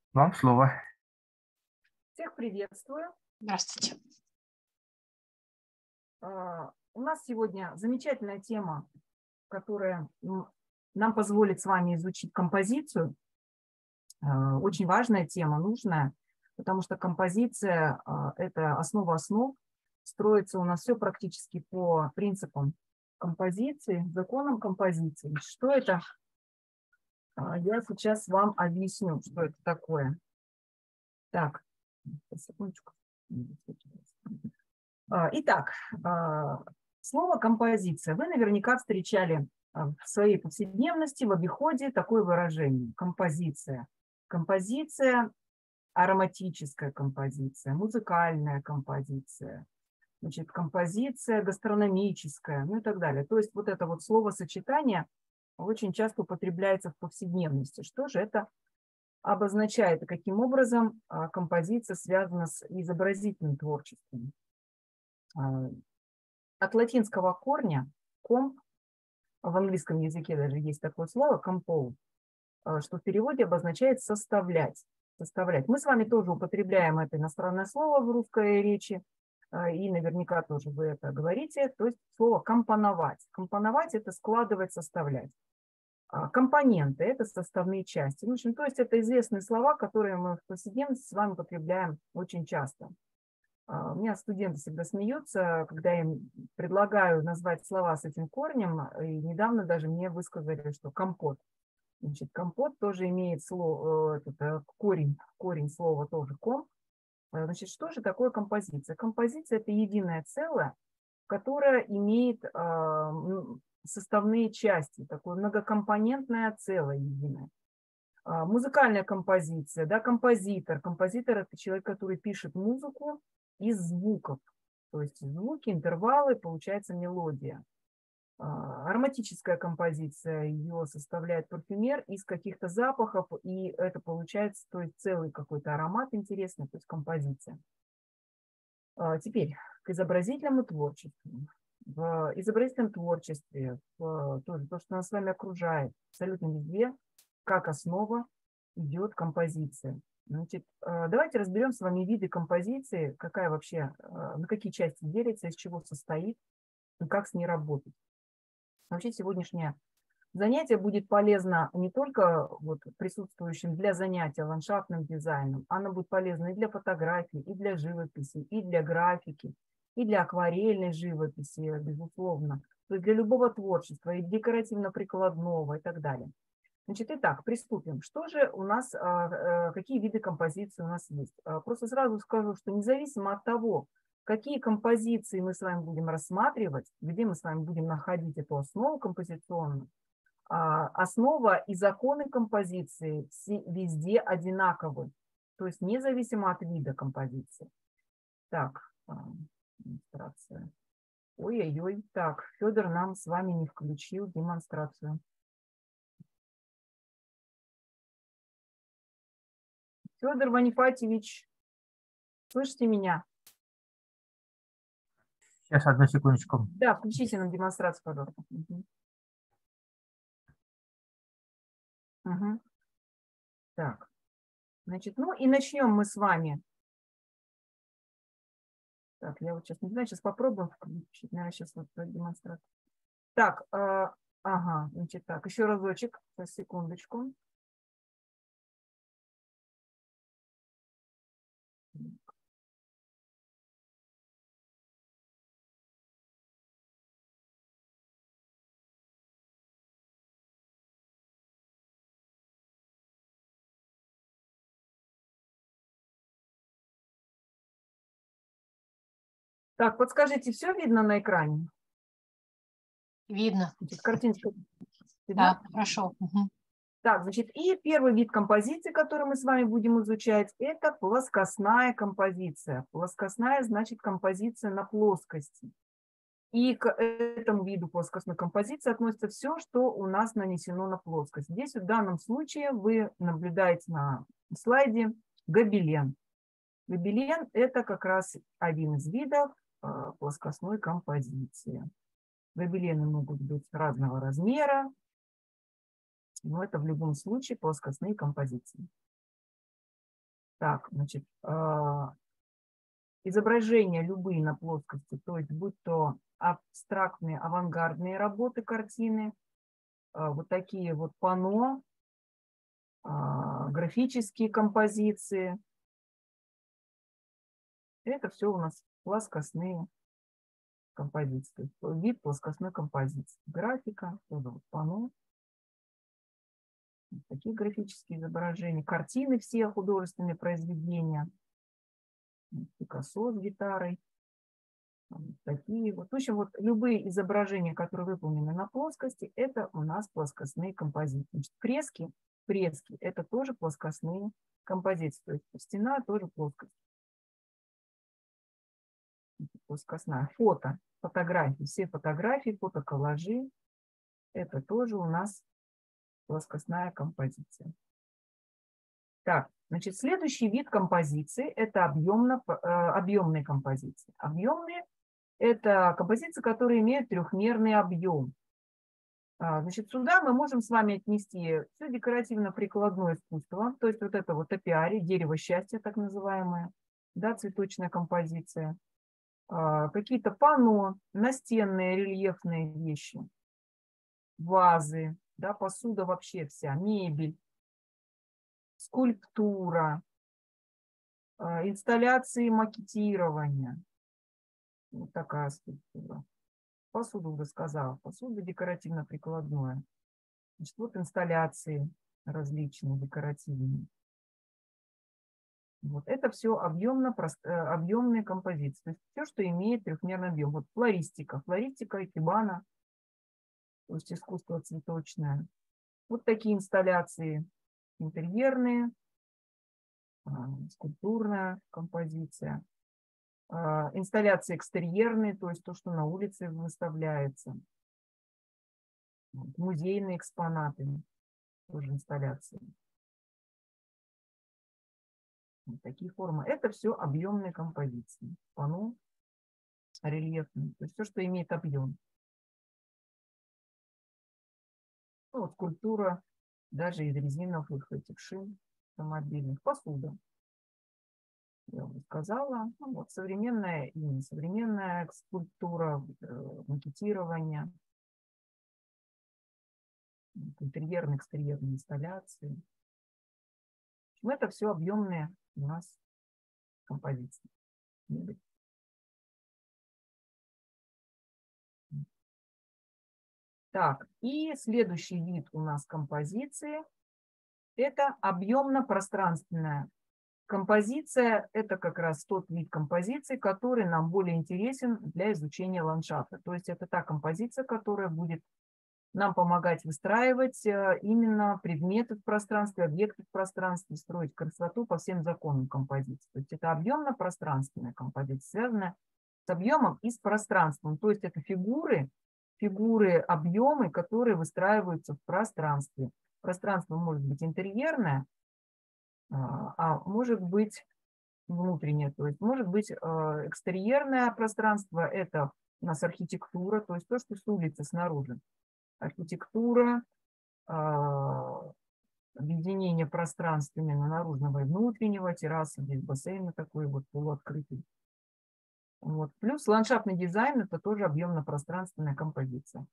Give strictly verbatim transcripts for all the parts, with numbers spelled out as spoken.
Вам слово. Всех приветствую. Здравствуйте. А, У нас сегодня замечательная тема, которая ну, нам позволит с вами изучить композицию. А, Очень важная тема, нужная, потому что композиция а, – это основа основ. Строится у нас все практически по принципам композиции, законам композиции. Что это? А, Я сейчас вам объясню, что это такое. Так, секундочку. А, Итак, а, слово «композиция». Вы наверняка встречали а, в своей повседневности, в обиходе такое выражение – композиция. Композиция, ароматическая композиция, музыкальная композиция, значит, композиция гастрономическая, ну и так далее. То есть вот это вот словосочетание очень часто употребляется в повседневности. Что же это обозначает и каким образом а, композиция связана с изобразительным творчеством? От латинского корня comp, в английском языке даже есть такое слово compose, что в переводе обозначает составлять. Составлять. Мы с вами тоже употребляем это иностранное слово в русской речи, и наверняка тоже вы это говорите, то есть слово компоновать. Компоновать – это складывать, составлять. Компоненты – это составные части. В общем, то есть это известные слова, которые мы в повседневности с вами употребляем очень часто. У меня студенты всегда смеются, когда я им предлагаю назвать слова с этим корнем, и недавно даже мне высказали, что компот. Значит, компот тоже имеет слово, этот, корень, корень слова тоже ком. Значит, что же такое композиция? Композиция – это единое целое, которое имеет составные части, такое многокомпонентное целое единое. Музыкальная композиция, да, композитор. Композитор – это человек, который пишет музыку из звуков, то есть звуки, интервалы, получается мелодия. Ароматическая композиция, ее составляет парфюмер из каких-то запахов, и это получается, то есть целый какой-то аромат интересный, то есть композиция. Теперь к изобразительному творчеству. В изобразительном творчестве, в, тоже то, что нас с вами окружает, абсолютно везде, как основа идет композиция. Значит, давайте разберем с вами виды композиции, какая вообще, на какие части делится, из чего состоит и как с ней работать. Вообще сегодняшнее занятие будет полезно не только вот присутствующим для занятия ландшафтным дизайном, оно будет полезно и для фотографий, и для живописи, и для графики, и для акварельной живописи, безусловно, то есть для любого творчества, и декоративно-прикладного и так далее. Значит, итак, приступим. Что же у нас, какие виды композиции у нас есть? Просто сразу скажу, что независимо от того, какие композиции мы с вами будем рассматривать, где мы с вами будем находить эту основу композиционную, основа и законы композиции везде одинаковы, то есть независимо от вида композиции. Так, демонстрация. Ой-ой-ой, так, Федор нам с вами не включил демонстрацию. Федор Ванифатьевич, слышите меня? Сейчас, одну секундочку. Да, включите нам демонстрацию, пожалуйста. Угу. Угу. Так, значит, ну и начнем мы с вами. Так, я вот сейчас не знаю, сейчас попробуем включить, наверное, сейчас вот демонстрацию. Так, э, ага, значит, так, еще разочек, сейчас, секундочку. Так, подскажите, все видно на экране? Видно. Значит, картинка. Да, хорошо. Угу. Так, значит, и первый вид композиции, который мы с вами будем изучать, это плоскостная композиция. Плоскостная значит композиция на плоскости. И к этому виду плоскостной композиции относится все, что у нас нанесено на плоскость. Здесь в данном случае вы наблюдаете на слайде гобелен. Гобелен – это как раз один из видов плоскостной композиции. Гобелены могут быть разного размера, но это в любом случае плоскостные композиции. Так, значит, изображения любые на плоскости, то есть будь то абстрактные, авангардные работы, картины, вот такие вот панно, графические композиции. Это все у нас плоскостные композиции, вид плоскостной композиции. Графика, вот панно, такие графические изображения, картины все художественные произведения, Пикассо с гитарой, такие вот. В общем, вот любые изображения, которые выполнены на плоскости, это у нас плоскостные композиции. Значит, фрески, фрески это тоже плоскостные композиции, то есть стена тоже плоскость. Плоскостная. Фото, фотографии, все фотографии, фотоколлажи, это тоже у нас плоскостная композиция. Так, значит, следующий вид композиции – это объемно, э, объемные композиции. Объемные – это композиции, которые имеют трехмерный объем. А, значит, сюда мы можем с вами отнести все декоративно-прикладное искусство, то есть вот это вот апиари, дерево счастья, так называемое, да, цветочная композиция, а, какие-то панно, настенные рельефные вещи, вазы, да, посуда вообще вся, мебель, скульптура, инсталляции макетирования. Вот такая скульптура. Посуду уже сказала. Посуда декоративно-прикладное. Значит, вот инсталляции различные, декоративные. Вот это все объемно, объемные композиции. То есть все, что имеет трехмерный объем. Вот флористика. Флористика, икебана, то есть искусство цветочное. Вот такие инсталляции интерьерные, скульптурная композиция. Инсталляции экстерьерные, то есть то, что на улице выставляется. Музейные экспонаты, тоже инсталляции. Вот такие формы. Это все объемные композиции. Панно, рельефные, то есть все, что имеет объем. Ну, вот скульптура даже из резиновых этих шин автомобильных. Посуда. Я уже сказала. Ну, вот современная и несовременная скульптура, макетирование, интерьерные, экстерьерные инсталляции. Это все объемные у нас композиции. Так, и следующий вид у нас композиции – это объемно-пространственная композиция. Это как раз тот вид композиции, который нам более интересен для изучения ландшафта. То есть это та композиция, которая будет нам помогать выстраивать именно предметы в пространстве, объекты в пространстве, строить красоту по всем законам композиции. То есть это объемно-пространственная композиция, связанная с объемом и с пространством. То есть это фигуры, фигуры, объемы, которые выстраиваются в пространстве. Пространство может быть интерьерное, а может быть внутреннее. То есть может быть экстерьерное пространство, это у нас архитектура, то есть то, что с улицы снаружи. Архитектура, объединение пространств именно наружного и внутреннего, террасы, здесь бассейн такой вот полуоткрытый. Вот. Плюс ландшафтный дизайн – это тоже объемно-пространственная композиция.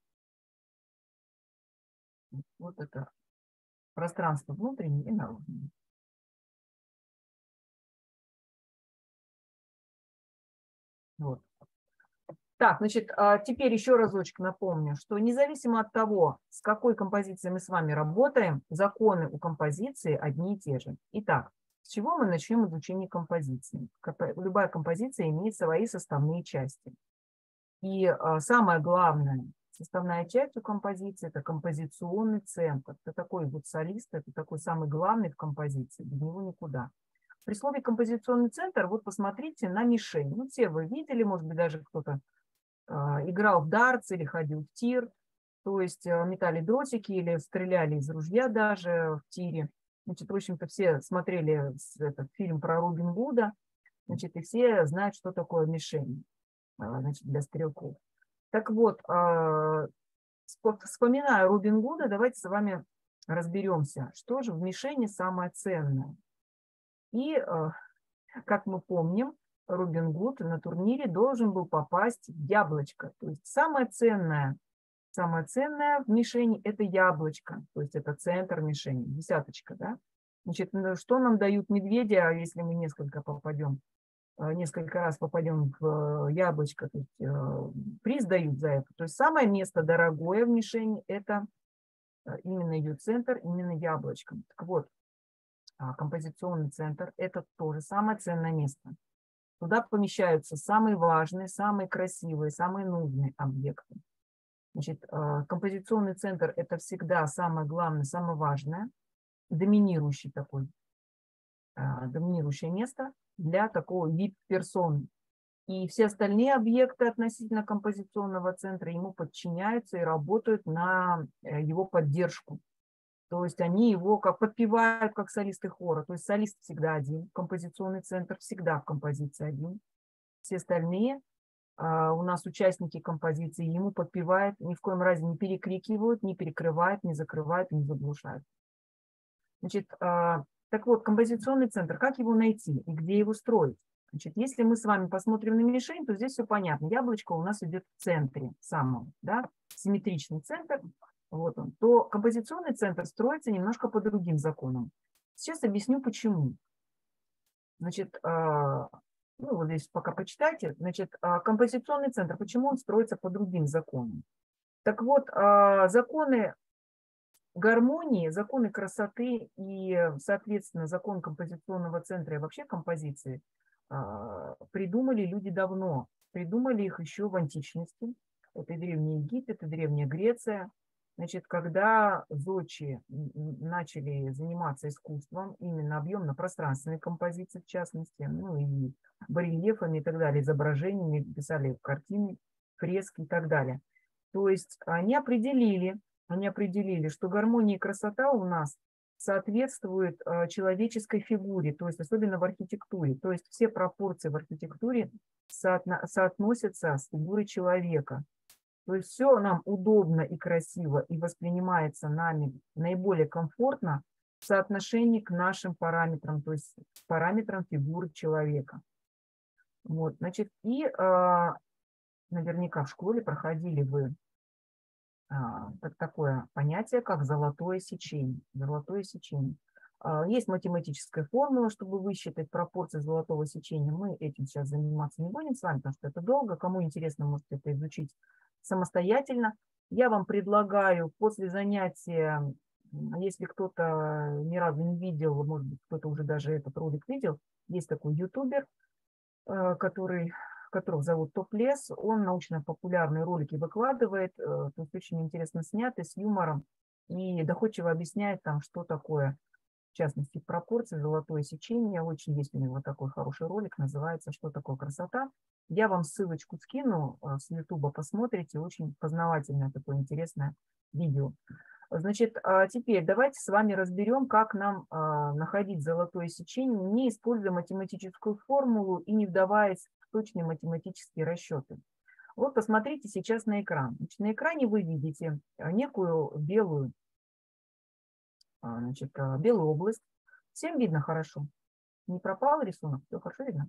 Вот это пространство внутреннее и наружное. Вот. Так, значит, теперь еще разочек напомню, что независимо от того, с какой композицией мы с вами работаем, законы у композиции одни и те же. Итак, с чего мы начнем изучение композиции? Любая композиция имеет свои составные части. И самое главное, составная часть у композиции – это композиционный центр. Это такой вот солист, это такой самый главный в композиции, без него никуда. При слове композиционный центр, вот посмотрите на мишень. Ну, все вы видели, может быть, даже кто-то играл в дартс или ходил в тир, то есть метали дротики или стреляли из ружья даже в тире. Значит, в общем-то, все смотрели этот фильм про Робин Гуда, значит, и все знают, что такое мишень, значит, для стрелков. Так вот, вспоминая Робин Гуда, давайте с вами разберемся, что же в мишени самое ценное. И, как мы помним, Робин Гуд на турнире должен был попасть в яблочко. То есть самое ценное, самое ценное в мишени – это яблочко. То есть это центр мишени, десяточка. Да? Значит, что нам дают медведи, если мы несколько попадем, несколько раз попадем в яблочко, то есть приз дают за это. То есть самое место дорогое в мишени – это именно ее центр, именно яблочко. Так вот, композиционный центр – это тоже самое ценное место. Туда помещаются самые важные, самые красивые, самые нужные объекты. Значит, композиционный центр – это всегда самое главное, самое важное, доминирующий такой, доминирующее место для такого вип-персоны. И все остальные объекты относительно композиционного центра ему подчиняются и работают на его поддержку. То есть они его как подпевают, как солисты хора. То есть солист всегда один, композиционный центр всегда в композиции один. Все остальные а, у нас участники композиции ему подпевают, ни в коем разе не перекрикивают, не перекрывают, не закрывают, не заглушают. Значит, а, так вот, композиционный центр, как его найти и где его строить? Значит, если мы с вами посмотрим на мишень, то здесь все понятно. Яблочко у нас идет в центре самом, да, симметричный центр. Вот он, то композиционный центр строится немножко по другим законам. Сейчас объясню, почему. Значит, ну вот здесь пока почитайте. Значит, композиционный центр, почему он строится по другим законам? Так вот, законы гармонии, законы красоты и, соответственно, закон композиционного центра и вообще композиции придумали люди давно. Придумали их еще в античности. Это и Древний Египет, и Древняя Греция. Значит, когда зодчие начали заниматься искусством, именно объемно-пространственной композицией, в частности, ну и барельефами и так далее, изображениями, писали картины, фрески и так далее. То есть они определили, они определили, что гармония и красота у нас соответствует человеческой фигуре, то есть особенно в архитектуре. То есть все пропорции в архитектуре соотносятся с фигурой человека. То есть все нам удобно и красиво и воспринимается нами наиболее комфортно в соотношении к нашим параметрам, то есть параметрам фигуры человека. Вот, значит, и а, наверняка в школе проходили вы а, так, такое понятие, как золотое сечение. Золотое сечение. А, есть математическая формула, чтобы высчитать пропорции золотого сечения. Мы этим сейчас заниматься не будем с вами, потому что это долго. Кому интересно, можете это изучить самостоятельно. Я вам предлагаю после занятия, если кто-то ни разу не видел, может быть, кто-то уже даже этот ролик видел, есть такой ютубер, который, которого зовут Топлес, он научно-популярные ролики выкладывает, то есть очень интересно снятый, с юмором, и доходчиво объясняет там, что такое, в частности, пропорции, золотое сечение. Очень есть у него такой хороший ролик, называется «Что такое красота?». Я вам ссылочку скину с ютуба, посмотрите, очень познавательное такое интересное видео. Значит, теперь давайте с вами разберем, как нам находить золотое сечение, не используя математическую формулу и не вдаваясь в точные математические расчеты. Вот посмотрите сейчас на экран. Значит, на экране вы видите некую белую, значит, белую область. Всем видно хорошо? Не пропал рисунок? Все хорошо видно?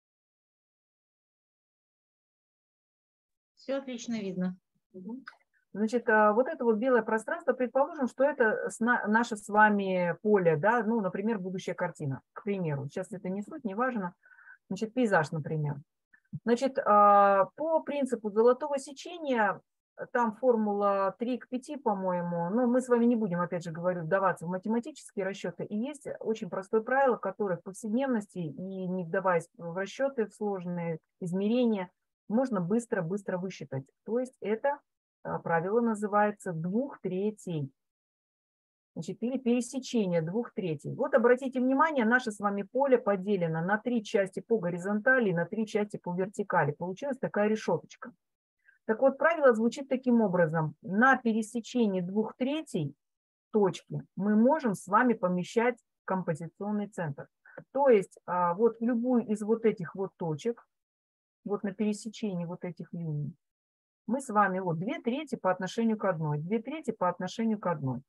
Все отлично видно. Значит, вот это вот белое пространство, предположим, что это наше с вами поле, да, ну, например, будущая картина, к примеру. Сейчас это не суть, не важно. Значит, пейзаж, например. Значит, по принципу золотого сечения, там формула три к пяти, по-моему, но мы с вами не будем, опять же говорю, вдаваться в математические расчеты. И есть очень простое правило, которое в повседневности, и не вдаваясь в расчеты, в сложные измерения, можно быстро-быстро высчитать. То есть это правило называется двух третей. Значит, или пересечение двух третей. Вот обратите внимание, наше с вами поле поделено на три части по горизонтали и на три части по вертикали. Получилась такая решеточка. Так вот, правило звучит таким образом. На пересечении двух третей точки мы можем с вами помещать композиционный центр. То есть вот в любую из вот этих вот точек, вот на пересечении вот этих линий, мы с вами вот две трети по отношению к одной, две трети по отношению к одной.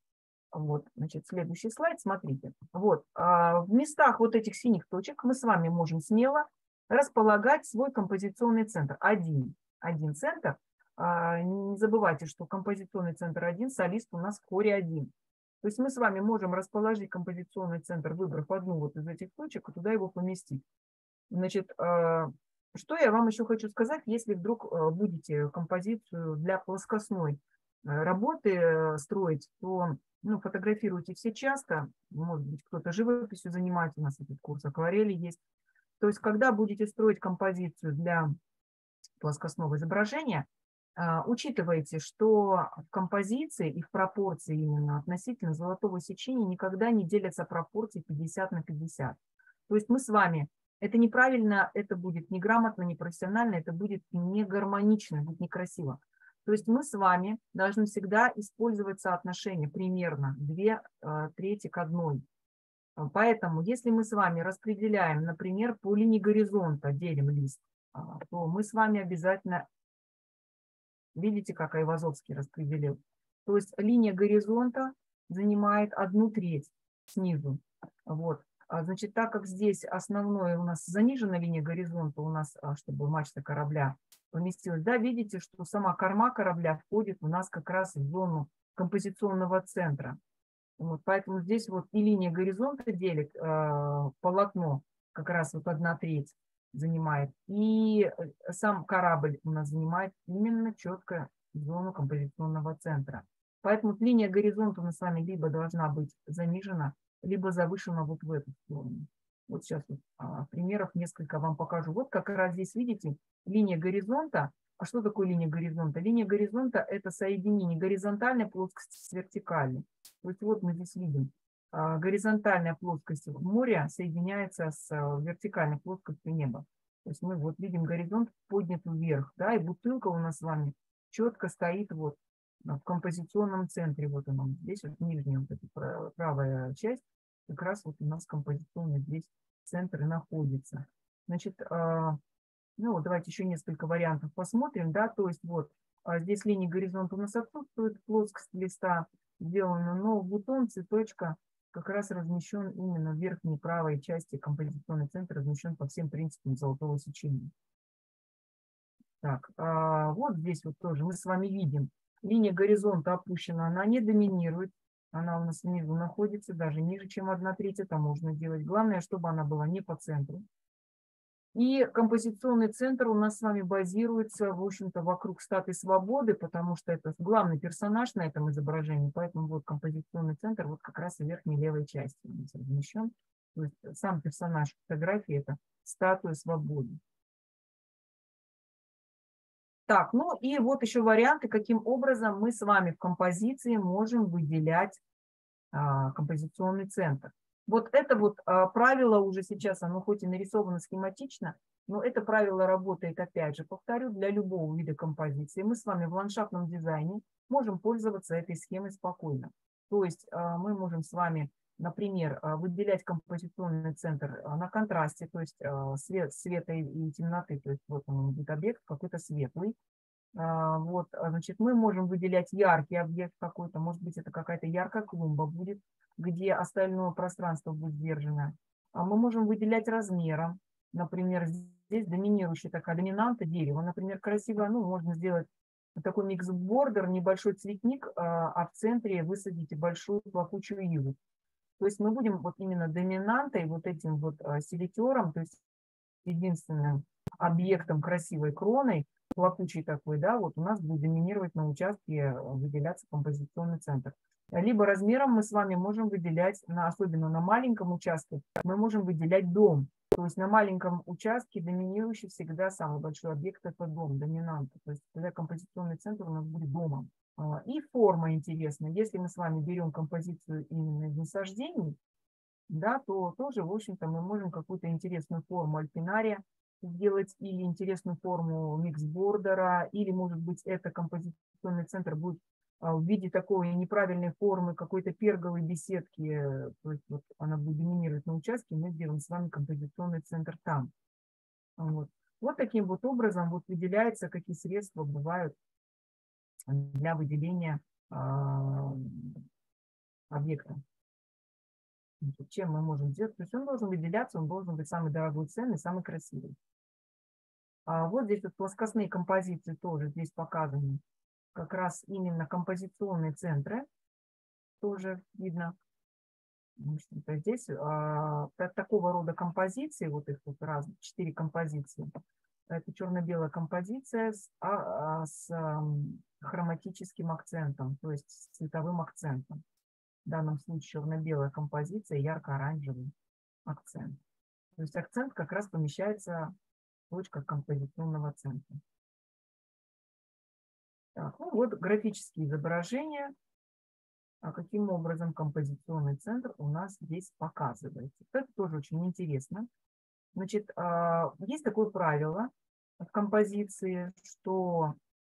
Вот, значит, следующий слайд, смотрите. Вот, а, в местах вот этих синих точек мы с вами можем смело располагать свой композиционный центр. Один, один центр. А, не забывайте, что композиционный центр один, солист у нас в хоре один. То есть мы с вами можем расположить композиционный центр, выбрав одну вот из этих точек, и туда его поместить. Значит, а, что я вам еще хочу сказать, если вдруг а, будете композицию для плоскостной а, работы а, строить, то ну, фотографируйте все часто, может быть, кто-то живописью занимается, у нас этот курс акварели есть. То есть, когда будете строить композицию для плоскостного изображения, а, учитывайте, что в композиции и в пропорции именно относительно золотого сечения никогда не делятся пропорции пятьдесят на пятьдесят. То есть мы с вами, это неправильно, это будет неграмотно, непрофессионально, это будет не гармонично, будет некрасиво. То есть мы с вами должны всегда использовать соотношение примерно две трети к одной. Поэтому, если мы с вами распределяем, например, по линии горизонта, делим лист, то мы с вами обязательно, видите, как Айвазовский распределил. То есть линия горизонта занимает одну треть снизу. Вот. Значит, так как здесь основное у нас занижена линия горизонта, у нас, чтобы мачта корабля поместилась, да, видите, что сама корма корабля входит у нас как раз в зону композиционного центра. Вот, поэтому здесь вот и линия горизонта делит э, полотно, как раз вот одна треть занимает, и сам корабль у нас занимает именно четко зону композиционного центра. Поэтому линия горизонта у нас с вами либо должна быть занижена, либо завышена вот в эту сторону. Вот сейчас вот, а, примеров несколько вам покажу. Вот как раз здесь видите линия горизонта. А что такое линия горизонта? Линия горизонта – это соединение горизонтальной плоскости с вертикальной. То есть вот мы здесь видим, а, горизонтальная плоскость моря соединяется с а, вертикальной плоскостью неба. То есть мы вот видим горизонт поднят вверх, да, и бутылка у нас с вами четко стоит вот в композиционном центре. Вот она здесь, вот нижняя вот эта правая часть, как раз вот у нас композиционный здесь центр и находится. Значит, а, ну, вот давайте еще несколько вариантов посмотрим, да, то есть вот а здесь линия горизонта у нас отсутствует, плоскость листа сделана, но бутон, цветочка как раз размещен именно в верхней правой части, композиционный центр размещен по всем принципам золотого сечения. Так, а вот здесь вот тоже мы с вами видим, линия горизонта опущена, она не доминирует, она у нас снизу находится, даже ниже, чем одна треть, это можно делать. Главное, чтобы она была не по центру. И композиционный центр у нас с вами базируется, в общем-то, вокруг статуи свободы, потому что это главный персонаж на этом изображении, поэтому вот композиционный центр вот как раз в верхней левой части у нас размещен. То есть сам персонаж фотографии – это статуя свободы. Так, ну и вот еще варианты, каким образом мы с вами в композиции можем выделять а, композиционный центр. Вот это вот а, правило уже сейчас, оно хоть и нарисовано схематично, но это правило работает, опять же, повторю, для любого вида композиции. Мы с вами в ландшафтном дизайне можем пользоваться этой схемой спокойно. То есть а, мы можем с вами, например, выделять композиционный центр на контрасте, то есть а, свет, света и темноты, то есть вот он будет объект какой-то светлый. А, вот, значит, мы можем выделять яркий объект какой-то, может быть, это какая-то яркая клумба будет, где остальное пространство будет сдержано. А мы можем выделять размером. Например, здесь доминирующая такая доминанта дерева. Например, красиво, ну, можно сделать такой микс-бордер, небольшой цветник, а в центре высадите большую плакучую иву. То есть мы будем вот именно доминантой, вот этим вот селитером, то есть единственным объектом красивой кроной, плакучий такой, да, вот у нас будет доминировать на участке, выделяться композиционный центр. Либо размером мы с вами можем выделять, на, особенно на маленьком участке, мы можем выделять дом. То есть на маленьком участке доминирующий всегда самый большой объект – это дом, доминант. То есть тогда композиционный центр у нас будет домом. И форма интересна. Если мы с вами берем композицию именно из насаждений, да, то тоже, в общем-то, мы можем какую-то интересную форму альпинария сделать или интересную форму миксбордера, или, может быть, это композиционный центр будет в виде такой неправильной формы какой-то перговой беседки, то есть вот она будет доминировать на участке, мы сделаем с вами композиционный центр там. Вот, вот таким вот образом вот выделяется, какие средства бывают для выделения объекта. Значит, чем мы можем сделать? То есть он должен выделяться, он должен быть самый дорогой, ценный, самый красивый. А вот здесь вот плоскостные композиции тоже здесь показаны. Как раз именно композиционные центры тоже видно. Здесь а, такого рода композиции, вот их вот раз, четыре композиции. Это черно-белая композиция с, а, а, с а, хроматическим акцентом, то есть с цветовым акцентом. В данном случае черно-белая композиция, ярко-оранжевый акцент. То есть акцент как раз помещается в точках композиционного центра. Так, ну вот графические изображения. А каким образом композиционный центр у нас здесь показывается. Это тоже очень интересно. Значит, есть такое правило в композиции, что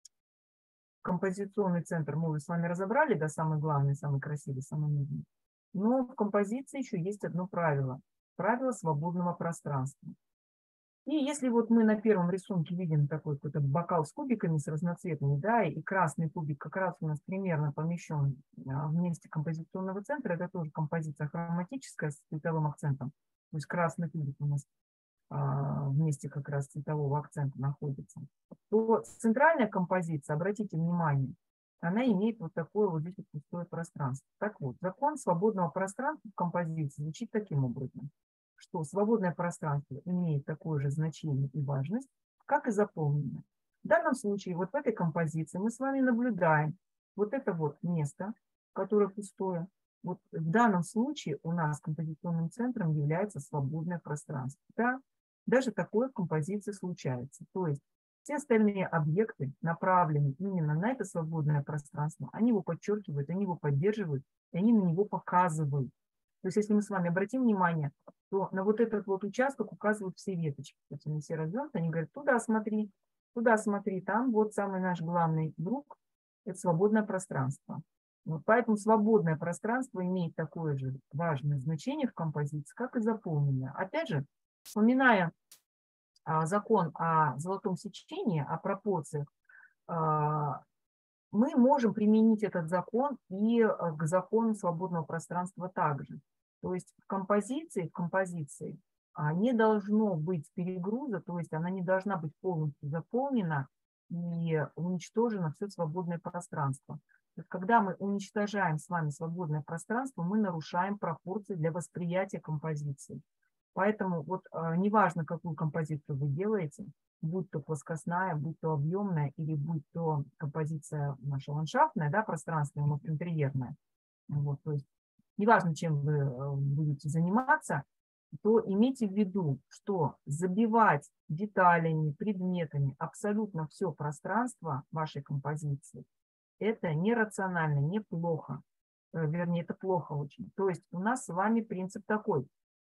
композиционный центр мы уже с вами разобрали, да, самый главный, самый красивый, самый нужный. Но в композиции еще есть одно правило. Правило свободного пространства. И если вот мы на первом рисунке видим такой какой-то бокал с кубиками, с разноцветными, да, и красный кубик как раз у нас примерно помещен в месте композиционного центра, это тоже композиция хроматическая с цветовым акцентом, то есть красный кубик у нас а, в месте как раз цветового акцента находится, то центральная композиция, обратите внимание, она имеет вот такое вот здесь вот пустое пространство. Так вот, закон свободного пространства в композиции звучит таким образом, что свободное пространство имеет такое же значение и важность, как и заполненное. В данном случае вот в этой композиции мы с вами наблюдаем вот это вот место, которое пустое. Вот в данном случае у нас композиционным центром является свободное пространство. Да? Даже такое в композиции случается. То есть все остальные объекты направлены именно на это свободное пространство. Они его подчеркивают, они его поддерживают, и они на него показывают. То есть, если мы с вами обратим внимание, то на вот этот вот участок указывают все веточки. То есть они все развернуты, они говорят, туда смотри, туда смотри, там вот самый наш главный друг, это свободное пространство. Вот поэтому свободное пространство имеет такое же важное значение в композиции, как и заполненное. Опять же, вспоминая а, закон о золотом сечении, о пропорциях, а, мы можем применить этот закон и к закону свободного пространства также. То есть в композиции, в композиции не должно быть перегруза, то есть она не должна быть полностью заполнена и уничтожено все свободное пространство. То есть когда мы уничтожаем с вами свободное пространство, мы нарушаем пропорции для восприятия композиции. Поэтому вот неважно, какую композицию вы делаете, будь то плоскостная, будь то объемная, или будь то композиция наша ландшафтная, да, пространственная, интерьерная. Вот, то есть неважно, чем вы будете заниматься, то имейте в виду, что забивать деталями, предметами абсолютно все пространство вашей композиции – это нерационально, неплохо. Вернее, это плохо очень. То есть у нас с вами принцип такой.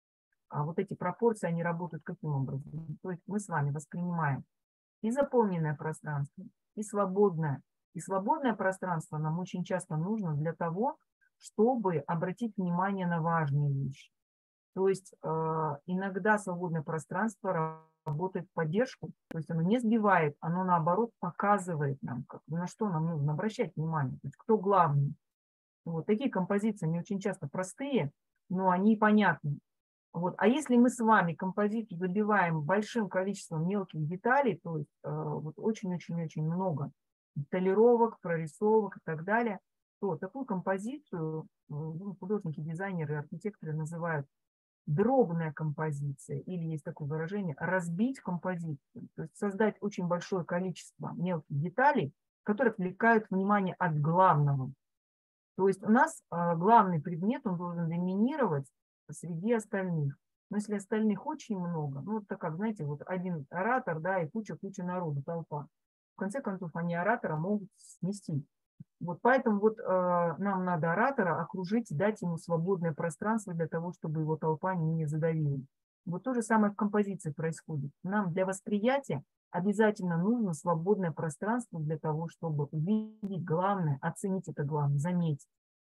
А вот эти пропорции, они работают каким образом? То есть мы с вами воспринимаем и заполненное пространство, и свободное. И свободное пространство нам очень часто нужно для того, чтобы обратить внимание на важные вещи. То есть э, иногда свободное пространство работает в поддержку, то есть оно не сбивает, оно наоборот показывает нам, как, на что нам нужно обращать внимание, то есть кто главный. Вот такие композиции, они очень часто простые, но они понятны. Вот. А если мы с вами композицию забиваем большим количеством мелких деталей, то есть э, вот очень-очень-очень много деталировок, прорисовок и так далее, то такую композицию э, художники, дизайнеры, архитекторы называют дробная композиция, или есть такое выражение разбить композицию, то есть создать очень большое количество мелких деталей, которые отвлекают внимание от главного. То есть у нас э, главный предмет, он должен доминировать среди остальных. Но если остальных очень много, ну, это как, знаете, вот один оратор, да, и куча-куча народу, толпа. В конце концов, они оратора могут снести. Вот поэтому вот э, нам надо оратора окружить, дать ему свободное пространство для того, чтобы его толпа не задавила. Вот то же самое в композиции происходит. Нам для восприятия обязательно нужно свободное пространство для того, чтобы увидеть главное, оценить это главное, заметить.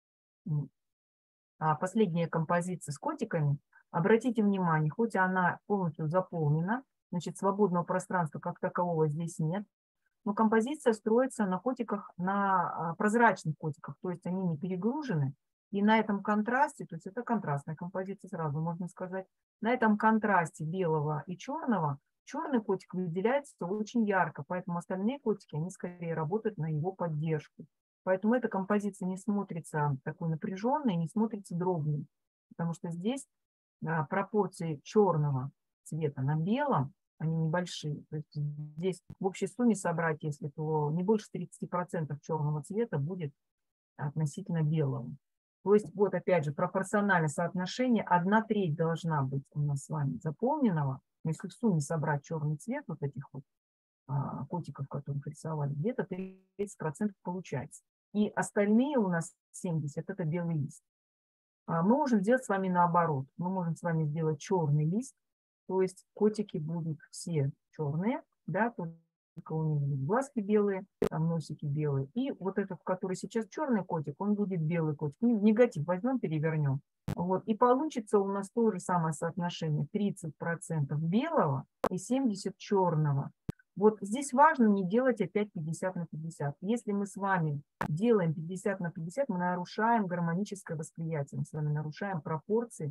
А последняя композиция с котиками, обратите внимание, хоть она полностью заполнена, значит, свободного пространства как такового здесь нет, но композиция строится на котиках, на прозрачных котиках, то есть они не перегружены, И на этом контрасте, то есть это контрастная композиция, сразу можно сказать, на этом контрасте белого и черного черный котик выделяется очень ярко, поэтому остальные котики, они скорее работают на его поддержку. Поэтому эта композиция не смотрится такой напряженной, не смотрится дробной, потому что здесь а, пропорции черного цвета на белом, они небольшие. То есть здесь в общей сумме собрать, если то не больше тридцати процентов черного цвета будет относительно белого. То есть вот опять же пропорциональное соотношение, одна треть должна быть у нас с вами заполненного. Но если в сумме собрать черный цвет вот этих вот а, котиков, которых рисовали, где-то тридцать процентов получается. И остальные у нас семьдесят процентов это белый лист. А мы можем сделать с вами наоборот. Мы можем с вами сделать черный лист, то есть котики будут все черные, да, только у них будут глазки белые, там носики белые. И вот этот, который сейчас черный котик, он будет белый котик. В негатив возьмем, перевернем. Вот. И получится у нас то же самое соотношение. тридцать процентов белого и семьдесят процентов черного. Вот здесь важно не делать опять пятьдесят на пятьдесят. Если мы с вами делаем пятьдесят на пятьдесят, мы нарушаем гармоническое восприятие, мы с вами нарушаем пропорции,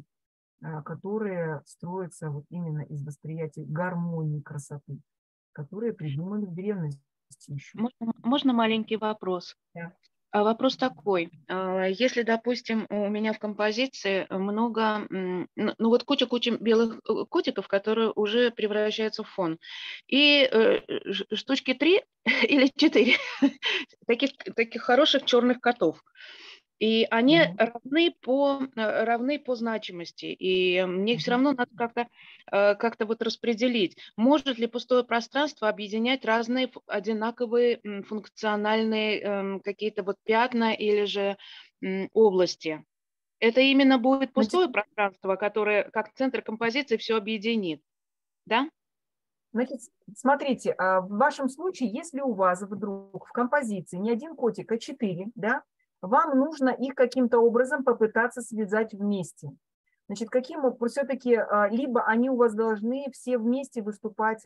которые строятся вот именно из восприятия гармонии красоты, которые придумали в древности еще. Можно, можно маленький вопрос? Да. А вопрос такой. Если, допустим, у меня в композиции много, ну вот куча-куча белых котиков, которые уже превращаются в фон, и штучки три или четыре таких, таких хороших черных котов, и они Мгм. равны по, равны по значимости, и мне Мгм. все равно надо как-то как-то вот распределить, может ли пустое пространство объединять разные ф- одинаковые м, функциональные эм, какие-то вот пятна или же м, области. Это именно будет Значит, пустое пространство, которое как центр композиции все объединит, да? Значит, смотрите, а в вашем случае, если у вас вдруг в композиции не один котик, а четыре, да, вам нужно их каким-то образом попытаться связать вместе. Значит, каким все-таки, либо они у вас должны все вместе выступать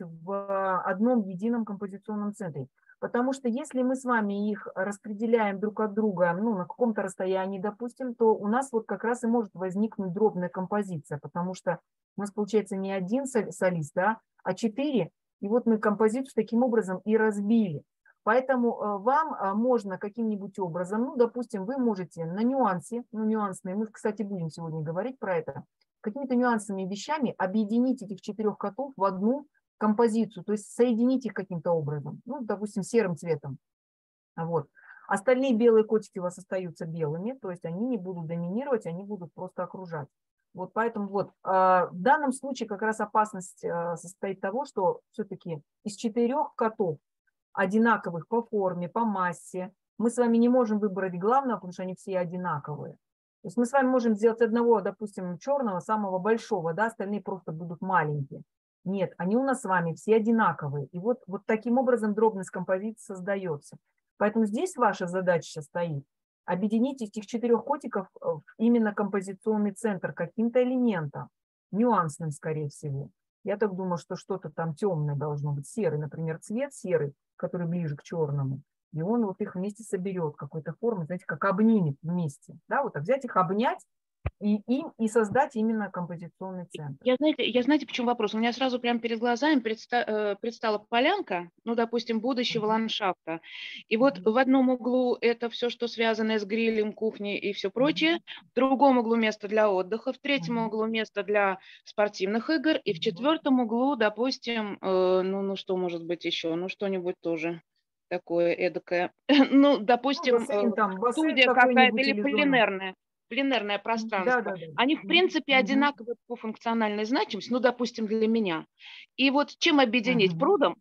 в одном едином композиционном центре. Потому что если мы с вами их распределяем друг от друга, ну, на каком-то расстоянии, допустим, то у нас вот как раз и может возникнуть дробная композиция, потому что у нас получается не один солист, да, а четыре, и вот мы композицию таким образом и разбили. Поэтому вам можно каким-нибудь образом, ну, допустим, вы можете на нюансе, ну, нюансные, мы, кстати, будем сегодня говорить про это, какими-то нюансными вещами объединить этих четырех котов в одну композицию, то есть соединить их каким-то образом, ну, допустим, серым цветом. Вот. Остальные белые котики у вас остаются белыми, то есть они не будут доминировать, они будут просто окружать. Вот поэтому вот в данном случае как раз опасность состоит в том, что все-таки из четырех котов, одинаковых по форме, по массе, мы с вами не можем выбрать главного, потому что они все одинаковые. То есть мы с вами можем сделать одного, допустим, черного, самого большого, да, остальные просто будут маленькие. Нет, они у нас с вами все одинаковые. И вот, вот таким образом дробность композиции создается. Поэтому здесь ваша задача стоит объединить этих четырех котиков в именно композиционный центр каким-то элементом, нюансным, скорее всего. Я так думаю, что что-то там темное должно быть, серый, например, цвет серый, который ближе к черному, и он вот их вместе соберет какой-то формы, знаете, как обнимет вместе, да, вот так взять их, обнять и им и создать именно композиционный центр. Я знаете, я знаете, почему вопрос? У меня сразу прямо перед глазами предста, предстала полянка, ну, допустим, будущего Мгм. ландшафта. И вот Мгм. в одном углу это все, что связано с грилем, кухней и все прочее, Мгм. в другом углу место для отдыха, в третьем Мгм. углу место для спортивных игр, и в четвертом углу, допустим, э, ну, ну, что может быть еще? Ну, что-нибудь тоже такое эдакое. Ну, Ну, допустим, бассейн, э, там, бассейн студия какая-то какой-нибудь или или зона. пленерная. Пленерное Да, пространство, да, да. они в принципе Мгм. одинаковы по функциональной значимости, ну, допустим, для меня. И вот чем объединить Мгм. прудом?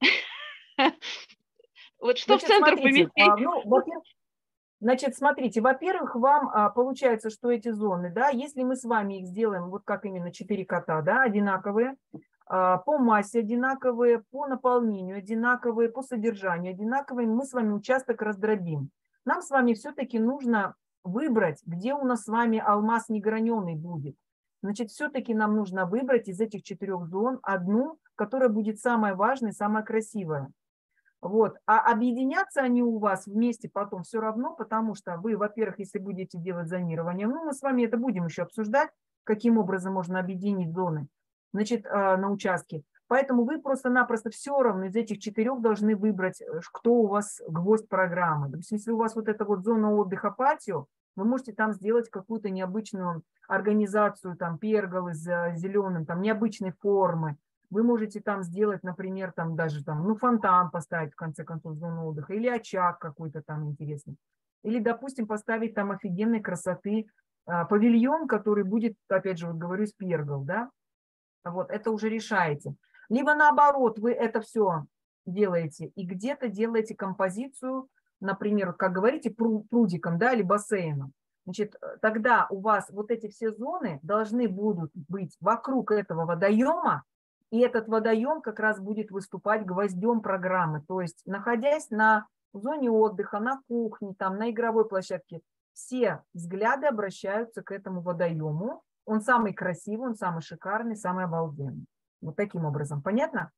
Вот что в Значит, центр смотрите, поместить? а, ну, во-первых, Значит, смотрите, во-первых, вам а, получается, что эти зоны, да, если мы с вами их сделаем, вот как именно четыре кота, да, одинаковые, а, по массе одинаковые, по наполнению одинаковые, по содержанию одинаковые, мы с вами участок раздробим. Нам с вами все-таки нужно выбрать, где у нас с вами алмаз неграненый будет. Значит, все-таки нам нужно выбрать из этих четырех зон одну, которая будет самая важная, самая красивая. Вот. А объединятся они у вас вместе потом все равно, потому что вы, во-первых, если будете делать зонирование, ну, мы с вами это будем еще обсуждать, каким образом можно объединить зоны, значит, на участке. Поэтому вы просто-напросто все равно из этих четырех должны выбрать, кто у вас гвоздь программы. То есть если у вас вот эта вот зона отдыха патио, вы можете там сделать какую-то необычную организацию, там перголы с зеленым, там необычной формы. Вы можете там сделать, например, там даже там, ну, фонтан поставить в конце концов зону отдыха, или очаг какой-то там интересный. Или, допустим, поставить там офигенной красоты а, павильон, который будет, опять же, вот говорю, с пергол, да. Вот, это уже решаете. Либо наоборот, вы это все делаете и где-то делаете композицию, например, как говорите, прудиком, да, или бассейном. Значит, тогда у вас вот эти все зоны должны будут быть вокруг этого водоема, и этот водоем как раз будет выступать гвоздем программы. То есть, находясь на зоне отдыха, на кухне, там, на игровой площадке, все взгляды обращаются к этому водоему. Он самый красивый, он самый шикарный, самый обалденный. Вот таким образом. Понятно?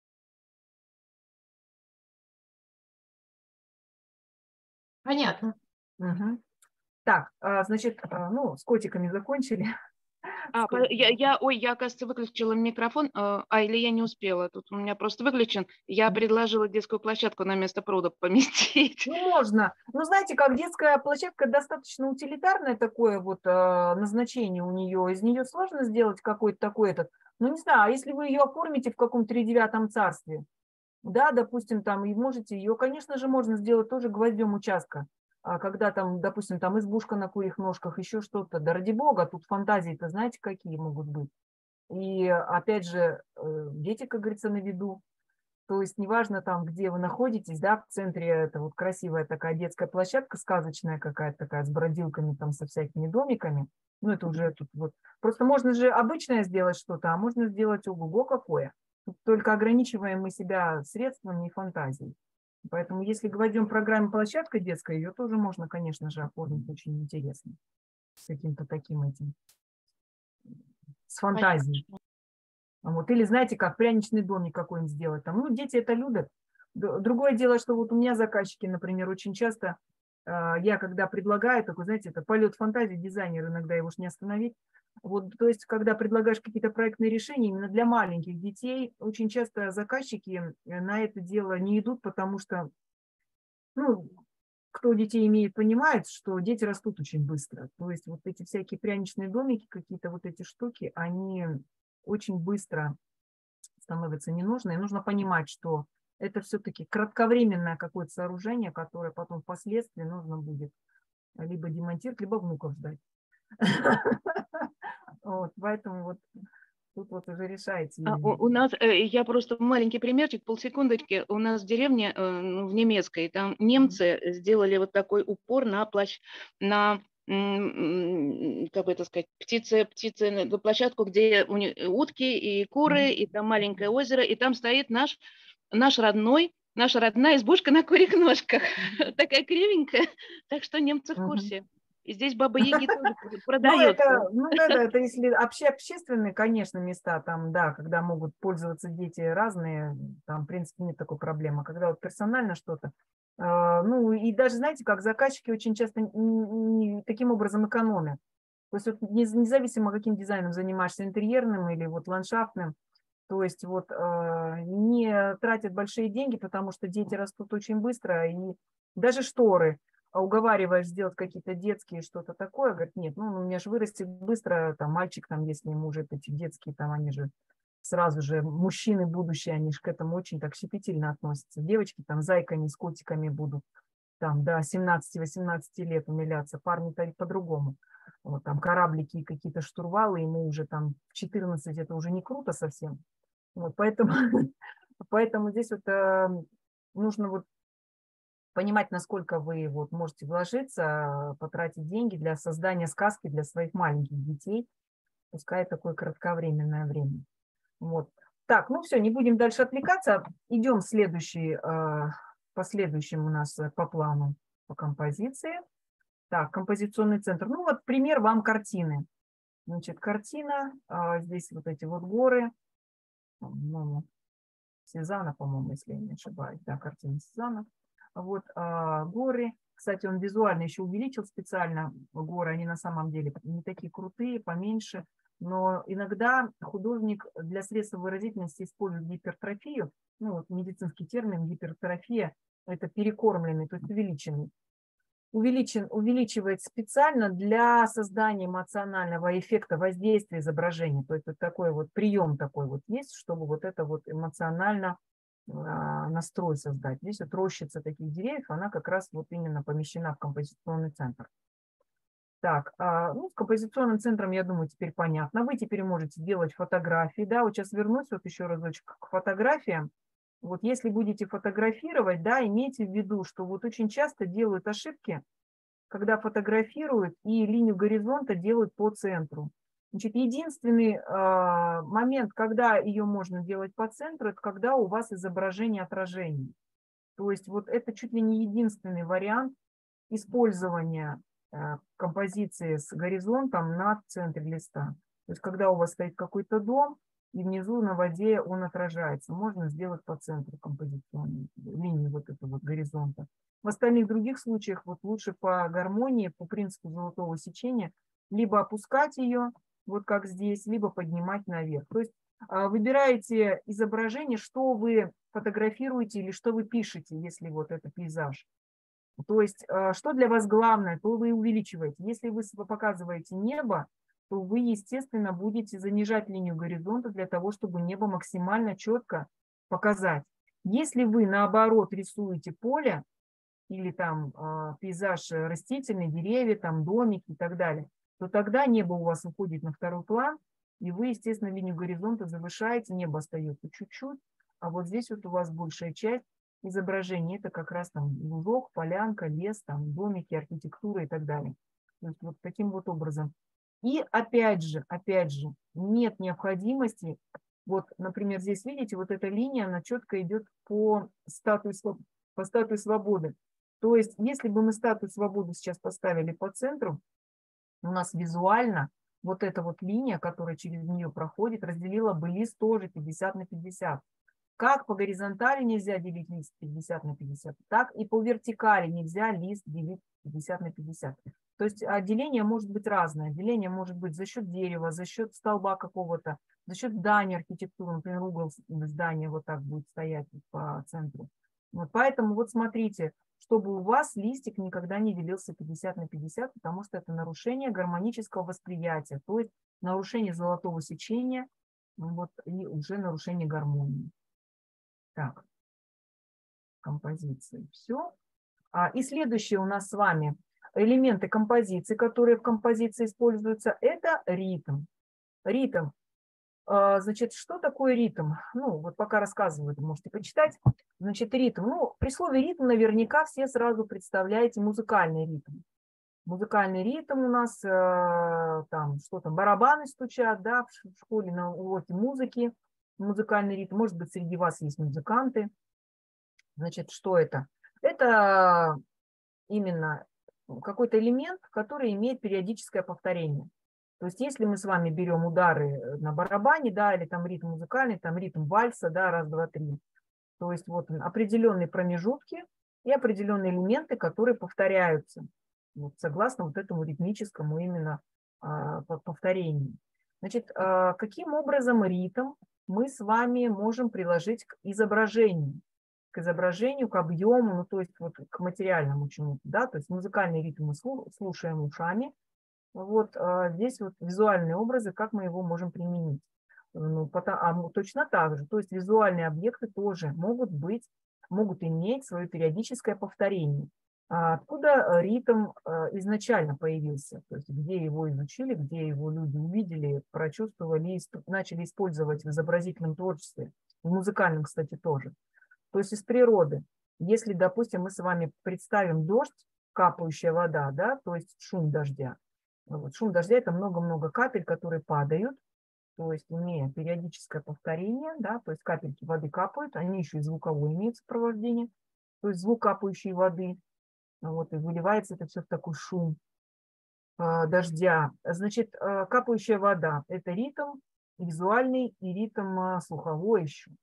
Понятно. Угу. Так, значит, ну, с котиками закончили. А, я, я, ой, я, оказывается, выключила микрофон, а или я не успела, тут у меня просто выключен. Я предложила детскую площадку на место пруда поместить. Ну, можно. Ну, знаете, как детская площадка достаточно утилитарное такое вот назначение у нее. Из нее сложно сделать какой-то такой этот. Ну, не знаю, а если вы ее оформите в каком-то тридевятом царстве, да, допустим, там, и можете ее, конечно же, можно сделать тоже гвоздем участка. А когда там, допустим, там избушка на курьих ножках, еще что-то, да ради бога, тут фантазии-то знаете, какие могут быть. И опять же, дети, как говорится, на виду. То есть неважно там, где вы находитесь, да, в центре это вот красивая такая детская площадка, сказочная какая-то такая, с бродилками там, со всякими домиками. Ну, это уже тут вот. Просто можно же обычное сделать что-то, а можно сделать ого-го какое. Только ограничиваем мы себя средствами и фантазией. Поэтому если говорим о программе площадка детская, ее тоже можно, конечно же, оформить очень интересно. С каким-то таким этим, с фантазией. Вот. Или знаете, как пряничный домик какой-нибудь сделать. Там, ну, дети это любят. Другое дело, что вот у меня заказчики, например, очень часто, я когда предлагаю, такой, знаете, это полет фантазии, дизайнер, иногда его уж не остановить. Вот, то есть, когда предлагаешь какие-то проектные решения именно для маленьких детей, очень часто заказчики на это дело не идут, потому что, ну, кто детей имеет, понимает, что дети растут очень быстро. То есть вот эти всякие пряничные домики, какие-то вот эти штуки, они очень быстро становятся ненужны. И нужно понимать, что это все-таки кратковременное какое-то сооружение, которое потом впоследствии нужно будет либо демонтировать, либо внуков ждать. Вот, поэтому вот тут вот уже решаете. А, у, у нас, э, я просто маленький примерчик, полсекундочки. У нас в деревне, э, в немецкой, там немцы сделали вот такой упор на плащ, на, как бы это сказать, птицы, птицы, площадку, где у них утки и куры, и там маленькое озеро, и там стоит наш, наш родной, наша родная избушка на курьих ножках, такая кривенькая, так что немцы в курсе. И здесь Баба-Яги тоже продается. Ну, это, ну, это, это если обще, общественные, конечно, места, там, да, когда могут пользоваться дети разные, там, в принципе, нет такой проблемы. Когда вот персонально что-то, э, ну, и даже, знаете, как заказчики очень часто не, не, таким образом экономят. То есть вот, независимо, каким дизайном занимаешься, интерьерным или вот ландшафтным, то есть вот э, не тратят большие деньги, потому что дети растут очень быстро, и даже шторы, уговариваешь сделать какие-то детские, что-то такое, говорит, нет, ну, у меня же вырастет быстро, там, мальчик, там, если ему уже эти детские, там, они же сразу же, мужчины будущие, они же к этому очень так щепетильно относятся. Девочки, там, зайками, с котиками будут, там, до семнадцати-восемнадцати лет умиляться, парни-то по-другому. Вот, там, кораблики и какие-то штурвалы, ему уже, там, в четырнадцать это уже не круто совсем. Вот, поэтому, поэтому здесь вот э, нужно вот понимать, насколько вы вот можете вложиться, потратить деньги для создания сказки для своих маленьких детей, пускай такое кратковременное время. Вот. Так, ну все, не будем дальше отвлекаться. Идем следующий, по следующему у нас по плану, по композиции. Так, композиционный центр. Ну вот пример вам картины. Значит, картина, здесь вот эти вот горы. Сезанна, по-моему, если я не ошибаюсь, да, картина Сезанна. Вот а, горы. Кстати, он визуально еще увеличил специально горы, они на самом деле не такие крутые, поменьше, но иногда художник для средства выразительности использует гипертрофию, ну, вот медицинский термин гипертрофия, это перекормленный, то есть увеличенный. Увеличен, увеличивает специально для создания эмоционального эффекта воздействия изображения. То есть вот такой вот прием такой вот есть, чтобы вот это вот эмоционально а, настрой создать. Здесь вот рощица таких деревьев, она как раз вот именно помещена в композиционный центр. Так, а, ну, с композиционным центром, я думаю, теперь понятно. Вы теперь можете делать фотографии, да, вот сейчас вернусь вот еще разочек к фотографиям. Вот если будете фотографировать, да, имейте в виду, что вот очень часто делают ошибки, когда фотографируют и линию горизонта делают по центру. Значит, единственный э, момент, когда ее можно делать по центру, это когда у вас изображение отражения. То есть вот это чуть ли не единственный вариант использования э, композиции с горизонтом на центре листа. То есть когда у вас стоит какой-то дом, и внизу на воде он отражается. Можно сделать по центру композиционной линии вот этого вот горизонта. В остальных других случаях вот лучше по гармонии, по принципу золотого сечения, либо опускать ее, вот как здесь, либо поднимать наверх. То есть выбираете изображение, что вы фотографируете или что вы пишете, если вот это пейзаж. То есть что для вас главное, то вы увеличиваете. Если вы показываете небо, то вы, естественно, будете занижать линию горизонта для того, чтобы небо максимально четко показать. Если вы, наоборот, рисуете поле или там э, пейзаж растительный, деревья, там домики и так далее, то тогда небо у вас уходит на второй план, и вы, естественно, линию горизонта завышаете, небо остается чуть-чуть, а вот здесь вот у вас большая часть изображения, это как раз там лужок, полянка, лес, там домики, архитектура и так далее. То есть вот таким вот образом. И опять же, опять же, нет необходимости, вот, например, здесь, видите, вот эта линия, она четко идет по статуе, по статуе свободы. То есть, если бы мы статую свободы сейчас поставили по центру, у нас визуально вот эта вот линия, которая через нее проходит, разделила бы лист тоже пятьдесят на пятьдесят. Как по горизонтали нельзя делить лист пятьдесят на пятьдесят, так и по вертикали нельзя лист делить пятьдесят на пятьдесят. То есть отделение может быть разное. Отделение может быть за счет дерева, за счет столба какого-то, за счет здания архитектуры. Например, угол здания вот так будет стоять по центру. Вот поэтому вот смотрите, чтобы у вас листик никогда не делился пятьдесят на пятьдесят, потому что это нарушение гармонического восприятия, то есть нарушение золотого сечения, вот, и уже нарушение гармонии. Так, композиции. Все. А, и следующее у нас с вами элементы композиции, которые в композиции используются, это ритм. Ритм. А, значит, что такое ритм? Ну, вот пока рассказываю, можете почитать. Значит, ритм. Ну, при слове ритм наверняка все сразу представляете музыкальный ритм. Музыкальный ритм у нас, э, там, что там, барабаны стучат, да, в школе на уроке музыки. Музыкальный ритм. Может быть, среди вас есть музыканты. Значит, что это? Это именно какой-то элемент, который имеет периодическое повторение. То есть если мы с вами берем удары на барабане, да, или там ритм музыкальный, там ритм вальса, да, раз, два, три, то есть вот определенные промежутки и определенные элементы, которые повторяются вот, согласно вот этому ритмическому именно а, повторению. Значит, а, каким образом ритм мы с вами можем приложить к изображению? К изображению, к объему, ну, то есть вот к материальному чему-то, да, то есть музыкальный ритм мы слушаем ушами, вот а здесь вот визуальные образы, как мы его можем применить. Ну, потом, а точно так же, то есть визуальные объекты тоже могут быть, могут иметь свое периодическое повторение. А откуда ритм изначально появился, то есть где его изучили, где его люди увидели, прочувствовали и начали использовать в изобразительном творчестве, в музыкальном, кстати, тоже. То есть из природы. Если, допустим, мы с вами представим дождь, капающая вода, да, то есть шум дождя. Вот, шум дождя – это много-много капель, которые падают, то есть имея периодическое повторение, да, то есть капельки воды капают, они еще и звуковое имеют сопровождение, то есть звук капающей воды, вот, и выливается это все в такой шум э, дождя. Значит, э, капающая вода – это ритм визуальный и ритм э, слуховой еще.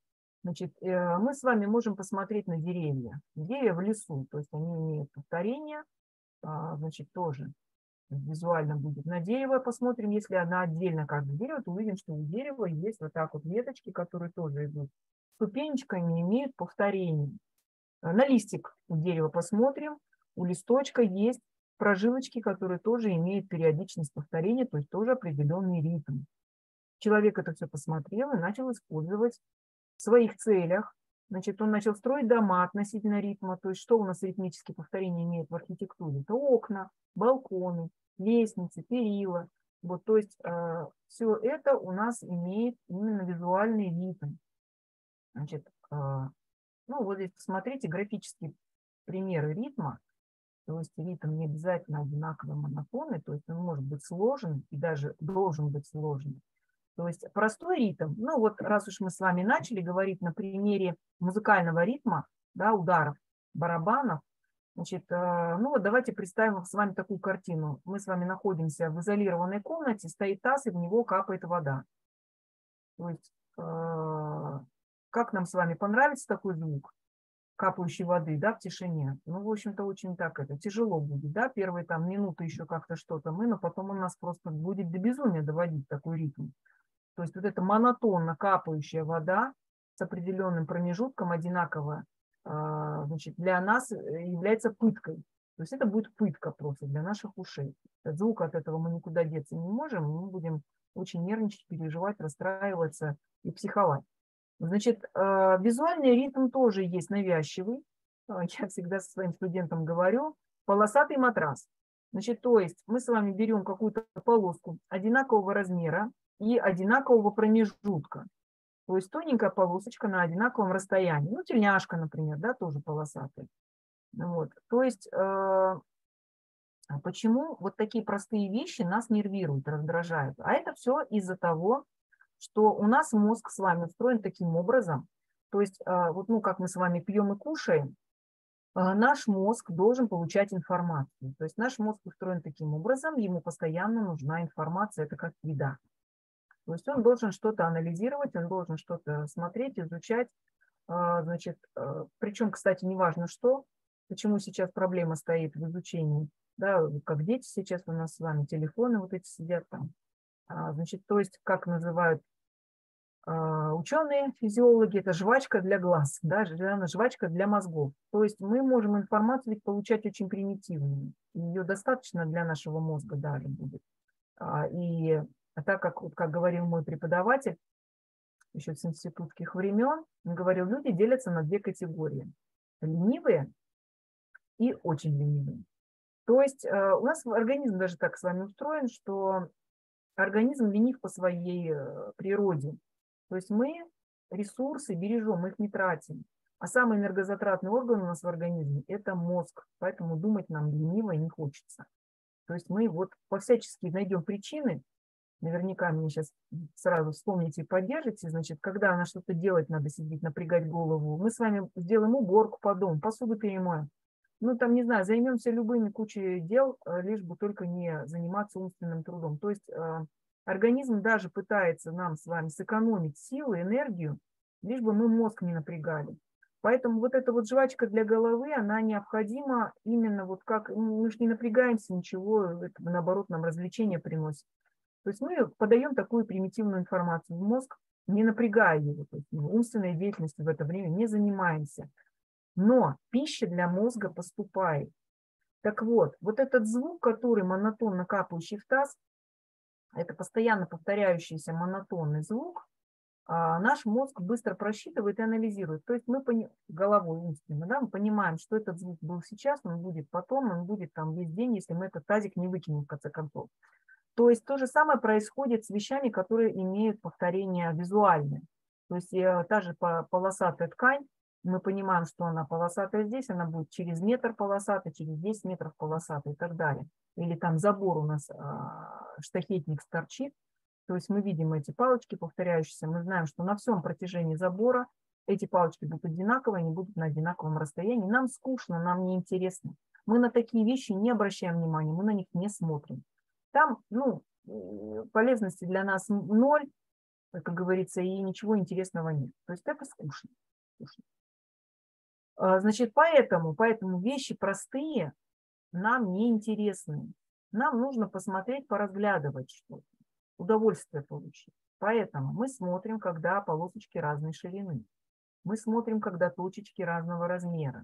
Значит, э, мы с вами можем посмотреть на деревья. Деревья в лесу, то есть они имеют повторение, а, значит, тоже визуально будет. На дерево посмотрим, если она отдельно каждое дерево, то увидим, что у дерева есть вот так вот веточки, которые тоже идут ступенечками, имеют повторение. На листик у дерева посмотрим, у листочка есть прожилочки, которые тоже имеют периодичность повторения, то есть тоже определенный ритм. Человек это все посмотрел и начал использовать в своих целях. Значит, он начал строить дома относительно ритма. То есть что у нас ритмические повторения имеют в архитектуре? Это окна, балконы, лестницы, перила. Вот, то есть э, все это у нас имеет именно визуальный ритм. Значит, э, ну вот здесь посмотрите графические примеры ритма. То есть ритм не обязательно одинаково монотонный, то есть он может быть сложен и даже должен быть сложен. То есть простой ритм, ну вот раз уж мы с вами начали говорить на примере музыкального ритма, да, ударов, барабанов, значит, ну вот давайте представим с вами такую картину. Мы с вами находимся в изолированной комнате, стоит таз, и в него капает вода. То есть как нам с вами понравится такой звук капающей воды, да, в тишине? Ну, в общем-то, очень так это тяжело будет, да, первые там минуты еще как-то что-то мы, но потом у нас просто будет до безумия доводить такой ритм. То есть вот эта монотонно капающая вода с определенным промежутком одинаково, значит, для нас является пыткой. То есть это будет пытка просто для наших ушей. Звук от этого мы никуда деться не можем, мы будем очень нервничать, переживать, расстраиваться и психовать. Значит, визуальный ритм тоже есть навязчивый. Я всегда со своим студентам говорю, полосатый матрас. Значит, то есть мы с вами берем какую-то полоску одинакового размера и одинакового промежутка. То есть тоненькая полосочка на одинаковом расстоянии. Ну, тельняшка, например, да, тоже полосатая. Вот. То есть э, почему вот такие простые вещи нас нервируют, раздражают? А это все из-за того, что у нас мозг с вами устроен таким образом. То есть э, вот, ну, как мы с вами пьем и кушаем, э, наш мозг должен получать информацию. То есть наш мозг устроен таким образом, ему постоянно нужна информация, это как еда. То есть он должен что-то анализировать, он должен что-то смотреть, изучать. Значит, причем, кстати, неважно что, почему сейчас проблема стоит в изучении, да, как дети сейчас у нас с вами, телефоны вот эти сидят там. Значит, то есть, как называют ученые, физиологи, это жвачка для глаз, да, жвачка для мозгов. То есть мы можем информацию получать очень примитивную, ее достаточно для нашего мозга даже будет. И А так как, как говорил мой преподаватель еще с институтских времен, он говорил, люди делятся на две категории. Ленивые и очень ленивые. То есть у нас организм даже так с вами устроен, что организм ленив по своей природе. То есть мы ресурсы бережем, мы их не тратим. А самый энергозатратный орган у нас в организме – это мозг. Поэтому думать нам лениво и не хочется. То есть мы вот по-всячески найдем причины. Наверняка мне сейчас сразу вспомните и поддержите. Значит, когда на что-то делать надо сидеть, напрягать голову, мы с вами сделаем уборку по дому, посуду перемоем. Ну, там, не знаю, займемся любыми кучей дел, лишь бы только не заниматься умственным трудом. То есть э, организм даже пытается нам с вами сэкономить силы, энергию, лишь бы мы мозг не напрягали. Поэтому вот эта вот жвачка для головы, она необходима именно вот как, мы же не напрягаемся, ничего, это, наоборот, нам развлечение приносит. То есть мы подаем такую примитивную информацию в мозг, не напрягая его, то есть умственной деятельностью в это время не занимаемся. Но пища для мозга поступает. Так вот, вот этот звук, который монотонно капающий в таз, это постоянно повторяющийся монотонный звук, наш мозг быстро просчитывает и анализирует. То есть мы головой умственно, да, мы понимаем, что этот звук был сейчас, он будет потом, он будет там весь день, если мы этот тазик не выкинем в конце концов. То есть то же самое происходит с вещами, которые имеют повторение визуальное. То есть та же полосатая ткань, мы понимаем, что она полосатая здесь, она будет через метр полосатая, через десять метров полосатая и так далее. Или там забор у нас, штахетник торчит. То есть мы видим эти палочки повторяющиеся, мы знаем, что на всем протяжении забора эти палочки будут одинаковые, они будут на одинаковом расстоянии. Нам скучно, нам неинтересно. Мы на такие вещи не обращаем внимания, мы на них не смотрим. Там, ну, полезности для нас ноль, как говорится, и ничего интересного нет. То есть это скучно. скучно. Значит, поэтому, поэтому вещи простые нам не интересны. Нам нужно посмотреть, поразглядывать что-то, удовольствие получить. Поэтому мы смотрим, когда полосочки разной ширины. Мы смотрим, когда точечки разного размера.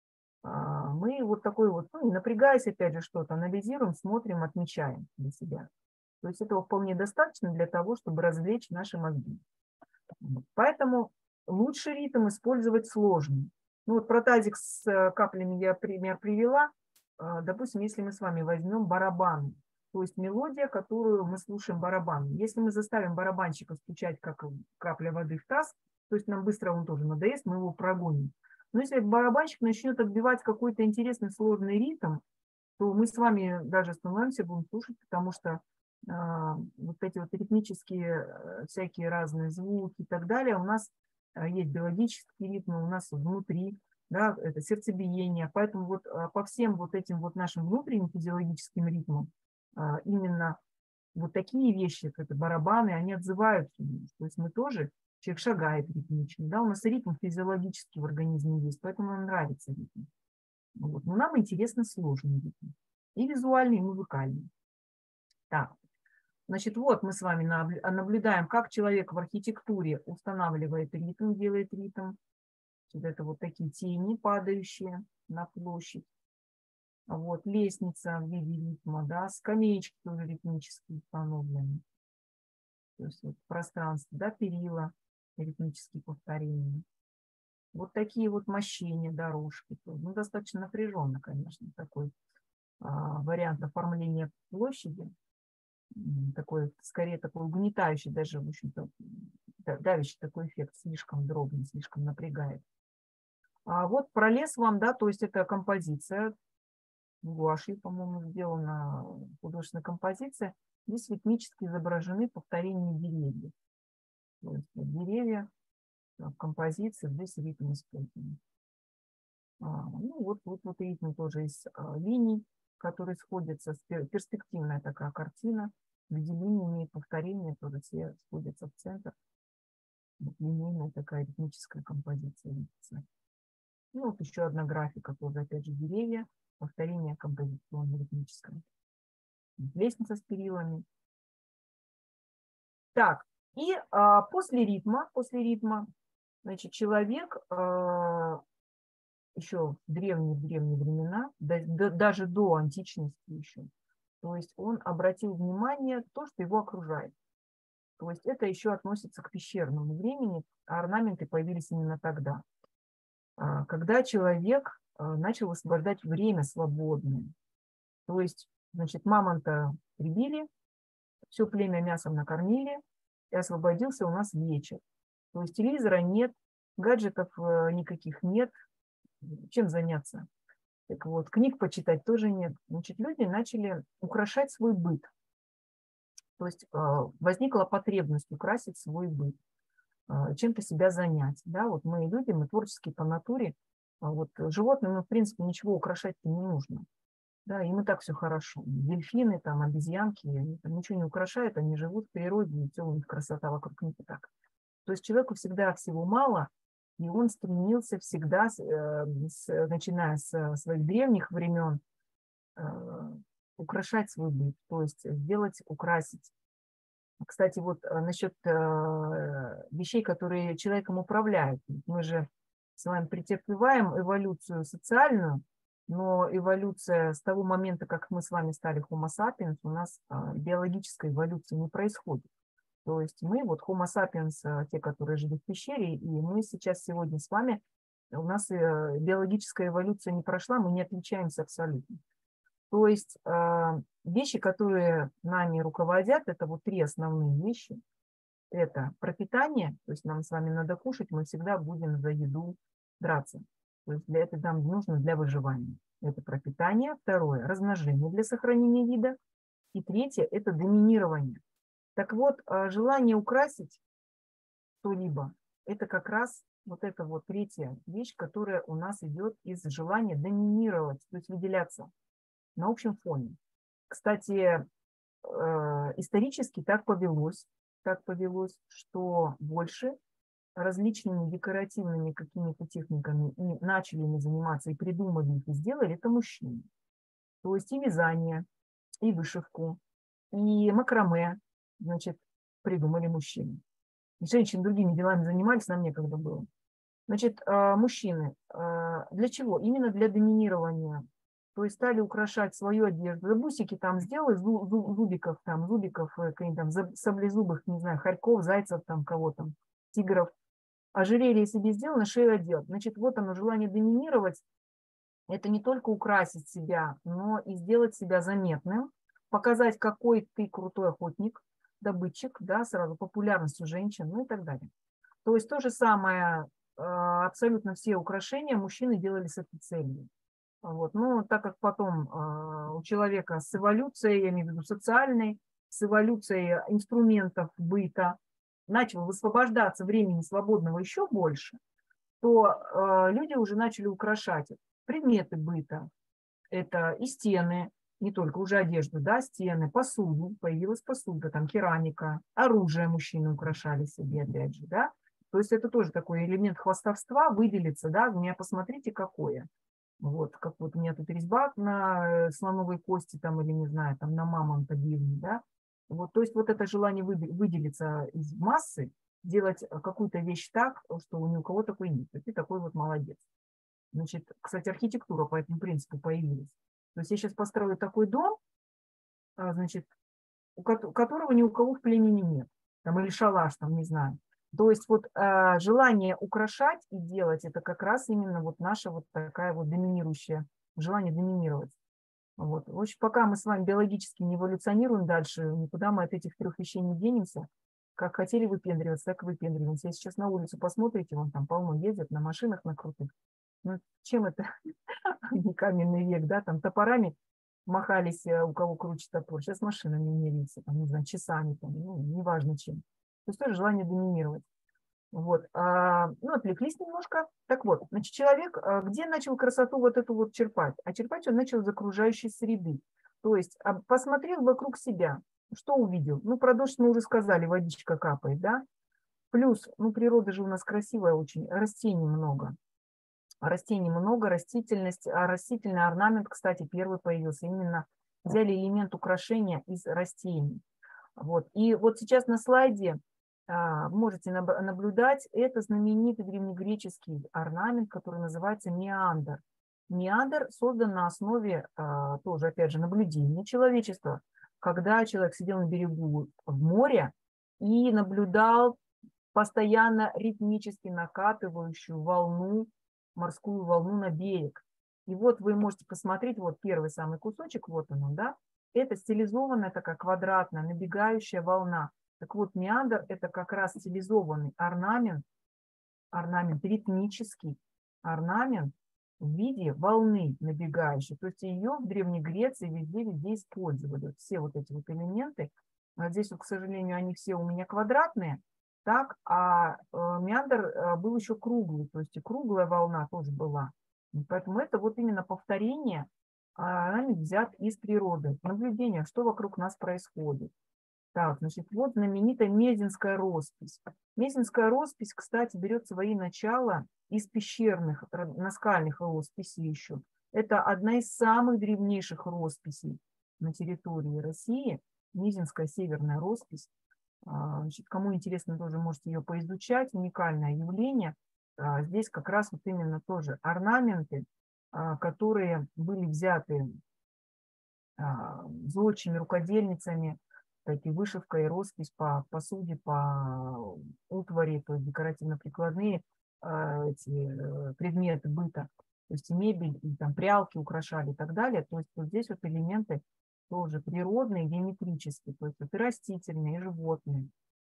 Мы вот такой вот, ну, не напрягаясь опять же что-то, анализируем, смотрим, отмечаем для себя. То есть этого вполне достаточно для того, чтобы развлечь наши мозги. Поэтому лучше ритм использовать сложный. Ну вот про тазик с каплями я пример привела. Допустим, если мы с вами возьмем барабан, то есть мелодия, которую мы слушаем барабан. Если мы заставим барабанщика стучать, как капля воды в таз, то есть нам быстро он тоже надоест, мы его прогоним. Но если барабанщик начнет отбивать какой-то интересный сложный ритм, то мы с вами даже остановимся, будем слушать, потому что э, вот эти вот ритмические э, всякие разные звуки и так далее, у нас э, есть биологические ритмы, у нас внутри, да, это сердцебиение, поэтому вот э, по всем вот этим вот нашим внутренним физиологическим ритмам э, именно вот такие вещи, как это барабаны, они отзываются. То есть мы тоже, человек шагает ритмично, да, у нас ритм физиологический в организме есть, поэтому нам нравится ритм. Вот. Но нам интересно сложный ритм. И визуальный, и музыкальный. Так, значит, вот мы с вами наблюдаем, как человек в архитектуре устанавливает ритм, делает ритм. Вот это вот такие тени, падающие на площадь. Вот, лестница в виде ритма, да, скамеечки тоже ритмически установлены. То есть вот пространство, да, перила, ритмические повторения. Вот такие вот мощения, дорожки. Ну, достаточно напряженно, конечно, такой а, вариант оформления площади. Такой, скорее, такой угнетающий, даже, в общем-то, давящий такой эффект, слишком дробный, слишком напрягает. А вот про лес вам, да, то есть это композиция, гуашью, по-моему, сделана художественная композиция. Здесь ритмически изображены повторения деревьев. То есть деревья в композиции, здесь ритм использован. А, ну, вот, вот, вот ритм тоже из а, линий, которые сходятся, перспективная такая картина, где линиями и повторения тоже все сходятся в центр. Вот линейная такая ритмическая композиция. Ну, вот еще одна графика, тоже опять же деревья, повторение композиционно-ритмическое. Лестница с перилами. Так, и а, после ритма, после ритма, значит, человек а, еще в древние-древние времена, да, да, даже до античности еще, то есть он обратил внимание на то, что его окружает. То есть это еще относится к пещерному времени, а орнаменты появились именно тогда, а, когда человек а, начал освобождать время свободное. То есть, значит, мамонта прибили, все племя мясом накормили, и освободился у нас вечер. То есть телевизора нет, гаджетов никаких нет, чем заняться. Так вот, книг почитать тоже нет. Значит, люди начали украшать свой быт. То есть возникла потребность украсить свой быт, чем-то себя занять. Да, вот мы люди, мы творческие по натуре. Вот животным, ну, в принципе, ничего украшать-то не нужно. Да, им и так все хорошо. Дельфины, там, обезьянки, они там ничего не украшают, они живут в природе, и все у них красота вокруг них и так. То есть человеку всегда всего мало, и он стремился всегда, э, с, начиная с своих древних времен, э, украшать свой быт, то есть сделать, украсить. Кстати, вот насчет э, вещей, которые человеком управляют. Мы же с вами претерпеваем эволюцию социальную, но эволюция с того момента, как мы с вами стали Homo sapiens, у нас а, биологическая эволюция не происходит. То есть мы, вот Homo sapiens, а, те, которые жили в пещере, и мы сейчас сегодня с вами, у нас а, биологическая эволюция не прошла, мы не отличаемся абсолютно. То есть а, вещи, которые нами руководят, это вот три основные вещи. Это пропитание, то есть нам с вами надо кушать, мы всегда будем за еду драться. То есть для этого нам нужно для выживания. Это пропитание. Второе – размножение для сохранения вида. И третье – это доминирование. Так вот, желание украсить что-либо – это как раз вот эта вот третья вещь, которая у нас идет из желания доминировать, то есть выделяться на общем фоне. Кстати, исторически так повелось, так повелось, что больше различными декоративными какими-то техниками и начали ими заниматься, и придумали их, и сделали это мужчины. То есть и вязание, и вышивку, и макраме, значит, придумали мужчины. Женщины другими делами занимались, нам некогда было. Значит, мужчины, для чего? Именно для доминирования. То есть стали украшать свою одежду. Бусики там сделали, зубиков, там, зубиков, там, саблезубых, не знаю, хорьков, зайцев, там, кого там, тигров. Ожерелье себе сделал, на шею одел. Значит, вот оно, желание доминировать. Это не только украсить себя, но и сделать себя заметным, показать, какой ты крутой охотник, добытчик, да, сразу популярность у женщин, ну и так далее. То есть то же самое, абсолютно все украшения мужчины делали с этой целью. Вот. Но так как потом у человека с эволюцией, я имею в виду социальной, с эволюцией инструментов быта, начал высвобождаться времени свободного еще больше, то люди уже начали украшать предметы быта. Это и стены, не только уже одежду, да, стены, посуду, появилась посуда, там керамика, оружие мужчины украшали себе, опять же, да. То есть это тоже такой элемент хвастовства, выделиться, да, у меня посмотрите, какое. Вот, как вот у меня тут резьба на слоновой кости, там, или, не знаю, там, на мамонта бивни, да. Вот, то есть вот это желание выделиться из массы, делать какую-то вещь так, что у ни у кого такой нет. Ты такой вот молодец. Значит, кстати, архитектура по этому принципу появилась. То есть я сейчас построю такой дом, значит, у которого ни у кого в пленении нет. Там, или шалаш, там, не знаю. То есть вот э, желание украшать и делать, это как раз именно вот наша вот такая вот доминирующая, желание доминировать. Вот. В общем, пока мы с вами биологически не эволюционируем дальше, никуда мы от этих трех вещей не денемся. Как хотели выпендриваться, так и выпендриваемся. Если сейчас на улицу посмотрите, вон там полно ездят на машинах, на крутых. Ну, чем это не каменный век, да, там топорами махались, у кого круче топор. Сейчас машинами меряются, там, не знаю, часами, там, ну, неважно чем. То есть тоже желание доминировать. Вот. А, ну, отвлеклись немножко. Так вот, значит, человек где начал красоту вот эту вот черпать? А черпать он начал из окружающей среды. То есть посмотрел вокруг себя. Что увидел? Ну, про дождь мы уже сказали, водичка капает, да? Плюс, ну, природа же у нас красивая очень, растений много. Растений много, растительность, а растительный орнамент, кстати, первый появился. Именно взяли элемент украшения из растений. Вот. И вот сейчас на слайде а, можете наблюдать, это знаменитый древнегреческий орнамент, который называется меандр. Меандр создан на основе а, тоже, опять же, наблюдения человечества, когда человек сидел на берегу в море и наблюдал постоянно ритмически накатывающую волну, морскую волну на берег. И вот вы можете посмотреть, вот первый самый кусочек, вот он, да, это стилизованная такая квадратная набегающая волна. Так вот, меандр – это как раз стилизованный орнамент, орнамент ритмический, орнамент в виде волны набегающей. То есть ее в Древней Греции везде-везде использовали. Все вот эти вот элементы. Здесь, вот, к сожалению, они все у меня квадратные. Так, а меандр был еще круглый, то есть и круглая волна тоже была. Поэтому это вот именно повторение, орнамент взят из природы, наблюдение, что вокруг нас происходит. Так, значит, вот знаменитая Мезенская роспись. Мезенская роспись, кстати, берет свои начала из пещерных, наскальных росписей еще. Это одна из самых древнейших росписей на территории России. Мезенская северная роспись. Значит, кому интересно, тоже можете ее поизучать. Уникальное явление. Здесь как раз вот именно тоже орнаменты, которые были взяты зодчими, рукодельницами, кстати, вышивка и роспись по посуде, по утвари, то есть декоративно-прикладные эти предметы быта, то есть и мебель, и там прялки украшали и так далее. То есть вот здесь вот элементы тоже природные, геометрические, то есть вот и растительные, и животные.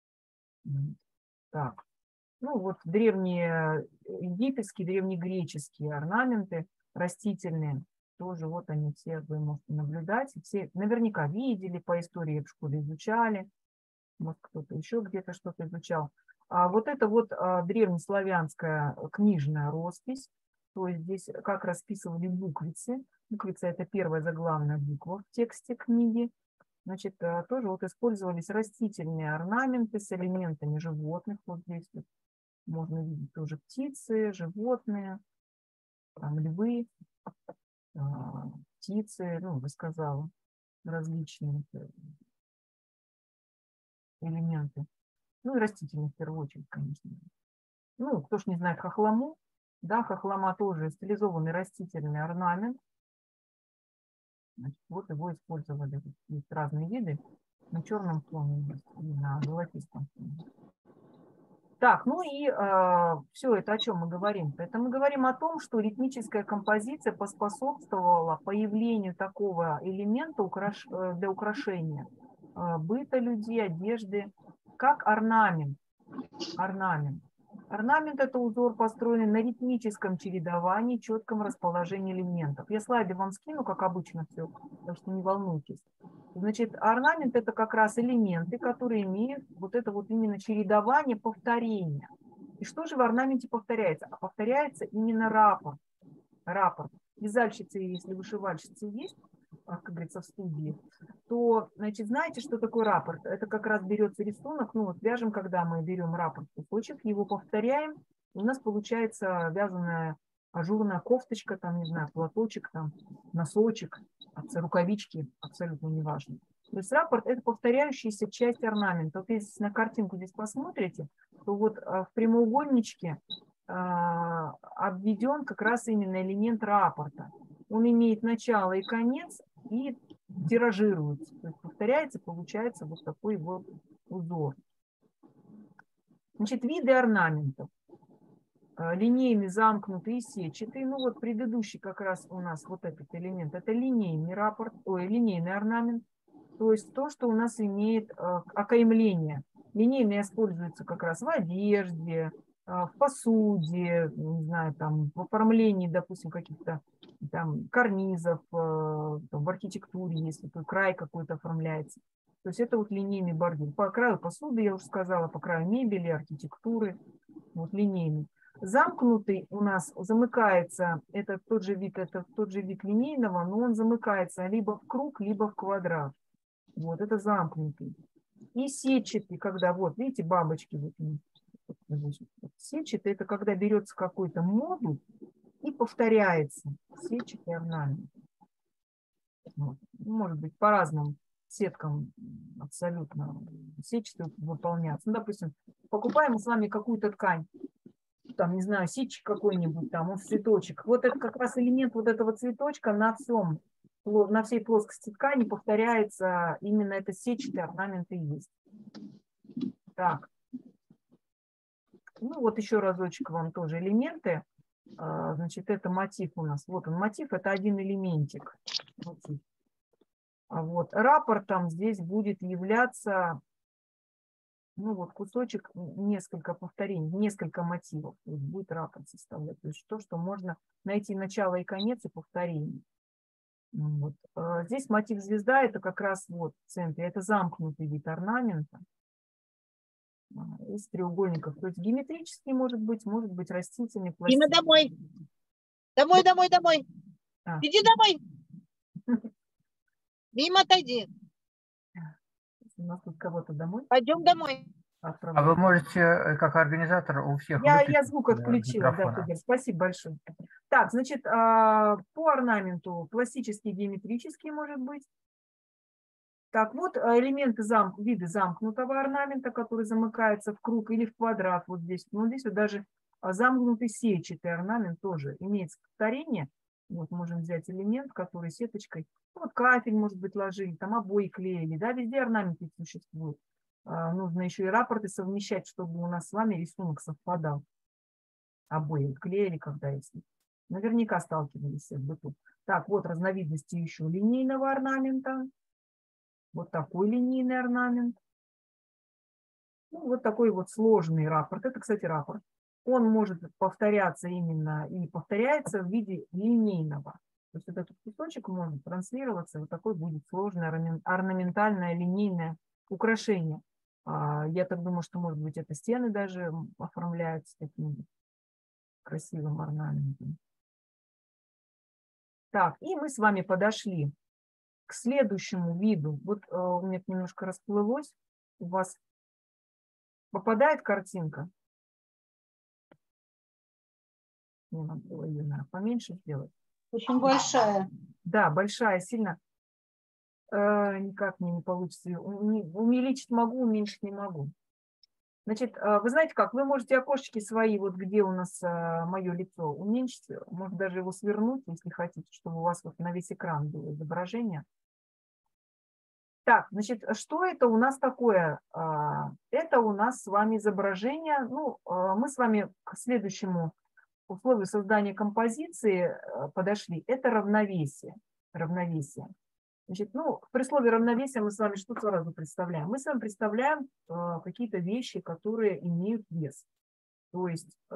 Так, ну вот древние египетские, древнегреческие орнаменты растительные, тоже вот они все, вы можете наблюдать. Все наверняка видели, по истории в школе изучали, может кто-то еще где-то что-то изучал. А вот это вот а, древнеславянская книжная роспись, то есть здесь как расписывали буквицы. Буквица – это первая заглавная буква в тексте книги. Значит, э, тоже вот использовались растительные орнаменты с элементами животных. Вот здесь вот можно видеть тоже птицы, животные, там львы, а, птицы, ну, я сказала, различные э, элементы. Ну и растительные в первую очередь, конечно. Ну, кто ж не знает хохлому, да, хохлома тоже стилизованный растительный орнамент. Значит, вот его использовали. Есть разные виды. На черном фоне есть и на золотистом фоне. Так, ну и э, все это о чем мы говорим? Это мы говорим о том, что ритмическая композиция поспособствовала появлению такого элемента украш... для украшения э, быта людей, одежды, как орнамент. Орнамент. Орнамент – это узор, построенный на ритмическом чередовании, четком расположении элементов. Я слайды вам скину, как обычно все, так что не волнуйтесь. Значит, орнамент – это как раз элементы, которые имеют вот это вот именно чередование, повторение. И что же в орнаменте повторяется? А повторяется именно раппорт. Раппорт. Вязальщицы, если вышивальщицы есть, как говорится, в студии, то, значит, знаете, что такое раппорт? Это как раз берется рисунок, ну вот вяжем, когда мы берем раппорт кусочек, его повторяем, у нас получается вязаная ажурная кофточка, там, не знаю, платочек, там, носочек, рукавички, абсолютно неважно. То есть раппорт – это повторяющаяся часть орнамента. Вот если на картинку здесь посмотрите, то вот в прямоугольничке обведен как раз именно элемент раппорта. Он имеет начало и конец и тиражируется. То есть повторяется, получается вот такой вот узор. Значит, виды орнаментов. Линейный, замкнутый и сетчатый. Ну вот предыдущий как раз у нас вот этот элемент. Это линейный раппорт, ой, линейный орнамент. То есть то, что у нас имеет окаймление. Линейный используется как раз в одежде, в посуде, не знаю, там, в оформлении, допустим, каких-то там карнизов, в архитектуре, если тут край какой-то оформляется. То есть это вот линейный бордюр. По краю посуды, я уже сказала, по краю мебели, архитектуры, вот линейный. Замкнутый у нас замыкается, это тот же вид, это тот же вид линейного, но он замыкается либо в круг, либо в квадрат. Вот, это замкнутый. И сетчатый, когда, вот, видите, бабочки. Вот, сетчатый – это когда берется какой-то модуль и повторяется. Сетчатый орнамент. Вот. Может быть, по разным сеткам абсолютно сетчатый выполняться. Ну, допустим, покупаем мы с вами какую-то ткань, там, не знаю, ситчик какой-нибудь, там, он цветочек. Вот это как раз элемент вот этого цветочка на всем, на всей плоскости ткани повторяется именно это сетчатый орнамент и есть. Так. Ну, вот еще разочек вам тоже элементы. Значит, это мотив у нас. Вот он, мотив, это один элементик. Мотив. А вот раппортом здесь будет являться, ну, вот кусочек, несколько повторений, несколько мотивов. То есть будет раппорт составлять. То есть то, что можно найти начало и конец и повторение. Вот. Здесь мотив звезда, это как раз вот в центре. Это замкнутый вид орнамента из треугольников. То есть геометрический может быть, может быть растительный. Дима, домой. Домой, домой, домой. А. Иди домой. Дима, отойди. У нас тут кого-то домой. Пойдем домой. А вы можете, как организатор, у всех Я, я звук отключила, да, Игорь, спасибо большое. Так, значит, по орнаменту классический, геометрический может быть. Так, вот элементы, зам, виды замкнутого орнамента, который замыкается в круг или в квадрат, вот здесь. Ну, здесь вот даже замкнутый сетчатый орнамент тоже имеется повторение. Вот можем взять элемент, который сеточкой, вот кафель, может быть, ложили, там обои клеили, да, везде орнаменты существуют. А, нужно еще и раппорты совмещать, чтобы у нас с вами рисунок совпадал. Обои клеили, когда если. Наверняка сталкивались с быту. Так, вот разновидности еще линейного орнамента. Вот такой линейный орнамент. Ну, вот такой вот сложный раппорт. Это, кстати, раппорт. Он может повторяться именно и повторяется в виде линейного. То есть этот кусочек может транслироваться, вот такой будет сложное орнаментальное линейное украшение. Я так думаю, что, может быть, это стены даже оформляются таким красивым орнаментом. Так, и мы с вами подошли к следующему виду. Вот э, у меня немножко расплылось. У вас попадает картинка? Мне надо было ее, наверное, поменьше сделать. Очень большая. Да, большая, сильно. Э, никак мне не получится. Увеличить могу, уменьшить не могу. Значит, вы знаете как, вы можете окошечки свои, вот где у нас мое лицо, уменьшить, может даже его свернуть, если хотите, чтобы у вас вот на весь экран было изображение. Так, значит, что это у нас такое? Это у нас с вами изображение, ну, мы с вами к следующему условию создания композиции подошли, это равновесие, равновесие. Значит, ну, при слове равновесия мы с вами что сразу представляем? Мы с вами представляем э, какие-то вещи, которые имеют вес. То есть, э,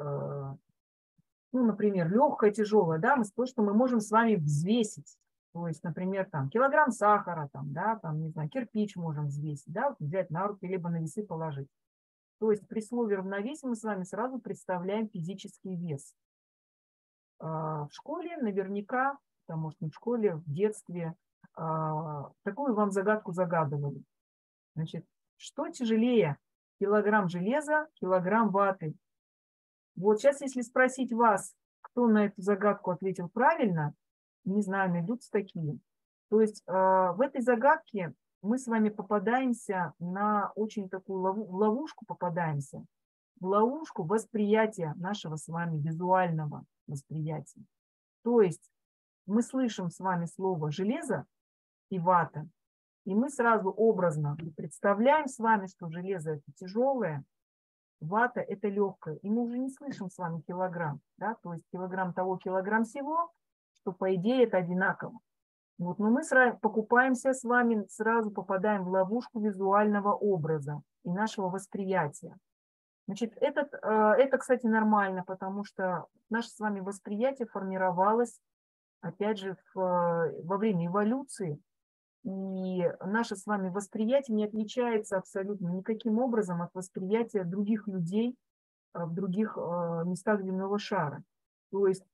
ну, например, легкое, тяжелое, да, мы то, что мы можем с вами взвесить. То есть, например, там, килограмм сахара, там, да, там, не знаю, кирпич можем взвесить, да, взять на руки, либо на весы положить. То есть при слове равновесия мы с вами сразу представляем физический вес. Э, в школе наверняка, там, может, не в школе, в детстве, такую вам загадку загадывали. Значит, что тяжелее? Килограмм железа, килограмм ваты. Вот сейчас, если спросить вас, кто на эту загадку ответил правильно, не знаю, найдутся такие. То есть в этой загадке мы с вами попадаемся на очень такую лову, в ловушку попадаемся, в ловушку восприятия нашего с вами визуального восприятия. То есть мы слышим с вами слово железо и вата. И мы сразу образно представляем с вами, что железо это тяжелое, вата это легкое. И мы уже не слышим с вами килограмм. Да? То есть килограмм того, килограмм всего, что по идее это одинаково. Вот, но мы сразу покупаемся с вами, сразу попадаем в ловушку визуального образа и нашего восприятия. Значит, этот, это, кстати, нормально, потому что наше с вами восприятие формировалось, опять же, в, во время эволюции. И наше с вами восприятие не отличается абсолютно никаким образом от восприятия других людей в других местах земного шара. То есть,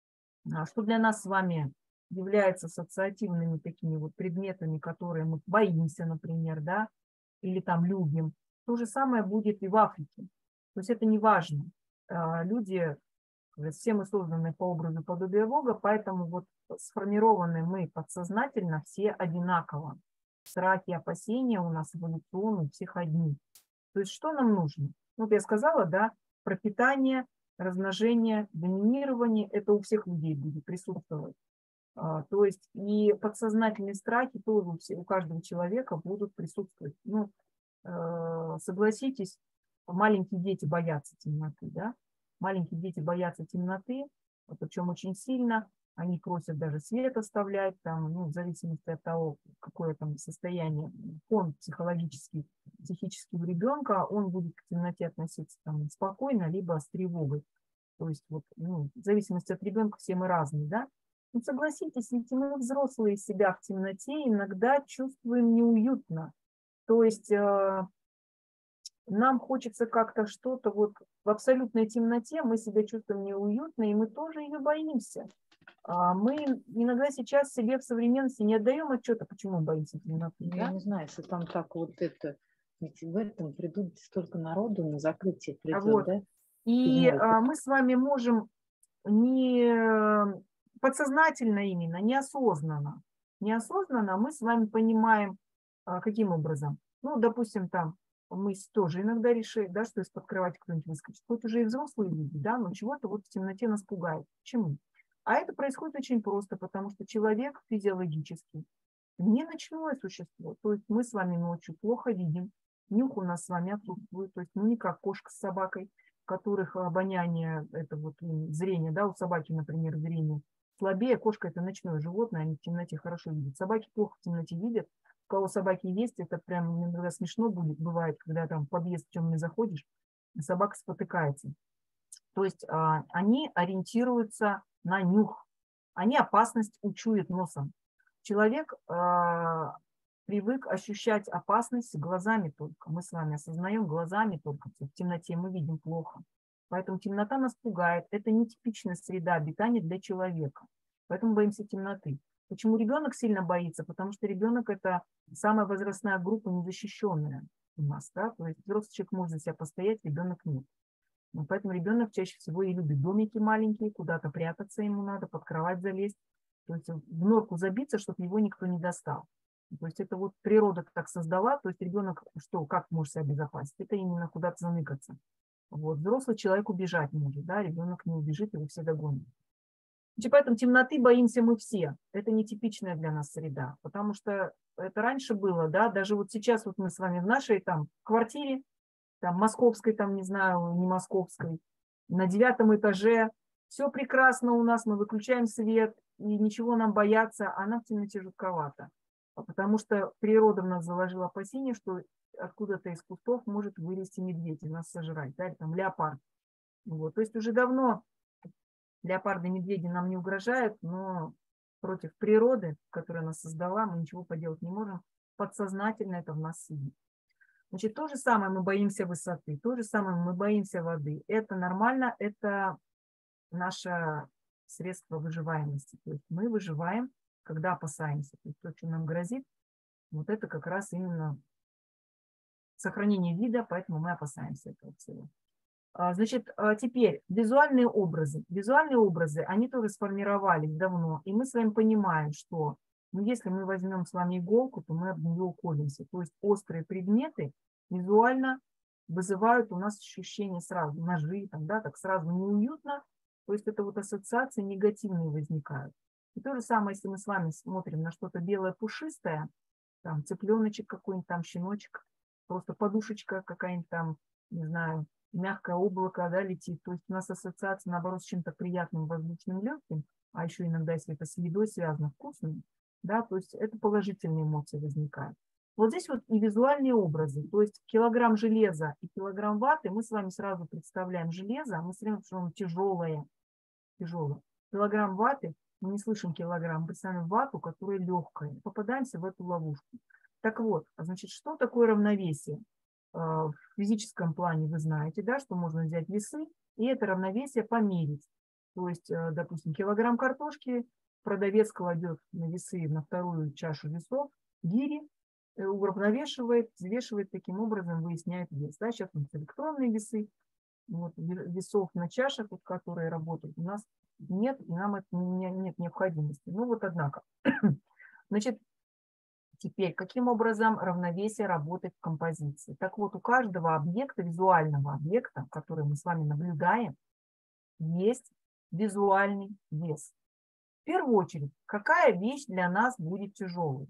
что для нас с вами является ассоциативными такими вот предметами, которые мы боимся, например, да, или там любим, то же самое будет и в Африке. То есть это не важно. Люди, все мы созданы по образу подобия Бога, поэтому вот сформированы мы подсознательно все одинаково. Страхи, опасения у нас эволюционно у всех одни. То есть что нам нужно? Вот я сказала, да, пропитание, размножение, доминирование, это у всех людей будет присутствовать. А, то есть и подсознательные страхи тоже у, всех, у каждого человека будут присутствовать. Ну, э, согласитесь, маленькие дети боятся темноты, да? Маленькие дети боятся темноты, причем очень сильно. Они просят даже свет оставлять, там, ну, в зависимости от того, какое там состояние, фон психологический, психический у ребенка, он будет к темноте относиться там, спокойно, либо с тревогой. То есть вот, ну, в зависимости от ребенка все мы разные, да? Ну, согласитесь, ведь мы взрослые себя в темноте иногда чувствуем неуютно. То есть э, нам хочется как-то что-то вот в абсолютной темноте, мы себя чувствуем неуютно, и мы тоже ее боимся. А мы иногда сейчас себе в современности не отдаем отчета, почему боимся темноты. Ну, да? я не знаю, если там так вот это, ведь в этом придут столько народу на закрытие придет, вот. да? И а, мы с вами можем не подсознательно именно, неосознанно, неосознанно мы с вами понимаем, а, каким образом. Ну, допустим, там мы тоже иногда решили, да, что из-под кровати кто-нибудь выскочит. Хоть уже и взрослые люди, да, но чего-то вот в темноте нас пугает. Почему? А это происходит очень просто, потому что человек физиологически не ночное существо. То есть мы с вами ночью плохо видим, нюх у нас с вами отсутствует, то есть мы не как кошка с собакой, у которых обоняние, это вот зрение, да, у собаки, например, зрение слабее, кошка это ночное животное, они в темноте хорошо видят. Собаки плохо в темноте видят, у кого собаки есть, это прям иногда смешно будет, бывает, когда там в подъезд темный заходишь, собака спотыкается. То есть а, они ориентируются на нюх, они опасность учуют носом. Человек а, привык ощущать опасность глазами только. Мы с вами осознаем глазами только. В темноте мы видим плохо. Поэтому темнота нас пугает. Это нетипичная среда обитания для человека. Поэтому боимся темноты. Почему ребенок сильно боится? Потому что ребенок – это самая возрастная группа незащищенная у нас. Да? То есть взрослый человек может за себя постоять, ребенок нет. Но поэтому ребенок чаще всего и любит домики маленькие, куда-то прятаться ему надо, под кровать залезть. То есть в норку забиться, чтобы его никто не достал. То есть это вот природа так создала, то есть ребенок что, как может себя обезопасить? Это именно куда-то заныкаться. Вот. Взрослый человек убежать может, да, ребенок не убежит, его все догонят. Значит, поэтому темноты боимся мы все. Это нетипичная для нас среда, потому что это раньше было, да, даже вот сейчас вот мы с вами в нашей там квартире, там московской, там не знаю, не московской, на девятом этаже, все прекрасно у нас, мы выключаем свет, и ничего нам бояться, а нам в темноте жутковато. Потому что природа в нас заложила опасение, что откуда-то из кустов может вылезти медведь и нас сожрать, да, или там леопард. Вот. То есть уже давно леопарды и медведи нам не угрожают, но против природы, которая нас создала, мы ничего поделать не можем. Подсознательно это в нас сидит. Значит, то же самое мы боимся высоты, то же самое мы боимся воды. Это нормально, это наше средство выживаемости. То есть мы выживаем, когда опасаемся. То есть то, что нам грозит, вот это как раз именно сохранение вида, поэтому мы опасаемся этого всего. Значит, теперь визуальные образы. Визуальные образы, они тоже сформировались давно, и мы с вами понимаем, что ну, если мы возьмем с вами иголку, то мы об нее уколемся. То есть острые предметы визуально вызывают у нас ощущение сразу, ножи, там, да, так сразу неуютно. То есть это вот ассоциации негативные возникают. И то же самое, если мы с вами смотрим на что-то белое пушистое, там цыпленочек какой-нибудь, там щеночек, просто подушечка какая-нибудь там, не знаю, мягкое облако, да, летит. То есть у нас ассоциация, наоборот, с чем-то приятным, воздушным, легким, а еще иногда, если это с едой связано, вкусным, да, то есть это положительные эмоции возникают. Вот здесь вот и визуальные образы, то есть килограмм железа и килограмм ваты, мы с вами сразу представляем железо, мы смотрим, что оно тяжелое, тяжелое. Килограмм ваты, мы не слышим килограмм, мы представляем вату, которая легкая, попадаемся в эту ловушку. Так вот, значит, что такое равновесие? В физическом плане вы знаете, да, что можно взять весы и это равновесие померить. То есть, допустим, килограмм картошки продавец кладет на весы, на вторую чашу весов, гири, уравновешивает, взвешивает, таким образом выясняет вес. Да, сейчас у нас электронные весы, вот, весов на чашах, вот, которые работают, у нас нет, и нам это не, нет необходимости. Ну вот, однако, значит, теперь, каким образом равновесие работает в композиции? Так вот, у каждого объекта, визуального объекта, который мы с вами наблюдаем, есть визуальный вес. В первую очередь, какая вещь для нас будет тяжелой?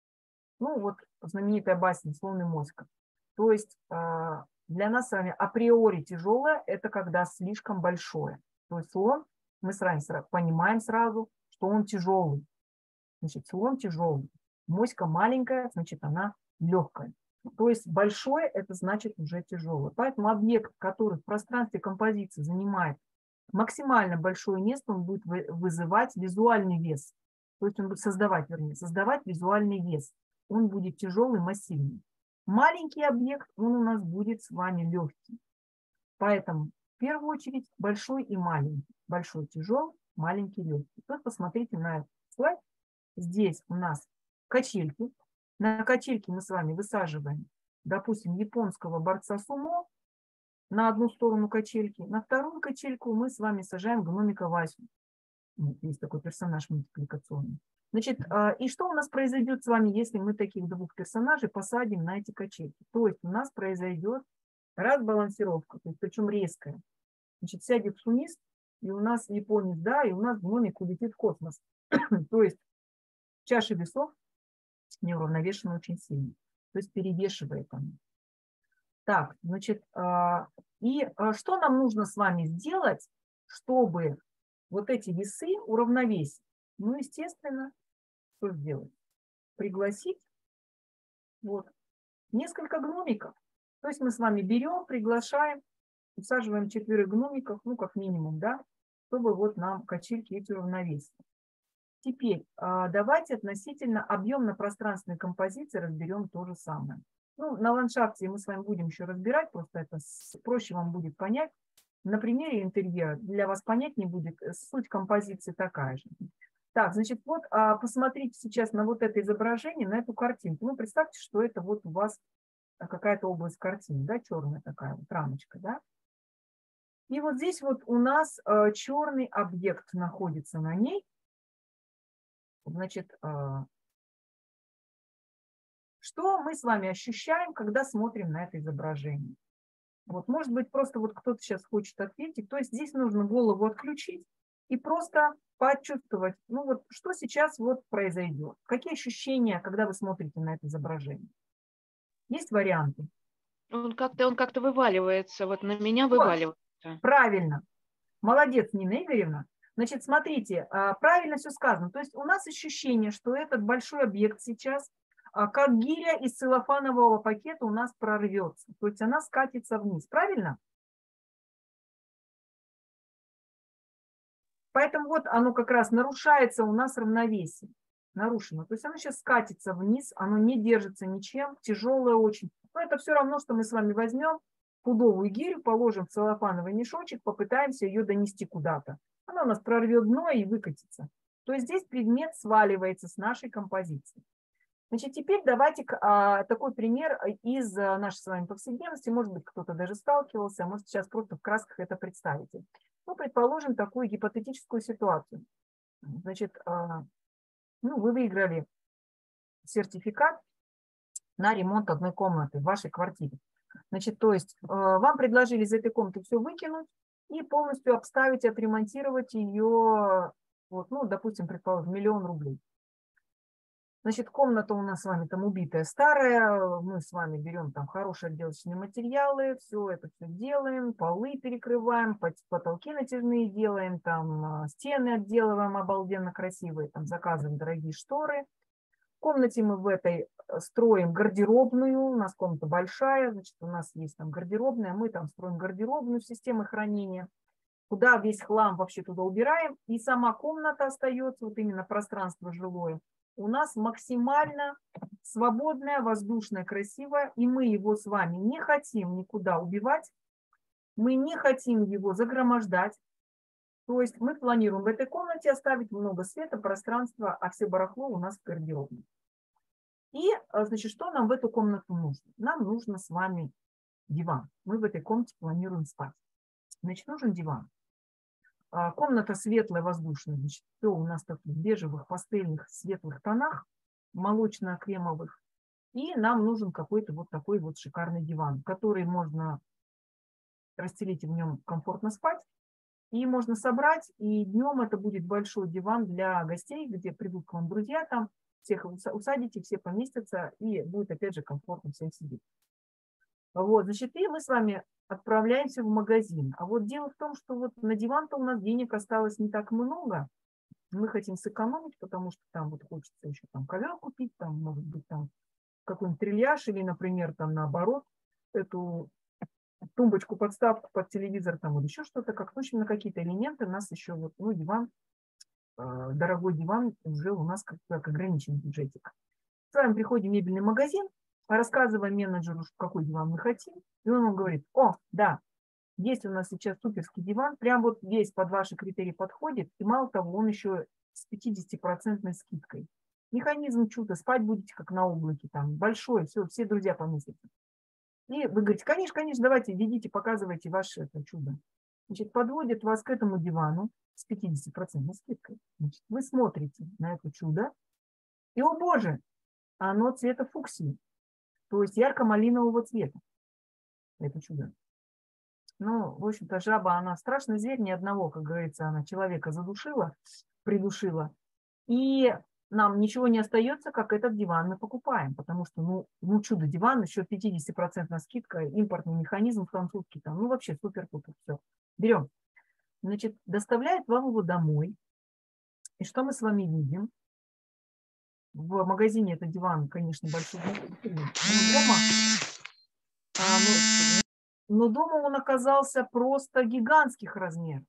Ну, вот знаменитая басня «Слон и моська». То есть для нас с вами априори тяжелое – это когда слишком большое. То есть слон, мы с вами понимаем сразу, что он тяжелый. Значит, слон тяжелый. Моська маленькая, значит, она легкая. То есть большое – это значит уже тяжелое. Поэтому объект, который в пространстве композиции занимает максимально большое место, он будет вызывать визуальный вес. То есть он будет создавать, вернее, создавать визуальный вес. Он будет тяжелый, массивный. Маленький объект, он у нас будет с вами легкий. Поэтому в первую очередь большой и маленький. Большой тяжелый, маленький легкий. Вот посмотрите на этот слайд. Здесь у нас качельки. На качельки мы с вами высаживаем, допустим, японского борца сумо на одну сторону качельки. На вторую качельку мы с вами сажаем гномика Васю. Есть такой персонаж мультипликационный. Значит, и что у нас произойдет с вами, если мы таких двух персонажей посадим на эти качельки? То есть у нас произойдет разбалансировка, то есть причем резкая. Значит, сядет сумист, и у нас японец, да, и у нас гномик улетит в космос. То есть чаша весов неуравновешена очень сильно. То есть перевешивает она. Так, значит, и что нам нужно с вами сделать, чтобы вот эти весы уравновесить? Ну, естественно, что сделать? Пригласить вот несколько гномиков. То есть мы с вами берем, приглашаем, усаживаем четверых гномиков, ну, как минимум, да, чтобы вот нам качельки эти уравновесить. Теперь давайте относительно объемно-пространственной композиции разберем то же самое. Ну, на ландшафте мы с вами будем еще разбирать, просто это проще вам будет понять. На примере интерьера для вас понятнее будет, суть композиции такая же. Так, значит, вот а, посмотрите сейчас на вот это изображение, на эту картинку. Ну, представьте, что это вот у вас какая-то область картины, да, черная такая вот рамочка, да. И вот здесь вот у нас а, черный объект находится на ней. Значит, а, что мы с вами ощущаем, когда смотрим на это изображение? Вот, может быть, просто вот кто-то сейчас хочет ответить. То есть здесь нужно голову отключить и просто почувствовать, ну вот, что сейчас вот произойдет. Какие ощущения, когда вы смотрите на это изображение? Есть варианты? Он как-то он как-то вываливается, вот на меня Вот, вываливается. правильно. Молодец, Нина Игоревна. Значит, смотрите, а, правильно все сказано. То есть у нас ощущение, что этот большой объект сейчас, а, как гиря из целлофанового пакета, у нас прорвется. То есть она скатится вниз. Правильно? Поэтому вот оно как раз нарушается у нас равновесие. Нарушено. То есть оно сейчас скатится вниз, оно не держится ничем, тяжелое очень. Но это все равно, что мы с вами возьмем пудовую гирю, положим в целлофановый мешочек, попытаемся ее донести куда-то. Она у нас прорвет дно и выкатится. То есть здесь предмет сваливается с нашей композиции. Значит, теперь давайте а, такой пример из а, нашей с вами повседневности. Может быть, кто-то даже сталкивался, а может сейчас просто в красках это представите. Ну, предположим такую гипотетическую ситуацию. Значит, а, ну, вы выиграли сертификат на ремонт одной комнаты в вашей квартире. Значит, то есть а, вам предложили из этой комнаты все выкинуть и полностью обставить, отремонтировать ее, вот, ну, допустим, предположим, миллион рублей. Значит, комната у нас с вами там убитая, старая, мы с вами берем там хорошие отделочные материалы, все это все делаем, полы перекрываем, потолки натяжные делаем, там стены отделываем обалденно красивые, там заказываем дорогие шторы. В комнате мы в этой строим гардеробную, у нас комната большая, значит, у нас есть там гардеробная, мы там строим гардеробную систему хранения, куда весь хлам вообще туда убираем, и сама комната остается, вот именно пространство жилое, у нас максимально свободная, воздушная, красивая, и мы его с вами не хотим никуда убивать, мы не хотим его загромождать, то есть мы планируем в этой комнате оставить много света, пространства, а все барахло у нас в гардеробной. И, значит, что нам в эту комнату нужно? Нам нужно с вами диван. Мы в этой комнате планируем спать. Значит, нужен диван. Комната светлая, воздушная, значит, все у нас таких бежевых, пастельных, светлых тонах, молочно-кремовых. И нам нужен какой-то вот такой вот шикарный диван, который можно расстелить и в нем комфортно спать. И можно собрать, и днем это будет большой диван для гостей, где придут к вам друзья, там всех усадите, все поместятся, и будет опять же комфортно всем сидеть. Вот, значит, и мы с вами отправляемся в магазин. А вот дело в том, что вот на диван-то у нас денег осталось не так много. Мы хотим сэкономить, потому что там вот хочется еще там ковер купить, там может быть там какой-нибудь трильяж или, например, там наоборот, эту тумбочку, подставку под телевизор там или еще что-то, как точно на какие-то элементы у нас еще вот, ну, диван, э, дорогой диван уже у нас как, как ограниченный бюджетик. С вами приходим в мебельный магазин, рассказываем менеджеру, какой диван мы хотим, и он вам говорит: о, да, есть у нас сейчас суперский диван, прям вот весь под ваши критерии подходит, и мало того, он еще с пятидесятипроцентной скидкой. Механизм чудо, спать будете как на облаке, там, большой, все, все друзья поместятся. И вы говорите: конечно, конечно, давайте, ведите, показывайте ваше это чудо. Значит, подводит вас к этому дивану с пятидесятипроцентной скидкой. Значит, вы смотрите на это чудо, и, о боже, оно цвета фуксии. То есть ярко-малинового цвета. Это чудо. Ну, в общем-то, жаба, она страшный зверь, ни одного, как говорится, она человека задушила, придушила. И нам ничего не остается, как этот диван мы покупаем, потому что, ну, ну чудо-диван, еще пятидесятипроцентная скидка, импортный механизм французский, там, ну, вообще супер-пупер, все. Берем. Значит, доставляет вам его домой. И что мы с вами видим? В магазине этот диван, конечно, большой. Но дома, а, но, но дома он оказался просто гигантских размеров.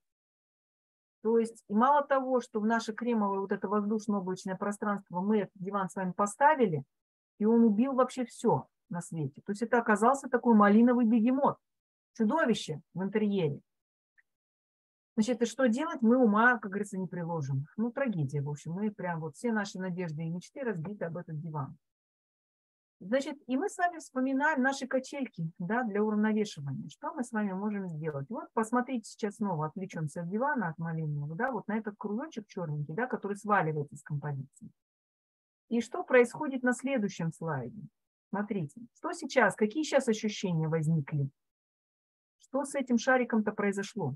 То есть, и мало того, что в наше кремовое вот это воздушно-облачное пространство мы этот диван с вами поставили, и он убил вообще все на свете. То есть это оказался такой малиновый бегемот, чудовище в интерьере. Значит, и что делать? Мы ума, как говорится, не приложим. Ну, трагедия, в общем. Мы прям вот все наши надежды и мечты разбиты об этот диван. Значит, и мы с вами вспоминаем наши качельки, да, для уравновешивания. Что мы с вами можем сделать? Вот посмотрите сейчас снова, отвлечемся от дивана, от малинового, да, вот на этот кружочек черненький, да, который сваливается из композиции. И что происходит на следующем слайде? Смотрите, что сейчас, какие сейчас ощущения возникли? Что с этим шариком-то произошло?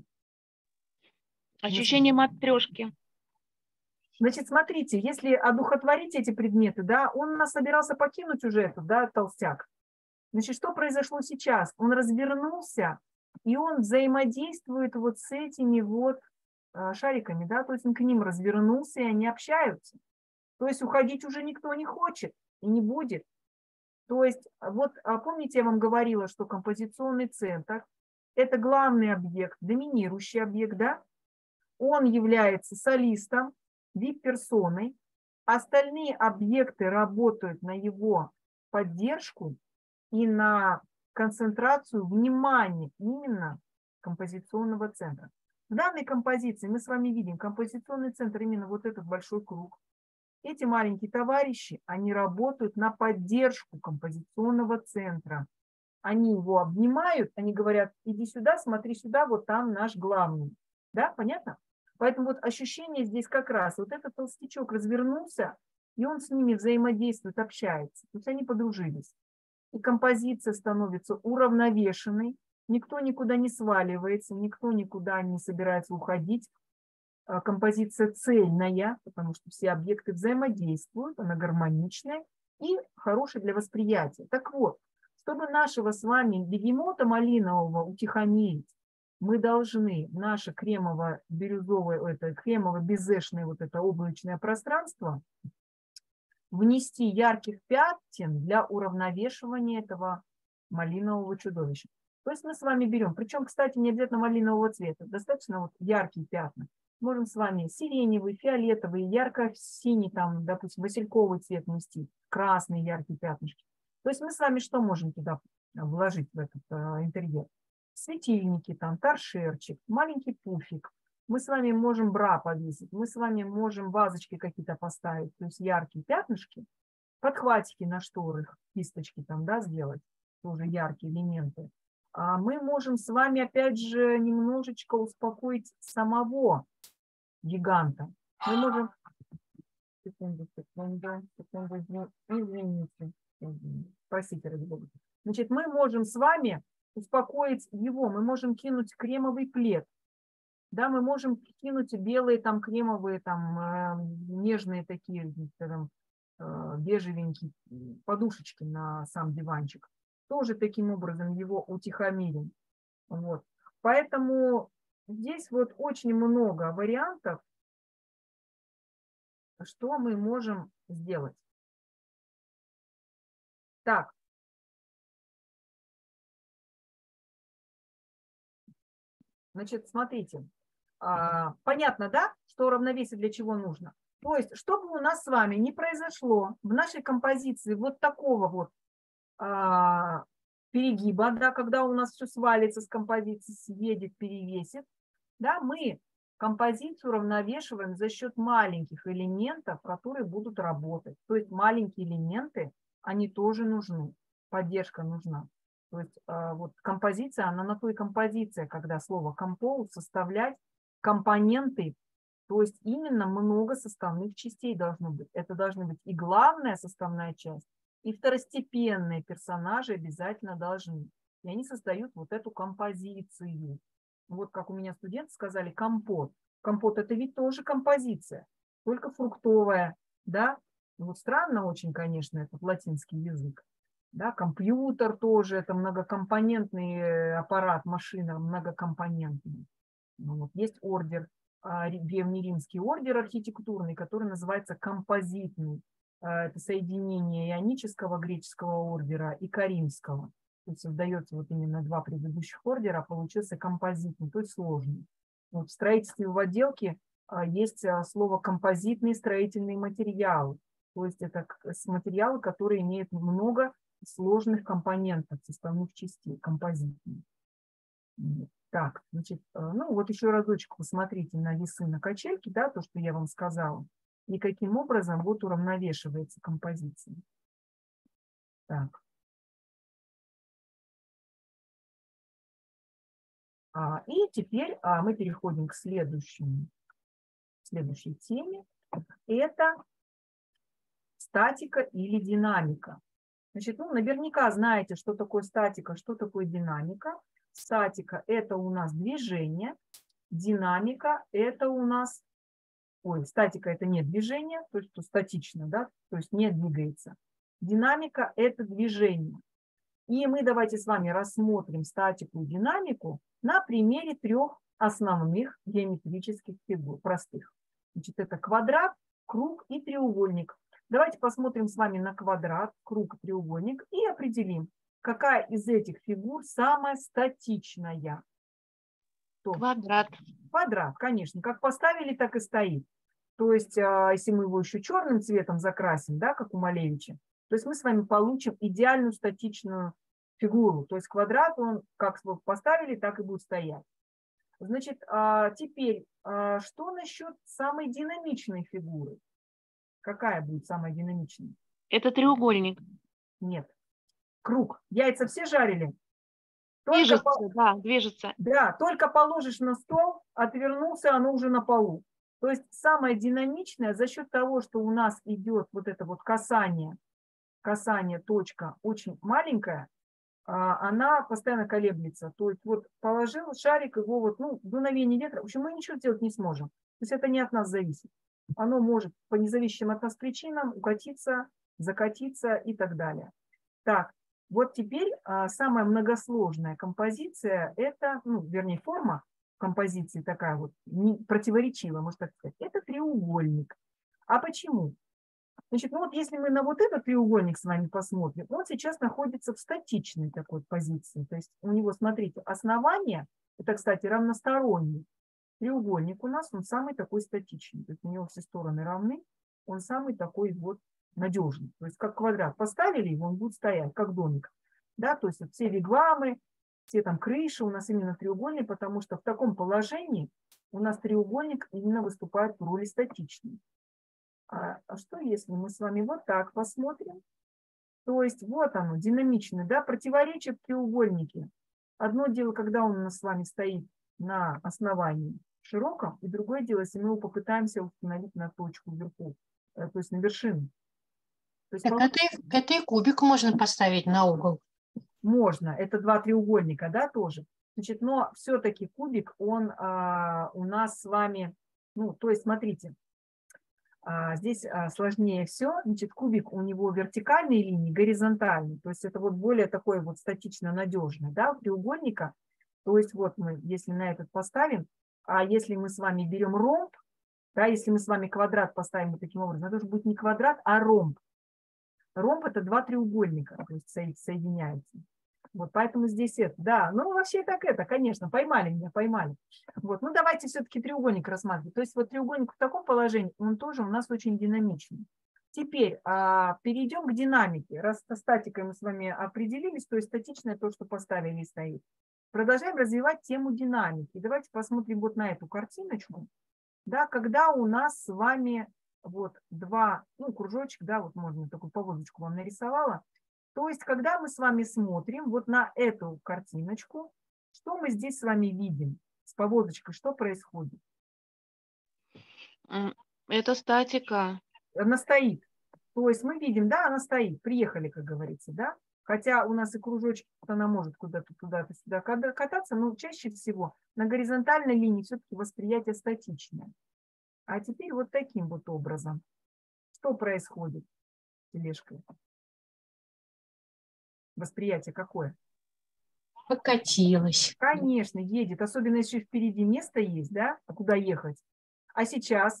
Ощущение матрешки. Значит, смотрите, если одухотворить эти предметы, да, он нас собирался покинуть уже этот, да, толстяк. Значит, что произошло сейчас? Он развернулся, и он взаимодействует вот с этими вот шариками, да, то есть он к ним развернулся, и они общаются. То есть уходить уже никто не хочет и не будет. То есть, вот помните, я вам говорила, что композиционный центр – это главный объект, доминирующий объект, да? Он является солистом, вип-персоной, остальные объекты работают на его поддержку и на концентрацию внимания именно композиционного центра. В данной композиции мы с вами видим композиционный центр, именно вот этот большой круг. Эти маленькие товарищи, они работают на поддержку композиционного центра. Они его обнимают, они говорят, иди сюда, смотри сюда, вот там наш главный. Да, понятно? Поэтому вот ощущение здесь как раз, вот этот толстячок развернулся, и он с ними взаимодействует, общается. То есть они подружились. И композиция становится уравновешенной, никто никуда не сваливается, никто никуда не собирается уходить. Композиция цельная, потому что все объекты взаимодействуют, она гармоничная и хорошая для восприятия. Так вот, чтобы нашего с вами бегемота малинового утихомирить, мы должны наше кремово-бирюзовое, это кремово-безэшное вот это облачное пространство внести ярких пятен для уравновешивания этого малинового чудовища. То есть мы с вами берем, причем, кстати, не обязательно малинового цвета, достаточно вот яркие пятна. Можем с вами сиреневый, фиолетовый, ярко-синий, там, допустим, васильковый цвет нести, красные яркие пятнышки. То есть мы с вами что можем туда вложить в этот а, интерьер? Светильники, там, торшерчик, маленький пуфик. Мы с вами можем бра повесить, мы с вами можем вазочки какие-то поставить, то есть яркие пятнышки, подхватики на шторах, кисточки там, да, сделать, тоже яркие элементы. А мы можем с вами, опять же, немножечко успокоить самого гиганта. Мы можем... Секунду, секунду, секунду, извините. Простите, ради бога. Значит, мы можем с вами успокоить его, мы можем кинуть кремовый плед, да, мы можем кинуть белые там кремовые, там э, нежные такие, там, э, бежевенькие подушечки на сам диванчик. Тоже таким образом его утихомирим. Вот. Поэтому здесь вот очень много вариантов, что мы можем сделать. Так. Значит, смотрите. А, понятно, да, что равновесие для чего нужно? То есть, чтобы у нас с вами не произошло в нашей композиции вот такого вот а, перегиба, да, когда у нас все свалится с композиции, съедет, перевесит, да, мы композицию равновешиваем за счет маленьких элементов, которые будут работать. То есть маленькие элементы, они тоже нужны, поддержка нужна. То есть а, вот композиция, она на то и композиция, когда слово compose составлять компоненты, то есть именно много составных частей должно быть. Это должны быть и главная составная часть, и второстепенные персонажи обязательно должны. И они создают вот эту композицию. Вот как у меня студенты сказали, компот. Компот – это ведь тоже композиция, только фруктовая. Да? Вот странно очень, конечно, этот латинский язык. Да? Компьютер тоже – это многокомпонентный аппарат, машина многокомпонентная. Вот. Есть ордер, древнеримский ордер архитектурный, который называется композитный. Это соединение ионического греческого ордера и каримского. То есть создается вот именно два предыдущих ордера, получился композитный, то есть сложный. Вот в строительстве, в отделке есть слово композитные строительные материалы. То есть это материалы, которые имеют много сложных компонентов, составных частей, композитные. Так, значит, ну вот еще разочек посмотрите на весы на качельке, да, то, что я вам сказала, и каким образом вот уравновешивается композиция. Так. А, и теперь а, мы переходим к следующему, следующей теме. Это статика или динамика. Значит, ну, наверняка знаете, что такое статика, что такое динамика. Статика – это у нас движение, динамика – это у нас… Ой, статика – это не движение, то есть что статично, да, то есть не двигается. Динамика – это движение. И мы давайте с вами рассмотрим статику и динамику на примере трех основных геометрических фигур, простых. Значит, это квадрат, круг и треугольник. Давайте посмотрим с вами на квадрат, круг, треугольник и определим, какая из этих фигур самая статичная. То Квадрат. Квадрат, конечно. Как поставили, так и стоит. То есть, если мы его еще черным цветом закрасим, да, как у Малевича, то есть мы с вами получим идеальную статичную фигуру. То есть квадрат, он как поставили, так и будет стоять. Значит, теперь, что насчет самой динамичной фигуры? Какая будет самая динамичная? Это треугольник. Нет. Круг. Яйца все жарили? Только Движется, по... да, движется. Да, только положишь на стол, отвернулся, оно уже на полу. То есть самое динамичное за счет того, что у нас идет вот это вот касание, касание, точка очень маленькая, она постоянно колеблется. То есть вот положил шарик, его вот, ну, дуновение ветра. В общем, мы ничего сделать не сможем. То есть это не от нас зависит. Оно может по независимым от нас причинам укатиться, закатиться и так далее. Так, вот теперь а, самая многосложная композиция, это, ну, вернее, форма композиции такая вот, не, противоречивая, можно так сказать, это треугольник. А почему? Значит, ну вот если мы на вот этот треугольник с вами посмотрим, он сейчас находится в статичной такой позиции. То есть у него, смотрите, основание, это, кстати, равносторонний треугольник у нас, он самый такой статичный. То есть у него все стороны равны, он самый такой вот надежный. То есть как квадрат поставили его, он будет стоять, как домик. Да, то есть вот все вигвамы, все там крыши у нас именно треугольные, потому что в таком положении у нас треугольник именно выступает в роли статичной. А, а что если мы с вами вот так посмотрим? То есть вот оно, динамичный, да, противоречие в треугольнике. Одно дело, когда он у нас с вами стоит на основании широком, и другое дело, если мы его попытаемся установить на точку вверху, то есть на вершину. То есть так это, это и кубик можно поставить на угол. Можно, это два треугольника, да, тоже. Значит, но все-таки кубик, он а, у нас с вами, ну, то есть, смотрите, а, здесь а, сложнее все. Значит, кубик, у него вертикальные линии, горизонтальные, то есть это вот более такой вот статично надежный, да, у треугольника. То есть вот мы, если на этот поставим, а если мы с вами берем ромб, да, если мы с вами квадрат поставим вот таким образом, это уже будет не квадрат, а ромб. Ромб – это два треугольника, то есть соединяются. Вот поэтому здесь это, да, ну вообще так это, конечно, поймали меня, поймали. Вот, ну давайте все-таки треугольник рассматривать. То есть вот треугольник в таком положении, он тоже у нас очень динамичный. Теперь а, перейдем к динамике. Раз со статикой мы с вами определились, то есть статичное то, что поставили и стоит. Продолжаем развивать тему динамики. Давайте посмотрим вот на эту картиночку. Да, когда у нас с вами вот два, ну, кружочек, да, вот можно такую поводочку вам нарисовала. То есть, когда мы с вами смотрим вот на эту картиночку, что мы здесь с вами видим с поводочкой, что происходит? Это статика. Она стоит. То есть мы видим, да, она стоит. Приехали, как говорится, да. Хотя у нас и кружочек, она может куда-то туда-то сюда кататься, но чаще всего на горизонтальной линии все-таки восприятие статичное. А теперь вот таким вот образом. Что происходит с тележкой? Восприятие какое? Покатилась. Конечно, едет. Особенно если впереди место есть, да? А куда ехать? А сейчас?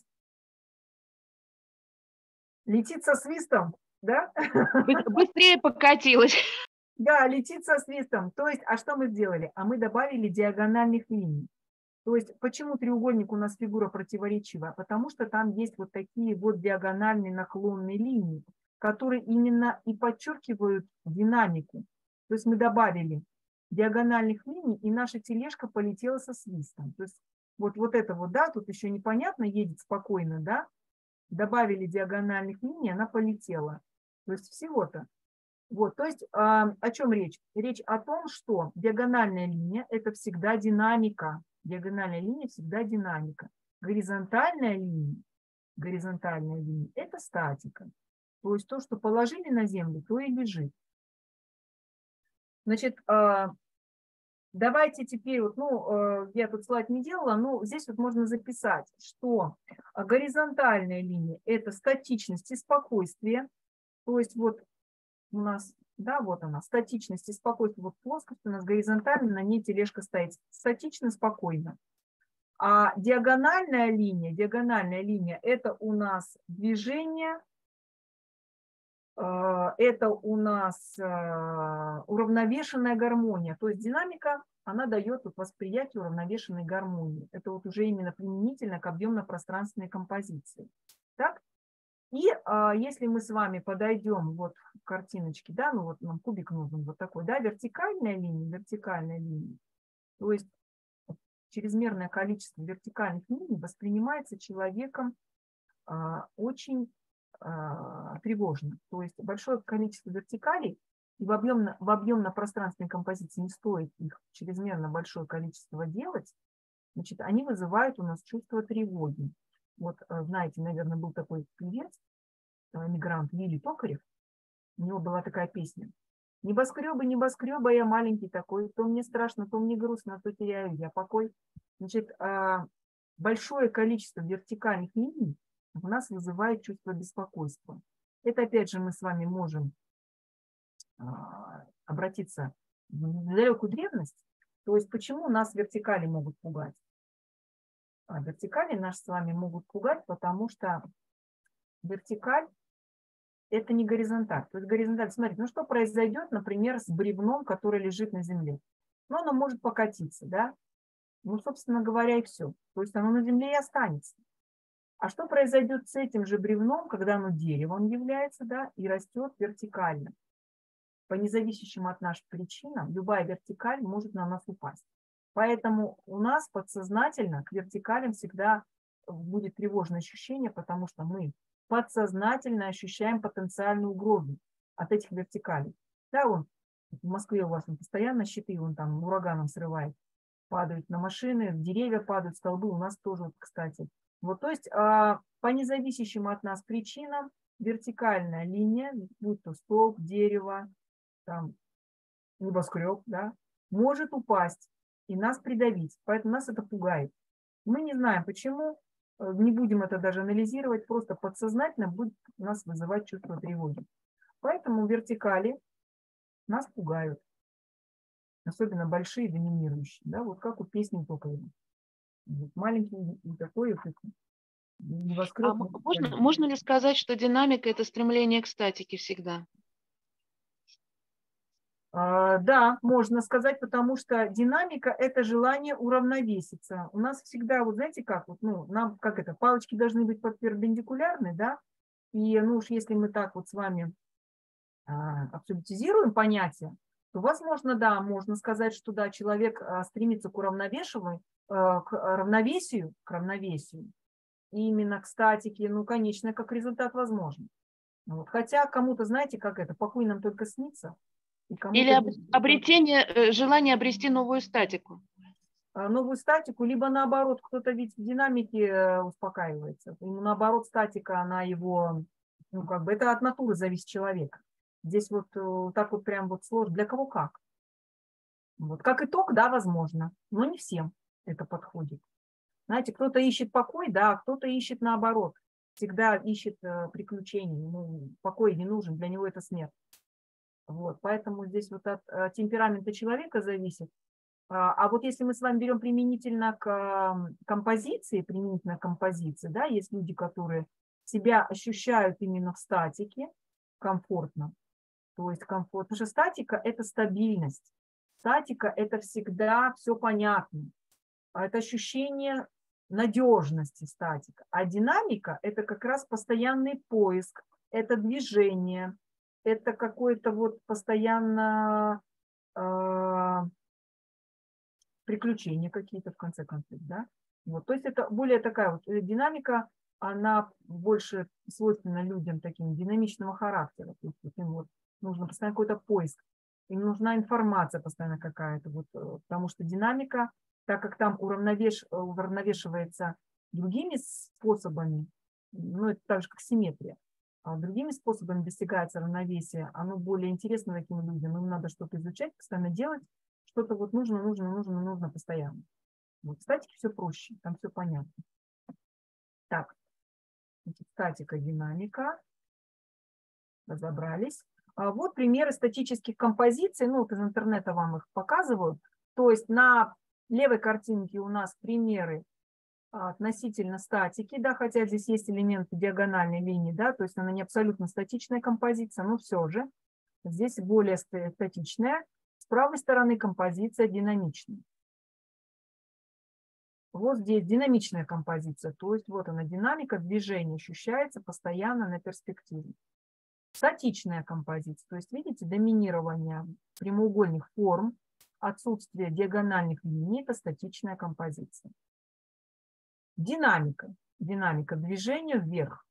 Летит со свистом, да? Быстрее покатилась. Да, летит со свистом. То есть, а что мы сделали? А мы добавили диагональных линий. То есть, почему треугольник у нас фигура противоречивая? Потому что там есть вот такие вот диагональные наклонные линии, которые именно и подчеркивают динамику. То есть мы добавили диагональных линий, и наша тележка полетела со свистом. То есть вот, вот это вот, да, тут еще непонятно, едет спокойно, да, добавили диагональных линий, она полетела. То есть всего-то. Вот, то есть э, о чем речь? Речь о том, что диагональная линия – это всегда динамика. Диагональная линия всегда динамика. Горизонтальная линия, горизонтальная линия – это статика. То есть то, что положили на землю, то и лежит. Значит, э, давайте теперь, вот, ну, э, я тут слайд не делала, но здесь вот можно записать, что горизонтальная линия – это статичность и спокойствие. То есть вот у нас, да, вот она, статичность и спокойствие. Вот плоскость у нас горизонтально, на ней тележка стоит. Статично, спокойно. А диагональная линия, диагональная линия – это у нас движение, это у нас уравновешенная гармония. То есть динамика, она дает вот восприятие уравновешенной гармонии. Это вот уже именно применительно к объемно-пространственной композиции. Так? И а, если мы с вами подойдем вот к картиночке, да, ну вот нам кубик нужен вот такой, да, вертикальная линия, вертикальная линия, то есть чрезмерное количество вертикальных линий воспринимается человеком а, очень а, тревожно. То есть большое количество вертикалей, и в, объемно, в объемно-пространственной композиции не стоит их чрезмерно большое количество делать, значит, они вызывают у нас чувство тревоги. Вот, знаете, наверное, был такой певец, мигрант Вилли Токарев, у него была такая песня. Небоскребы, небоскребы, я маленький такой, то мне страшно, то мне грустно, то теряю я покой. Значит, большое количество вертикальных линий у нас вызывает чувство беспокойства. Это, опять же, мы с вами можем обратиться в далекую древность. То есть, почему нас вертикали могут пугать? А вертикали нас с вами могут пугать, потому что вертикаль – это не горизонталь. То есть горизонталь, смотрите, ну что произойдет, например, с бревном, которое лежит на земле? Ну, оно может покатиться, да? Ну, собственно говоря, и все. То есть оно на земле и останется. А что произойдет с этим же бревном, когда оно деревом является, да, и растет вертикально? По независящим от наших причинам любая вертикаль может на нас упасть. Поэтому у нас подсознательно к вертикалям всегда будет тревожное ощущение, потому что мы подсознательно ощущаем потенциальную угрозу от этих вертикалей. Да, вон, в Москве у вас постоянно щиты, вон там ураганом срывает, падают на машины, деревья падают, столбы у нас тоже, кстати. Вот, то есть по независящим от нас причинам вертикальная линия, будь то столб, дерево, там, небоскреб, да, может упасть и нас придавить. Поэтому нас это пугает. Мы не знаем почему, не будем это даже анализировать, просто подсознательно будет нас вызывать чувство тревоги. Поэтому вертикали нас пугают. Особенно большие, доминирующие. Да, вот как у песни Токарева. Вот маленький и такой вот небоскреб. А можно, можно ли сказать, что динамика – это стремление к статике всегда? Да, можно сказать, потому что динамика – это желание уравновеситься. У нас всегда, вот знаете как, вот, ну, нам, как это, палочки должны быть перпендикулярны, да, и, ну уж если мы так вот с вами а, абсолютизируем понятие, то, возможно, да, можно сказать, что, да, человек а, стремится к уравновешиванию, а, к равновесию, к равновесию, и именно к статике, ну, конечно, как результат возможен. Вот. Хотя кому-то, знаете, как это, покой нам только снится. Или обретение, желание обрести новую статику. Новую статику, либо наоборот, кто-то ведь в динамике успокаивается. Ему наоборот статика, она его, ну как бы, это от натуры зависит человека. Здесь вот так вот прям вот сложно. Для кого как. Вот. Как итог, да, возможно, но не всем это подходит. Знаете, кто-то ищет покой, да, а кто-то ищет наоборот. Всегда ищет приключений. Ему покой не нужен, для него это смерть. Вот, поэтому здесь вот от, от темперамента человека зависит. А, а вот если мы с вами берем применительно к композиции, применительно к композиции, да, есть люди, которые себя ощущают именно в статике комфортно, то есть комфорт. Потому что статика – это стабильность. Статика – это всегда все понятно. Это ощущение надежности статика. А динамика – это как раз постоянный поиск, это движение, это какое-то вот постоянно э, приключения какие-то в конце концов, да. Вот, то есть это более такая вот динамика, она больше свойственна людям таким динамичного характера. То есть вот им вот нужно постоянно какой-то поиск, им нужна информация постоянно какая-то, вот, потому что динамика, так как там уравновеш, уравновешивается другими способами, ну это так же, как симметрия, а другими способами достигается равновесия, оно более интересно таким людям, им надо что-то изучать, постоянно делать, что-то вот нужно, нужно, нужно, нужно постоянно. Вот в статике все проще, там все понятно. Так, статика, динамика, разобрались. А вот примеры статических композиций, ну вот из интернета вам их показывают, то есть на левой картинке у нас примеры относительно статики, да, хотя здесь есть элементы диагональной линии, да, то есть она не абсолютно статичная композиция, но все же здесь более статичная. С правой стороны композиция динамичная. Вот здесь динамичная композиция, то есть вот она динамика движения ощущается постоянно на перспективе. Статичная композиция, то есть видите доминирование прямоугольных форм, отсутствие диагональных линий, это статичная композиция. Динамика. Динамика движения вверх.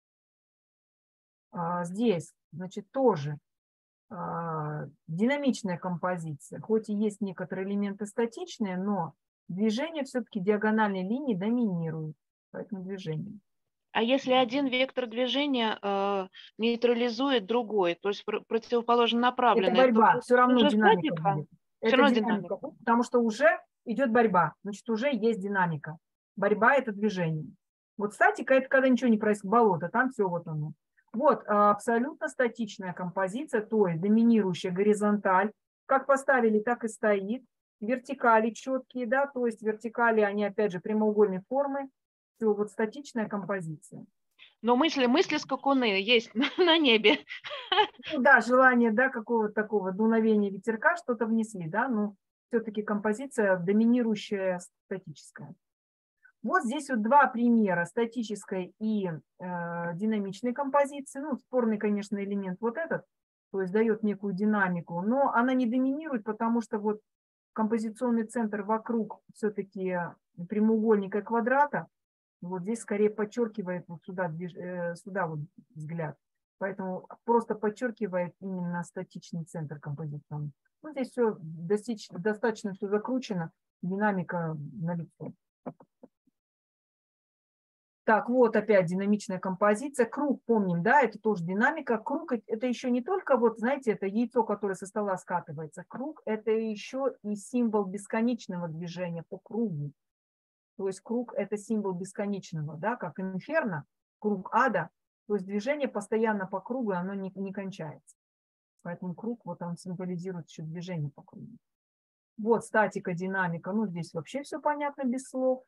А, здесь, значит, тоже а, динамичная композиция. Хоть и есть некоторые элементы статичные, но движение все-таки диагональной линии доминирует. Поэтому движение. А если один вектор движения э, нейтрализует другой, то есть пр противоположно направленный, это борьба, то все равно уже динамика статика? будет. Все Это равно динамика, динамика. потому что уже идет борьба, значит, уже есть динамика. Борьба – это движение. Вот статика – это когда ничего не происходит, болото, там все вот оно. Вот абсолютно статичная композиция, то есть доминирующая горизонталь, как поставили, так и стоит. Вертикали четкие, да, то есть вертикали, они опять же прямоугольной формы. Все, вот статичная композиция. Но мысли, мысли скакуны есть на, на небе. Ну да, желание, да, какого-то такого дуновения ветерка что-то внесли, да, но все-таки композиция доминирующая статическая. Вот здесь вот два примера статической и э, динамичной композиции. Ну, спорный, конечно, элемент вот этот, то есть дает некую динамику, но она не доминирует, потому что вот композиционный центр вокруг все-таки прямоугольника и квадрата, вот здесь скорее подчеркивает вот сюда, э, сюда вот взгляд. Поэтому просто подчеркивает именно статичный центр композиционный. Ну, здесь все достаточно, достаточно все закручено, динамика налицо. Так, вот опять динамичная композиция. Круг, помним, да, это тоже динамика. Круг – это еще не только, вот, знаете, это яйцо, которое со стола скатывается. Круг – это еще и символ бесконечного движения по кругу. То есть круг – это символ бесконечного, да, как инферно, круг ада. То есть движение постоянно по кругу, оно не, не кончается. Поэтому круг, вот он символизирует еще движение по кругу. Вот статика, динамика. Ну, здесь вообще все понятно без слов.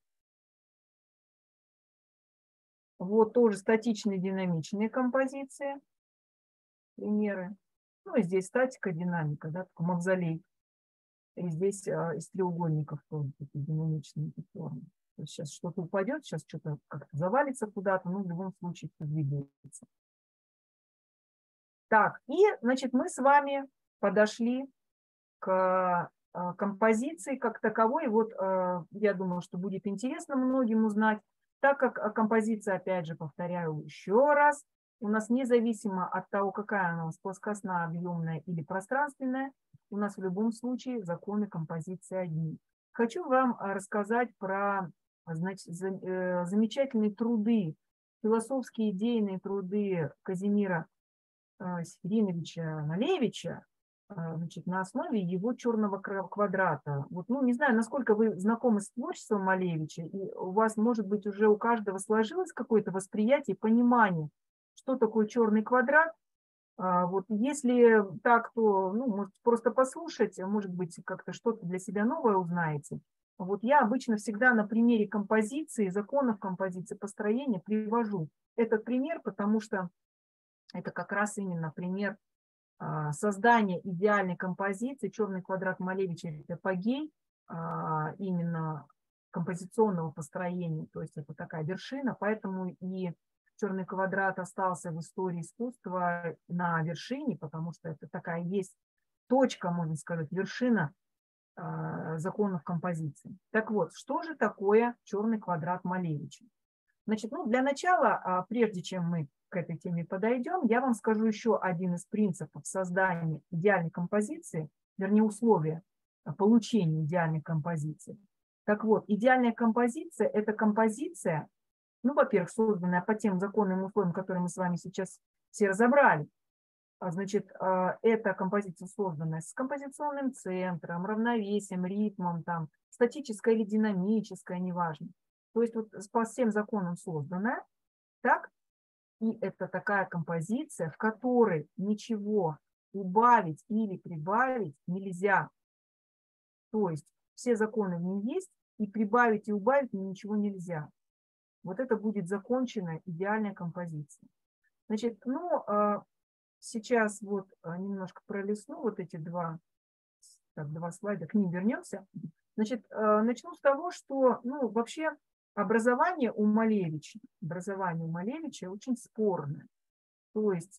Вот тоже статичные, динамичные композиции. Примеры. Ну, и здесь статика, динамика, да, такой мавзолей. И здесь а, из треугольников тоже такие динамичные формы. То есть сейчас что-то упадет, сейчас что-то как-то завалится куда-то, но в любом случае все двигается. Так, и, значит, мы с вами подошли к а, композиции как таковой. Вот а, я думаю, что будет интересно многим узнать, так как композиция, опять же, повторяю еще раз, у нас независимо от того, какая она у нас плоскостная, объемная или пространственная, у нас в любом случае законы композиции одни. Хочу вам рассказать про, значит, замечательные труды, философские идейные труды Казимира Севериновича Малевича, значит, на основе его черного квадрата. Вот, ну, не знаю, насколько вы знакомы с творчеством Малевича, и у вас, может быть, уже у каждого сложилось какое-то восприятие, понимание, что такое черный квадрат. Вот, если так, то, ну, может, просто послушать, может быть, как-то что-то для себя новое узнаете. Вот я обычно всегда на примере композиции, законов композиции, построения привожу этот пример, потому что это как раз именно пример создания идеальной композиции. Черный квадрат Малевича – это апогей именно композиционного построения, то есть это такая вершина, поэтому и черный квадрат остался в истории искусства на вершине, потому что это такая есть точка, можно сказать, вершина а, законов композиции. Так вот, что же такое черный квадрат Малевича? Значит, ну, для начала, а, прежде чем мы к этой теме подойдем, я вам скажу еще один из принципов создания идеальной композиции, вернее, условия получения идеальной композиции. Так вот, идеальная композиция – это композиция, ну, во-первых, созданная по тем законным условиям, которые мы с вами сейчас все разобрали. А, значит, эта композиция созданная с композиционным центром, равновесием, ритмом, там, статическая или динамическая, неважно. То есть вот по всем законам созданная, так? И это такая композиция, в которой ничего убавить или прибавить нельзя. То есть все законы в ней есть, и прибавить и убавить ничего нельзя. Вот это будет законченная идеальная композиция. Значит, ну, сейчас вот немножко пролистну вот эти два, так, два слайда, к ним вернемся. Значит, начну с того, что, ну, вообще образование у Малевича, образование у Малевича очень спорное. То есть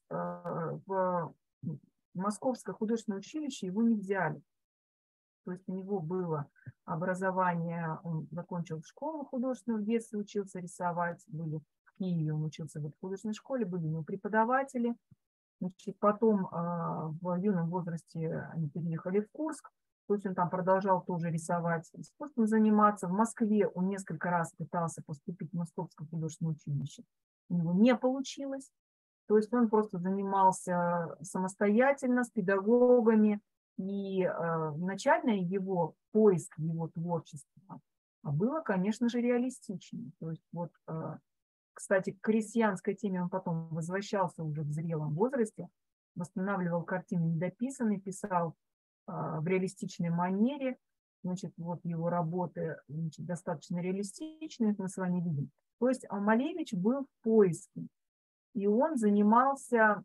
в Московское художественное училище его не взяли. То есть у него было образование, он закончил школу художественную, в детстве учился рисовать, были в Киеве, он учился в художественной школе, были у него преподаватели. Значит, потом в юном возрасте они переехали в Курск, то есть он там продолжал тоже рисовать, искусством заниматься. В Москве он несколько раз пытался поступить в Московское художественное училище. У него не получилось. То есть он просто занимался самостоятельно с педагогами. И э, начальный его поиск его творчества было, конечно же, реалистичным. То есть вот, э, кстати, к крестьянской теме он потом возвращался уже в зрелом возрасте, восстанавливал картины недописанные, писал э, в реалистичной манере. Значит, вот его работы, значит, достаточно реалистичные, мы с вами видим. То есть Малевич был в поиске, и он занимался...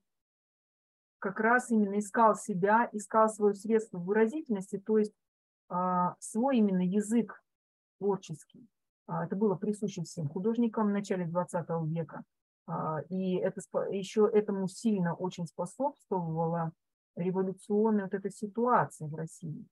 как раз именно искал себя, искал свое средство выразительности, то есть а, свой именно язык творческий. А, это было присуще всем художникам в начале двадцатого века. А, и это, еще этому сильно очень способствовала революционная вот эта ситуация в России.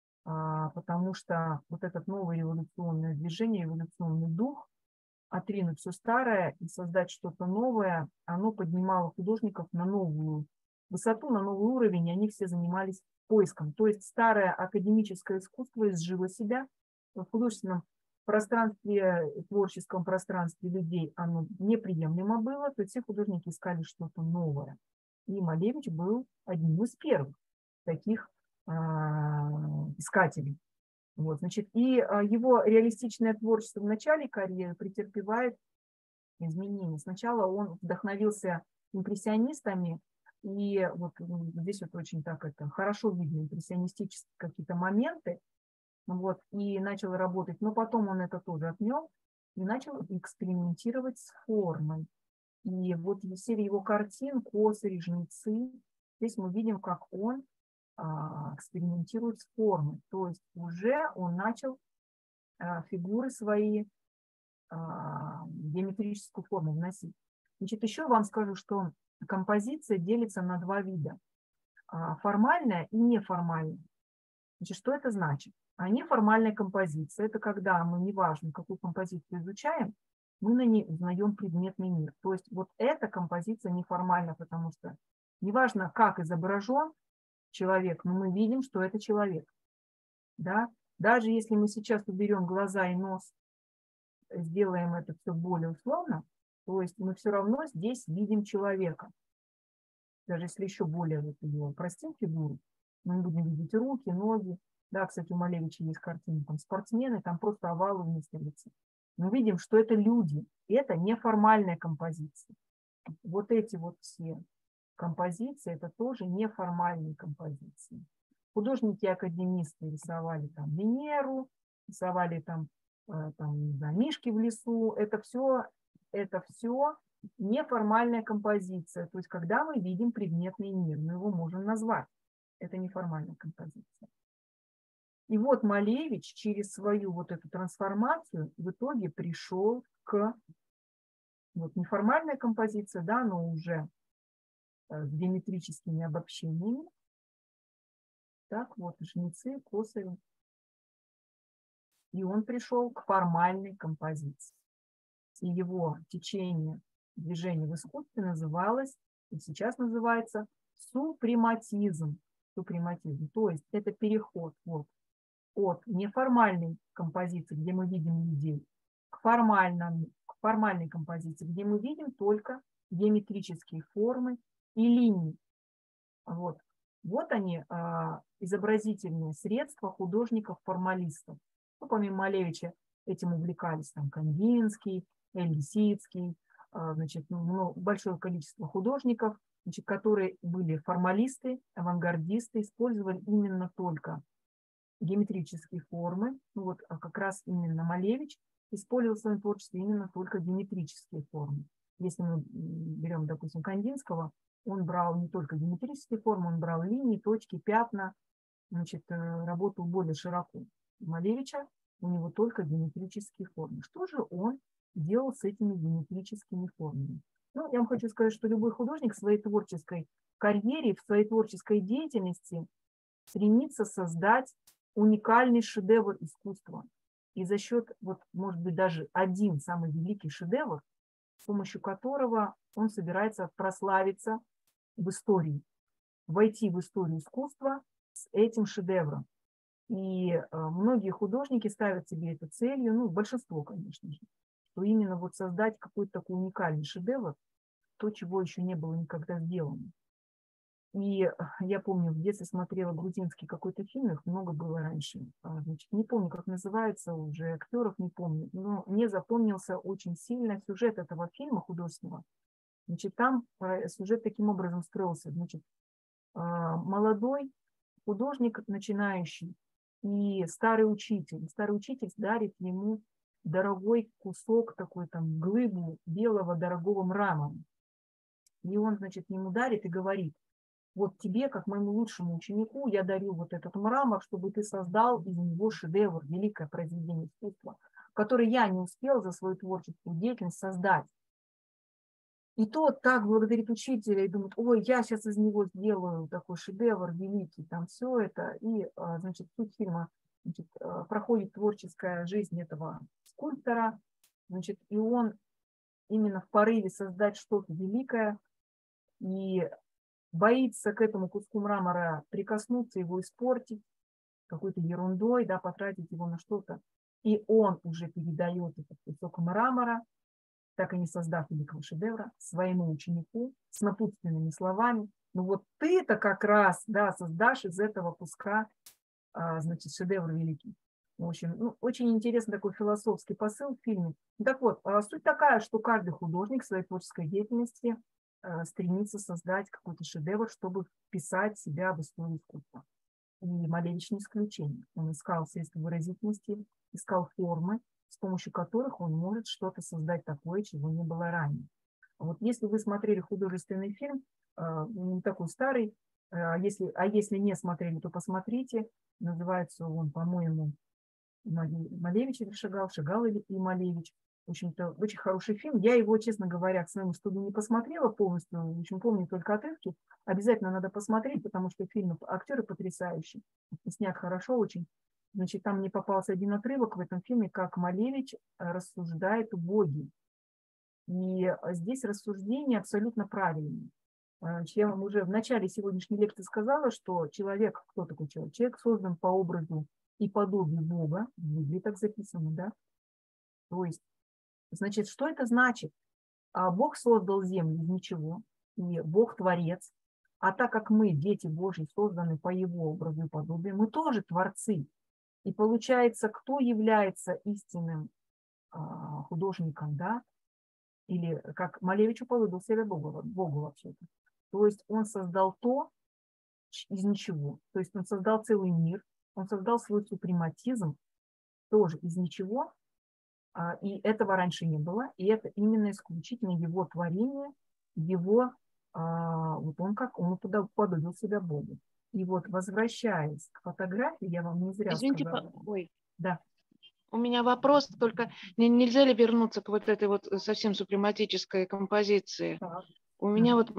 А, потому что вот это новое революционное движение, революционный дух, отринуть все старое и создать что-то новое, оно поднимало художников на новую высоту, на новый уровень, и они все занимались поиском. То есть старое академическое искусство изжило себя в художественном пространстве, творческом пространстве людей, оно неприемлемо было, то есть все художники искали что-то новое. И Малевич был одним из первых таких э, искателей. Вот, значит, и э, его реалистичное творчество в начале карьеры претерпевает изменения. Сначала он вдохновился импрессионистами, и вот здесь вот очень так это хорошо видно импрессионистические какие-то моменты, вот, и начал работать, но потом он это тоже отмел и начал экспериментировать с формой. И вот в серии его картин «Косари», «Жнецы», здесь мы видим, как он а, экспериментирует с формой, то есть уже он начал а, фигуры свои а, геометрическую форму вносить. Значит, еще вам скажу, что композиция делится на два вида. Формальная и неформальная. Значит, что это значит? А неформальная композиция – это когда мы, неважно, какую композицию изучаем, мы на ней узнаем предметный мир. То есть вот эта композиция неформальна, потому что неважно, как изображен человек, но мы видим, что это человек. Да? Даже если мы сейчас уберем глаза и нос, сделаем это все более условно, то есть мы все равно здесь видим человека. Даже если еще более вот его простим фигуру, мы будем видеть руки, ноги. Да, кстати, у Малевича есть картины, там спортсмены, там просто овалы вместо лица. Мы видим, что это люди. Это неформальная композиция. Вот эти вот все композиции, это тоже неформальные композиции. Художники-академисты рисовали там Венеру, рисовали там, там не знаю, мишки в лесу. Это все, это все неформальная композиция. То есть когда мы видим предметный мир, мы его можем назвать. Это неформальная композиция. И вот Малевич через свою вот эту трансформацию в итоге пришел к вот неформальной композиции, да, но уже с геометрическими обобщениями. Так вот, жнецы, косари, и он пришел к формальной композиции. И его течение движения в искусстве называлось, и сейчас называется, супрематизм. Супрематизм. То есть это переход вот, от неформальной композиции, где мы видим людей, к, формальному, к формальной композиции, где мы видим только геометрические формы и линии. Вот, вот они, а, изобразительные средства художников-формалистов. Ну, помимо Малевича этим увлекались там Кандинский, Эль-Лисицкий, а, значит, ну, большое количество художников, значит, которые были формалисты, авангардисты, использовали именно только геометрические формы. Ну, вот а как раз именно Малевич использовал в своем творчестве именно только геометрические формы. Если мы берем, допустим, Кандинского, он брал не только геометрические формы, он брал линии, точки, пятна, значит, работал более широко. Малевича у него только геометрические формы. Что же он делал с этими геометрическими формами? Ну, я вам хочу сказать, что любой художник в своей творческой карьере, в своей творческой деятельности стремится создать уникальный шедевр искусства. И за счет, вот, может быть, даже один самый великий шедевр, с помощью которого он собирается прославиться в истории, войти в историю искусства с этим шедевром. И э, многие художники ставят себе это целью, ну, большинство, конечно же, что именно вот создать какой-то такой уникальный шедевр, то, чего еще не было никогда сделано. И я помню, в детстве смотрела грузинский какой-то фильм, их много было раньше. Значит, не помню, как называется, уже актеров не помню, но мне запомнился очень сильно сюжет этого фильма художественного. Значит, там сюжет таким образом строился. Значит, молодой художник, начинающий, и старый учитель. Старый учитель дарит ему дорогой кусок, такой там глыбу белого дорогого мрамора. И он, значит, ему дарит и говорит: вот тебе, как моему лучшему ученику, я дарю вот этот мрамор, чтобы ты создал из него шедевр, великое произведение искусства, которое я не успел за свою творческую деятельность создать. И тот так благодарит учителя и думает: ой, я сейчас из него сделаю такой шедевр великий, там все это. И, значит, суть фильма, значит, проходит творческая жизнь этого скульптора, значит, и он именно в порыве создать что-то великое, и боится к этому куску мрамора прикоснуться, его испортить какой-то ерундой, да, потратить его на что-то. И он уже передает этот кусок мрамора, так и не создав великого шедевра, своему ученику с напутственными словами: ну вот ты-то как раз, да, создашь из этого куска, а, значит, шедевр великий. В общем, ну, очень интересный такой философский посыл в фильме. Так вот, суть такая, что каждый художник в своей творческой деятельности стремится создать какой-то шедевр, чтобы вписать себя в историю искусства. И Малевич не исключение. Он искал средства выразительности, искал формы, с помощью которых он может что-то создать такое, чего не было ранее. Вот если вы смотрели художественный фильм, не такой старый, а если, а если не смотрели, то посмотрите. Называется он, по-моему, Малевич или Шагал, Шагал или и Малевич. В общем-то, очень хороший фильм. Я его, честно говоря, к своему студу не посмотрела полностью, в общем, помню только отрывки. Обязательно надо посмотреть, потому что фильмы, актеры потрясающие, снят хорошо очень. Значит, там мне попался один отрывок в этом фильме, как Малевич рассуждает о Боге. И здесь рассуждение абсолютно правильное. Я вам уже в начале сегодняшней лекции сказала, что человек, кто такой человек? Человек создан по образу и подобию Бога, в Библии так записано, да? То есть, значит, что это значит? Бог создал землю из ничего, и Бог творец. А так как мы, дети Божьи, созданы по Его образу и подобию, мы тоже творцы. И получается, кто является истинным художником, да? Или как Малевич уподобил себя Богу, Богу вообще-то. То есть он создал то из ничего. То есть он создал целый мир, он создал свой супрематизм тоже из ничего. И этого раньше не было. И это именно исключительно его творение, его, вот он как, он туда уподобил себя Богу. И вот, возвращаясь к фотографии, я вам не зря Извините, сказала. по... Ой. Да. У меня вопрос, только нельзя ли вернуться к вот этой вот совсем супрематической композиции? Так. У меня вот,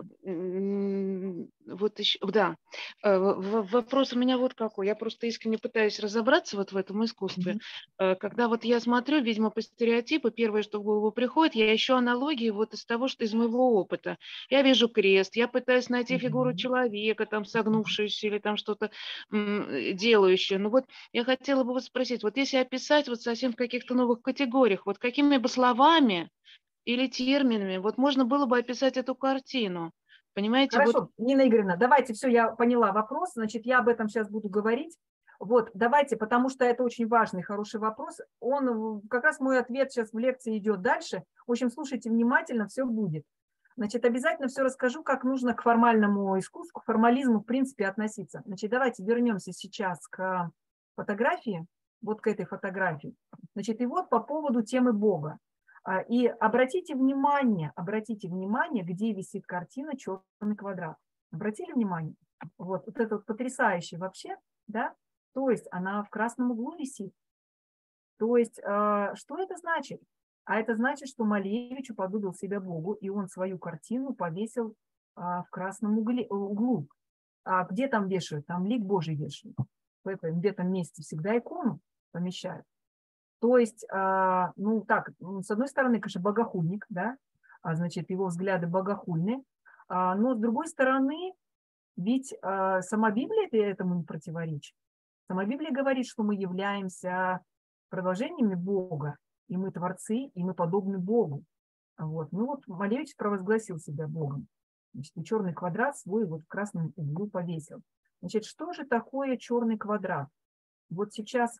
м, вот еще, да, э, в- в- вопрос у меня вот какой. Я просто искренне пытаюсь разобраться вот в этом искусстве. Мгм. Э, Когда вот я смотрю, видимо, по стереотипу, первое, что в голову приходит, я ищу аналогии вот из того, что из моего опыта. Я вижу крест, я пытаюсь найти фигуру Мгм. человека, там, согнувшуюся или там что-то м, э, делающее. Ну вот я хотела бы вот спросить, вот если описать вот совсем в каких-то новых категориях, вот какими бы словами или терминами, вот можно было бы описать эту картину. Понимаете, вот Хорошо, Нина Игоревна, давайте, все, я поняла вопрос, значит, я об этом сейчас буду говорить. Вот, давайте, потому что это очень важный, хороший вопрос. Он, как раз мой ответ сейчас в лекции идет дальше. В общем, слушайте внимательно, все будет. Значит, обязательно все расскажу, как нужно к формальному искусству, к формализму, в принципе, относиться. Значит, давайте вернемся сейчас к фотографии, вот к этой фотографии. Значит, и вот по поводу темы Бога. А, И обратите внимание, обратите внимание, где висит картина «Черный квадрат». Обратили внимание? Вот, вот это вот потрясающе вообще, да? То есть она в красном углу висит. То есть а, что это значит? А это значит, что Малевич уподобил себя Богу, и он свою картину повесил а, в красном угле, углу. А где там вешают? Там лик Божий вешают. В этом где-то месте всегда икону помещают. То есть, а, ну так, с одной стороны, конечно, богохульник, да, а, значит, его взгляды богохульные, а, но с другой стороны, ведь а, сама Библия этому не противоречит. Сама Библия говорит, что мы являемся продолжениями Бога, и мы творцы, и мы подобны Богу. Вот. Ну вот Малевич провозгласил себя Богом. Значит, и черный квадрат свой вот в красном углу повесил. Значит, что же такое черный квадрат? Вот сейчас,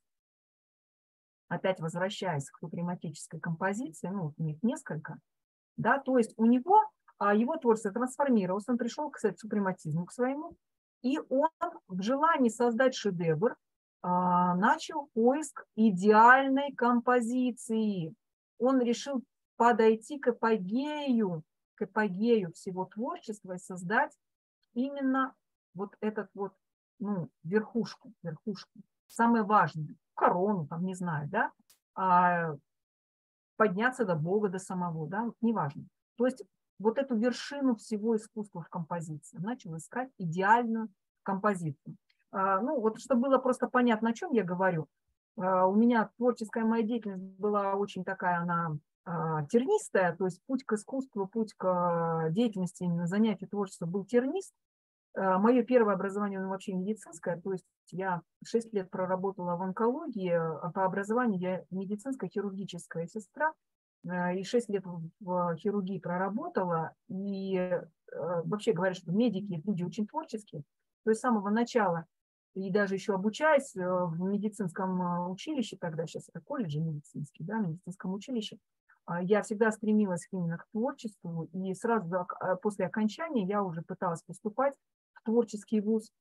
опять возвращаясь к супрематической композиции, ну, у них несколько, да, то есть у него, а, его творчество трансформировалось, он пришел к супрематизму, к своему, и он в желании создать шедевр а, начал поиск идеальной композиции. Он решил подойти к апогею, к апогею всего творчества и создать именно вот этот вот, ну, верхушку, верхушку, самое важное, корону, там, не знаю, да, а, подняться до Бога, до самого, да, вот неважно. То есть вот эту вершину всего искусства в композиции. Начал искать идеальную композицию. А, ну, вот чтобы было просто понятно, о чем я говорю, а, у меня творческая моя деятельность была очень такая, она а, тернистая, то есть путь к искусству, путь к деятельности, именно занятию творчеством был тернист. Мое первое образование, оно вообще медицинское, то есть я шесть лет проработала в онкологии, а по образованию я медицинская хирургическая сестра, и шесть лет в хирургии проработала, и вообще говорят, что медики – люди очень творческие, то есть с самого начала, и даже еще обучаясь в медицинском училище, тогда сейчас это колледж медицинский, да, в медицинском училище, я всегда стремилась именно к творчеству, и сразу после окончания я уже пыталась поступать в творческий вуз,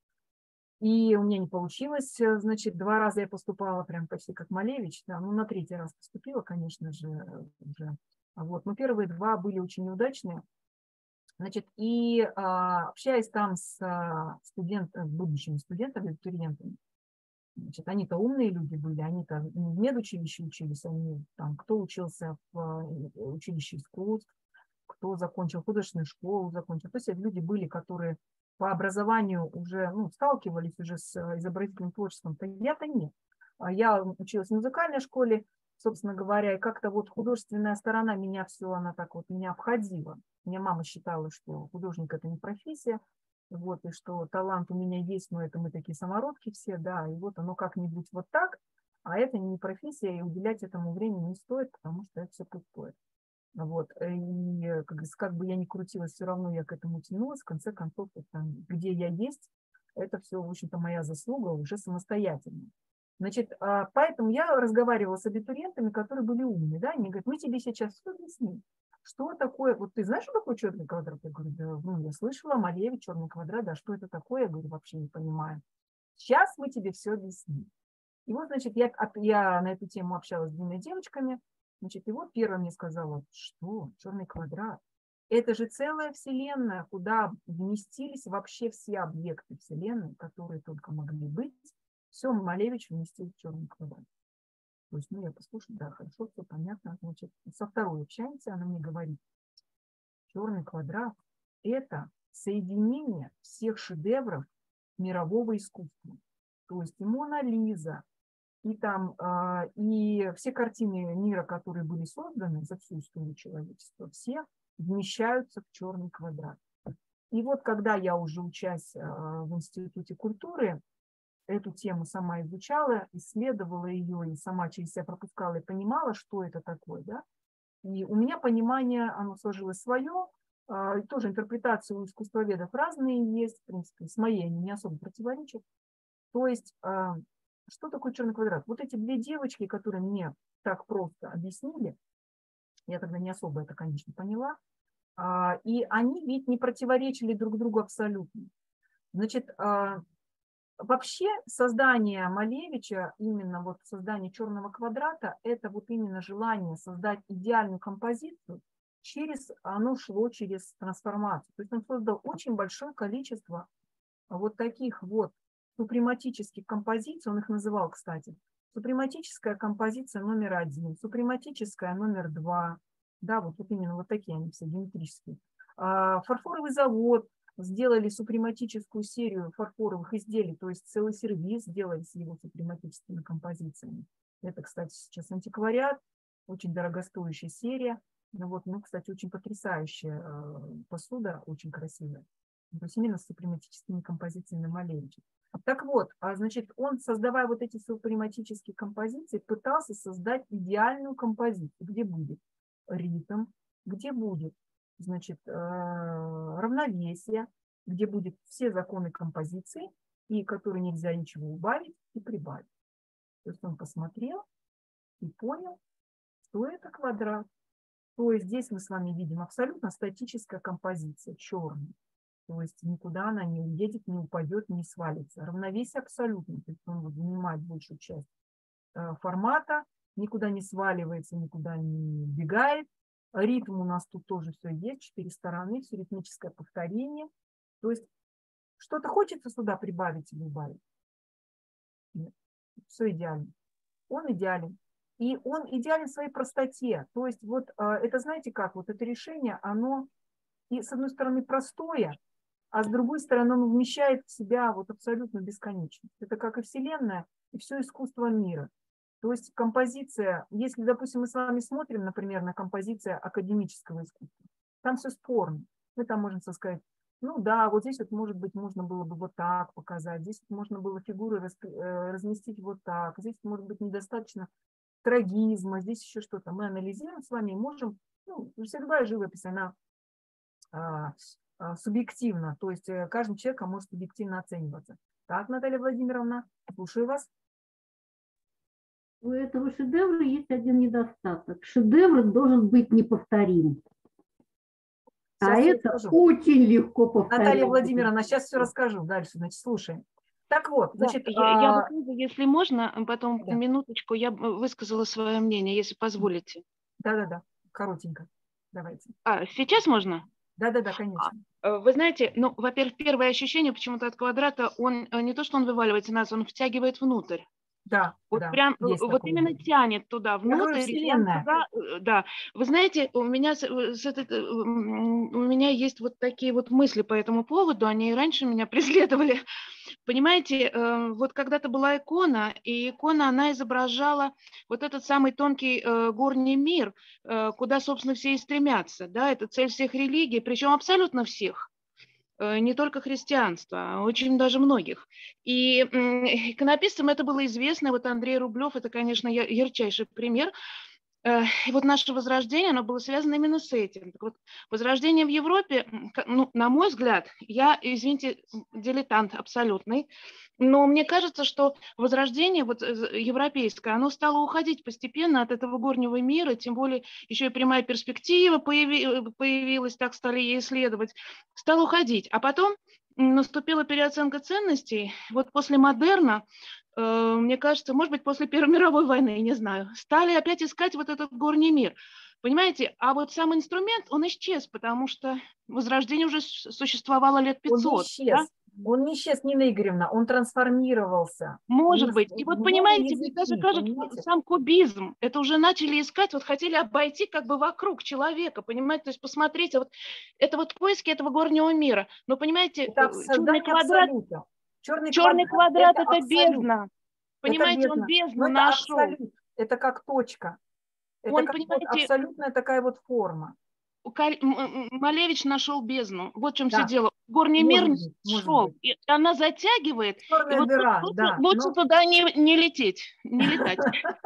и у меня не получилось, значит, два раза я поступала прям почти как Малевич, да, ну, на третий раз поступила, конечно же, уже, вот, но первые два были очень неудачные, значит, и а, общаясь там с студентами, будущими студентами, абитуриентами, значит, они-то умные люди были, они-то в медучилище учились, они там, кто учился в училище искусств, кто закончил художественную школу, закончил. То есть это люди были, которые по образованию уже, ну, сталкивались уже с изобразительным творчеством. То я-то нет. Я училась в музыкальной школе, собственно говоря, и как-то вот художественная сторона меня все, она так вот меня обходила. Меня мама считала, что художник – это не профессия, вот, и что талант у меня есть, но это мы такие самородки все, да, и вот оно как-нибудь вот так, а это не профессия, и уделять этому времени не стоит, потому что это все пустое. Вот. И как, как бы я ни крутилась, все равно я к этому тянулась. В конце концов, там, где я есть, это все, в общем-то, моя заслуга уже самостоятельно. Значит, поэтому я разговаривала с абитуриентами, которые были умные. Да? Они говорят, мы тебе сейчас все объясним. Что такое, вот ты знаешь, что такое черный квадрат? Я говорю, да, ну, я слышала, Малевич, черный квадрат, да, что это такое? Я говорю, вообще не понимаю. Сейчас мы тебе все объясним. И вот, значит, я, я на эту тему общалась с двумя девочками. Значит, и вот первая мне сказала, что черный квадрат? Это же целая вселенная, куда вместились вообще все объекты вселенной, которые только могли быть. Все, Малевич вместил в черный квадрат. То есть, ну, я послушала, да, хорошо, все понятно. Значит, со второй общаемся, она мне говорит, черный квадрат – это соединение всех шедевров мирового искусства. То есть и «Мона Лиза», и, там, и все картины мира, которые были созданы за всю историю человечества, все вмещаются в черный квадрат. И вот когда я уже, учась в Институте культуры, эту тему сама изучала, исследовала ее и сама через себя пропускала и понимала, что это такое, да? И у меня понимание, оно сложилось свое, и тоже интерпретации у искусствоведов разные есть, в принципе, с моей они не особо противоречат. То есть, что такое черный квадрат? Вот эти две девочки, которые мне так просто объяснили, я тогда не особо это, конечно, поняла, и они ведь не противоречили друг другу абсолютно. Значит, вообще создание Малевича, именно вот создание черного квадрата, это вот именно желание создать идеальную композицию, через, оно шло через трансформацию. То есть он создал очень большое количество вот таких вот супрематических композиций, он их называл, кстати, супрематическая композиция номер один, супрематическая номер два, да, вот, вот именно вот такие они все геометрические. Фарфоровый завод сделали супрематическую серию фарфоровых изделий, то есть целый сервиз сделали с его супрематическими композициями. Это, кстати, сейчас антиквариат, очень дорогостоящая серия. Ну, вот, ну, кстати, очень потрясающая посуда, очень красивая. То есть именно с супрематическими композициями Малевича. Так вот, значит, он, создавая вот эти супрематические композиции, пытался создать идеальную композицию, где будет ритм, где будет, значит, равновесие, где будет все законы композиции, и которые нельзя ничего убавить и прибавить. То есть он посмотрел и понял, что это квадрат. То есть здесь мы с вами видим абсолютно статическая композиция, черная. То есть никуда она не уедет, не упадет, не свалится. Равновесие абсолютно. То есть он занимает большую часть формата, никуда не сваливается, никуда не убегает. Ритм у нас тут тоже все есть, четыре стороны, все ритмическое повторение. То есть что-то хочется сюда прибавить или убавить? Нет. Все идеально. Он идеален. И он идеален в своей простоте. То есть вот это, знаете как, вот это решение, оно и с одной стороны простое, а с другой стороны оно вмещает в себя вот абсолютно бесконечность. Это как и Вселенная, и все искусство мира. То есть композиция, если, допустим, мы с вами смотрим, например, на композицию академического искусства, там все спорно. Мы там можем сказать, ну да, вот здесь вот, может быть, можно было бы вот так показать, здесь можно было фигуры разместить вот так, здесь, может быть, недостаточно трагизма, здесь еще что-то. Мы анализируем с вами и можем, ну, любая живопись, она а, а, субъективна, то есть каждым человеком может субъективно оцениваться. Так, Наталья Владимировна, слушаю вас. У этого шедевра есть один недостаток. Шедевр должен быть неповторим. Сейчас а это расскажу. Очень легко повторять. Наталья Владимировна, сейчас все расскажу дальше, значит, слушаем. Так вот, значит... Да, я, а... я, если можно, потом да. минуточку, я высказала свое мнение, если позволите. Да-да-да, коротенько, давайте. А, сейчас можно? Да-да-да, конечно. Вы знаете, ну, во-первых, первое ощущение почему-то от квадрата, он не то, что он вываливается нас, он втягивает внутрь. Да, вот да, прям, вот такое. Именно тянет туда, внутрь. Туда, да. Вы знаете, у меня, с, с этот, у меня есть вот такие вот мысли по этому поводу, они и раньше меня преследовали. Понимаете, вот когда-то была икона, и икона, она изображала вот этот самый тонкий горний мир, куда, собственно, все и стремятся, да, это цель всех религий, причем абсолютно всех. Не только христианства, а очень даже многих. И иконописцам это было известно. Вот Андрей Рублев – это, конечно, ярчайший пример. И вот наше возрождение, оно было связано именно с этим. Так вот, возрождение в Европе, ну, на мой взгляд, я, извините, дилетант абсолютный, но мне кажется, что возрождение вот европейское, оно стало уходить постепенно от этого горнего мира, тем более еще и прямая перспектива появилась, так стали ей исследовать, стало уходить. А потом наступила переоценка ценностей. Вот после модерна, мне кажется, может быть, после Первой мировой войны, не знаю, стали опять искать вот этот горний мир. Понимаете, а вот сам инструмент, он исчез, потому что возрождение уже существовало лет пятьсот. Он исчез, Он не исчез, Нина Игоревна, он трансформировался. Может Он быть. нас- И вот новые понимаете, мне языки, даже кажется, понимаете? сам кубизм, это уже начали искать, вот хотели обойти как бы вокруг человека, понимаете, то есть посмотрите, вот это вот поиски этого горнего мира. Но понимаете, Это аб- черный создание квадрат, абсолюта. Черный черный квадрат – квадрат это это абсолют. бездна. Это Понимаете, он бездна. бездну Но это нашел. абсолют. Это как точка. Это Он, как вот понимаете, абсолютная такая вот форма. Каль- М- М- Малевич нашел бездну. Вот в чем все Да, дело. Горный мир может не быть, может нашел. быть. И она затягивает. И Черная вот тут дыра, лучше, да. лучше Но туда не, не лететь, не летать.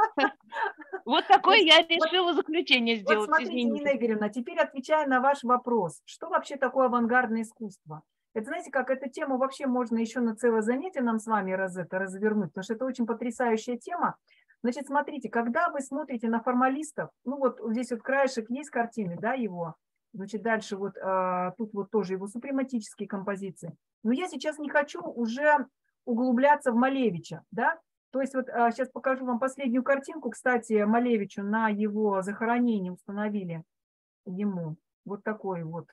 Вот такое Значит, я вот, решила заключение вот сделать. смотрите, Извините. Нина Игоревна, теперь отвечая на ваш вопрос, что вообще такое авангардное искусство? Это, знаете, как эту тему вообще можно еще на целое занятие нам с вами раз это развернуть, потому что это очень потрясающая тема. Значит, смотрите, когда вы смотрите на формалистов, ну вот здесь вот краешек есть картины, да, его, значит, дальше вот а, тут вот тоже его супрематические композиции. Но я сейчас не хочу уже углубляться в Малевича, да, то есть вот а, сейчас покажу вам последнюю картинку. Кстати, Малевичу на его захоронение установили ему вот такой вот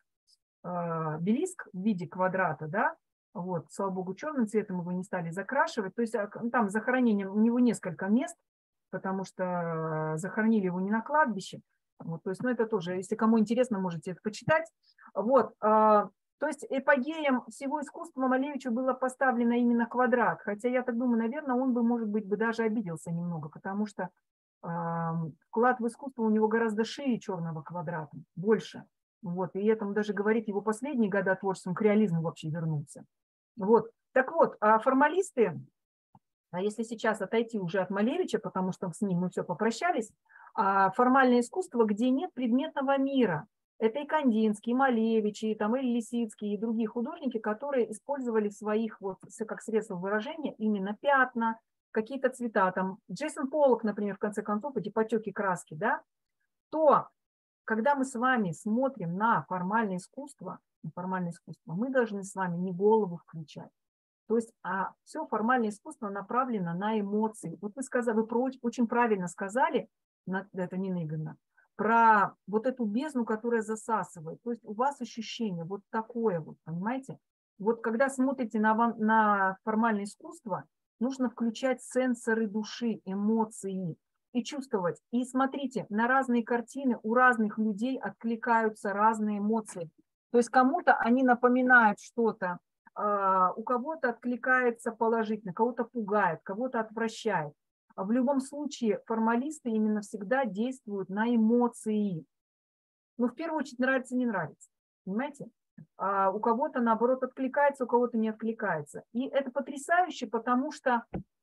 а, обелиск в виде квадрата, да. Вот, слава богу, черным цветом его не стали закрашивать. То есть а, там захоронение, у него несколько мест, потому что захоронили его не на кладбище. Вот, то есть, ну это тоже, если кому интересно, можете это почитать. Вот, а, то есть эпогеем всего искусства Малевичу было поставлено именно квадрат. Хотя я так думаю, наверное, он бы, может быть, бы даже обиделся немного, потому что э, вклад в искусство у него гораздо шире черного квадрата, больше. Вот, и этому даже говорит его последние года творчеством к реализму вообще вернулся. Вот, так вот, а формалисты, а если сейчас отойти уже от Малевича, потому что с ним мы все попрощались, а формальное искусство, где нет предметного мира. Это и Кандинский, и Малевич, и, там, и Лисицкий, и другие художники, которые использовали в своих, вот, как средство выражения, именно пятна, какие-то цвета. Там, Джейсон Поллок, например, в конце концов, эти потеки краски, да, то, когда мы с вами смотрим на формальное искусство, на формальное искусство, мы должны с вами не голову включать. То есть а все формальное искусство направлено на эмоции. Вот вы сказали, вы про, очень правильно сказали, это Нина Игоревна, про вот эту бездну, которая засасывает. То есть у вас ощущение вот такое вот, понимаете? Вот когда смотрите на, на формальное искусство, нужно включать сенсоры души, эмоции и чувствовать. И смотрите, на разные картины у разных людей откликаются разные эмоции. То есть кому-то они напоминают что-то, у кого-то откликается положительно, кого-то пугает, кого-то отвращает. А в любом случае формалисты именно всегда действуют на эмоции. Ну, в первую очередь, нравится, не нравится. Понимаете? А у кого-то, наоборот, откликается, у кого-то не откликается. И это потрясающе, потому что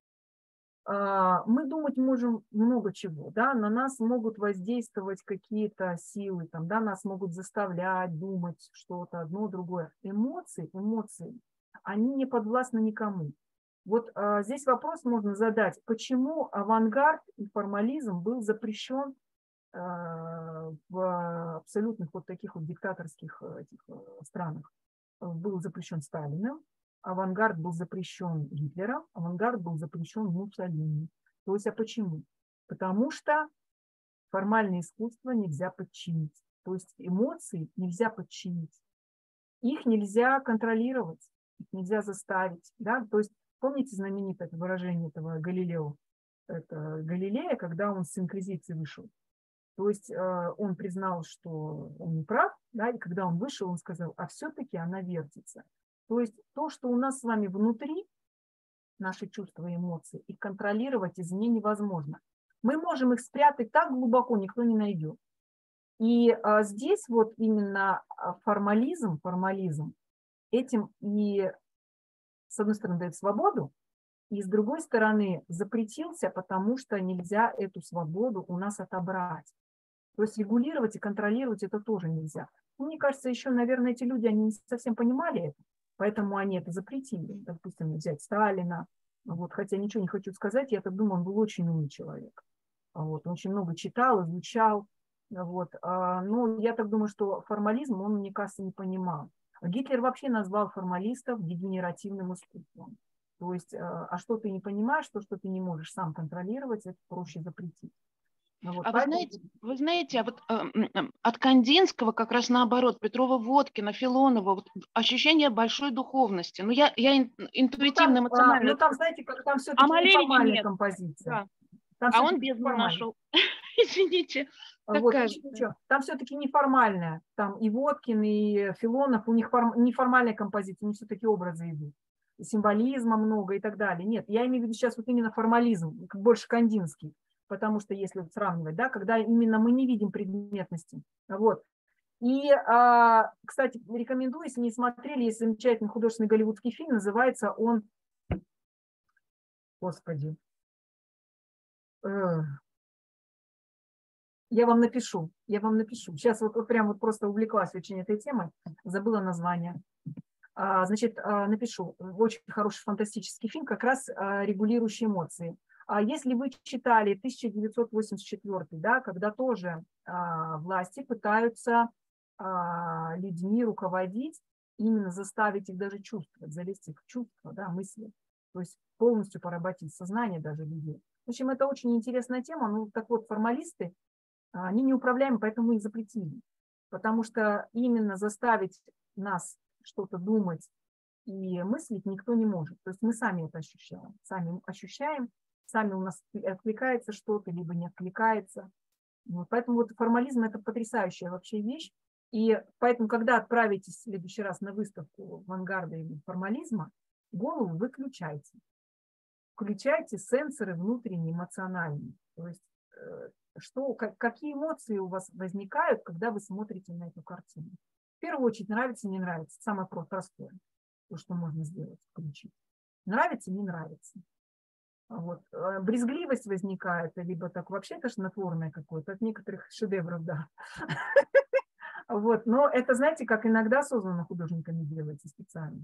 а, мы думать можем много чего. Да? На нас могут воздействовать какие-то силы, там, да? Нас могут заставлять думать что-то одно, другое. Эмоции, эмоции, они не подвластны никому. Вот а, здесь вопрос можно задать, почему авангард и формализм был запрещен а, в абсолютных вот таких вот диктаторских этих странах. Был запрещен Сталиным, авангард был запрещен Гитлером, авангард был запрещен Муссолини. То есть, а почему? Потому что формальное искусство нельзя подчинить. То есть эмоции нельзя подчинить. Их нельзя контролировать, их нельзя заставить. Да? То есть помните знаменитое выражение этого Галилео? Это Галилея, когда он с инквизиции вышел. То есть э, он признал, что он не прав, да, и когда он вышел, он сказал, а все-таки она вертится. То есть то, что у нас с вами внутри, наши чувства и эмоции, их контролировать извне невозможно. Мы можем их спрятать так глубоко, никто не найдет. И а, здесь вот именно формализм, формализм этим и, с одной стороны, дает свободу, и с другой стороны запретился, потому что нельзя эту свободу у нас отобрать. То есть регулировать и контролировать это тоже нельзя. Мне кажется, еще, наверное, эти люди, они не совсем понимали это, поэтому они это запретили. Допустим, взять Сталина. Вот, хотя ничего не хочу сказать, я так думаю, он был очень умный человек. Вот, он очень много читал, изучал. Вот, но я так думаю, что формализм он, мне кажется, не понимал. Гитлер вообще назвал формалистов дегенеративным искусством. То есть, а что ты не понимаешь, то, что ты не можешь сам контролировать, это проще запретить. Вот, А вы поэтому... знаете, вы знаете, а вот э, от Кандинского как раз наоборот, Петрова-Водкина, Филонова, вот, ощущение большой духовности. Ну, я, я ин, интуитивно, ну, там, эмоционально. ну, там, знаете, как там А все-таки Малевича неформальная нет. композиция. Да. Там А он все-таки бездну неформальная. нашел. Извините, так Вот, кажется. ничего. Там все-таки неформальная. Там и Водкин, и Филонов, у них форм... неформальная композиция, у них все-таки образы идут. Символизма много и так далее. Нет, я имею в виду сейчас вот именно формализм, больше кандинский. Потому что если сравнивать, да, когда именно мы не видим предметности. Вот. И, а, кстати, рекомендую, если не смотрели, есть замечательный художественный голливудский фильм, называется он, господи, э, я вам напишу, я вам напишу. Сейчас вот, вот прям вот просто увлеклась очень этой темой, забыла название. А, значит, а, напишу. Очень хороший фантастический фильм, как раз а, регулирующий эмоции. А если вы читали тысяча девятьсот восемьдесят четвёртый, да, когда тоже а, власти пытаются а, людьми руководить, именно заставить их даже чувствовать, залезть их в чувства, да, мысли, то есть полностью поработить сознание даже людей. В общем, это очень интересная тема. Ну, так вот, формалисты, они неуправляемы, поэтому их запретили. Потому что именно заставить нас что-то думать и мыслить никто не может. То есть мы сами это ощущаем. Сами ощущаем, сами у нас откликается что-то, либо не откликается. Вот. Поэтому вот формализм – это потрясающая вообще вещь. И поэтому, когда отправитесь в следующий раз на выставку авангарда или формализма, голову выключайте. Включайте сенсоры внутренние, эмоциональные. То есть что, какие эмоции у вас возникают, когда вы смотрите на эту картину. В первую очередь, нравится, не нравится. Самое простое, то, что можно сделать, включить. Нравится, не нравится. Вот. Брезгливость возникает, либо так вообще тошнотворное какое-то, от некоторых шедевров, да. Вот. Но это, знаете, как иногда создано художниками делается специально.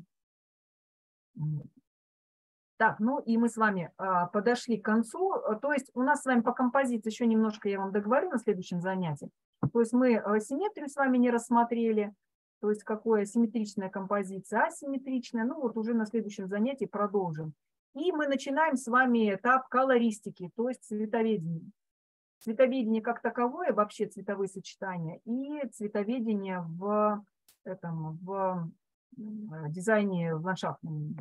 Так, ну и мы с вами а, подошли к концу. То есть у нас с вами по композиции еще немножко я вам договорю на следующем занятии. То есть мы симметрию с вами не рассмотрели, то есть какое симметричная композиция, асимметричная. Ну вот уже на следующем занятии продолжим. И мы начинаем с вами этап колористики, то есть цветоведения. Цветоведение как таковое, вообще цветовые сочетания, и цветоведение в, этом, в дизайне в ландшафтном.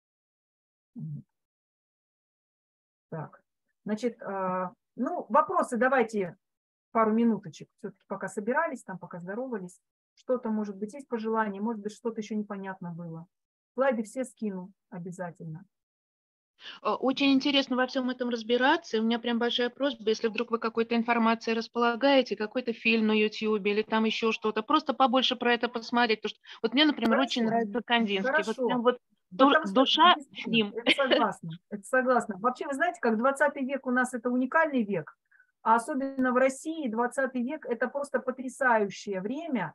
Так, значит, ну, вопросы давайте пару минуточек, все-таки пока собирались, там пока здоровались. Что-то, может быть, есть пожелания, может быть, что-то еще непонятно было. Слайды все скину обязательно. Очень интересно во всем этом разбираться. И у меня прям большая просьба, если вдруг вы какой-то информацией располагаете, какой-то фильм на YouTube или там еще что-то, просто побольше про это посмотреть. Потому что вот мне, например, Хорошо. очень нравится Кандинский. Хорошо. Вот прям вот Потому что, душа с ним. Это согласна, это согласна. Вообще, вы знаете, как двадцатый век у нас это уникальный век, а особенно в России двадцатый век это просто потрясающее время.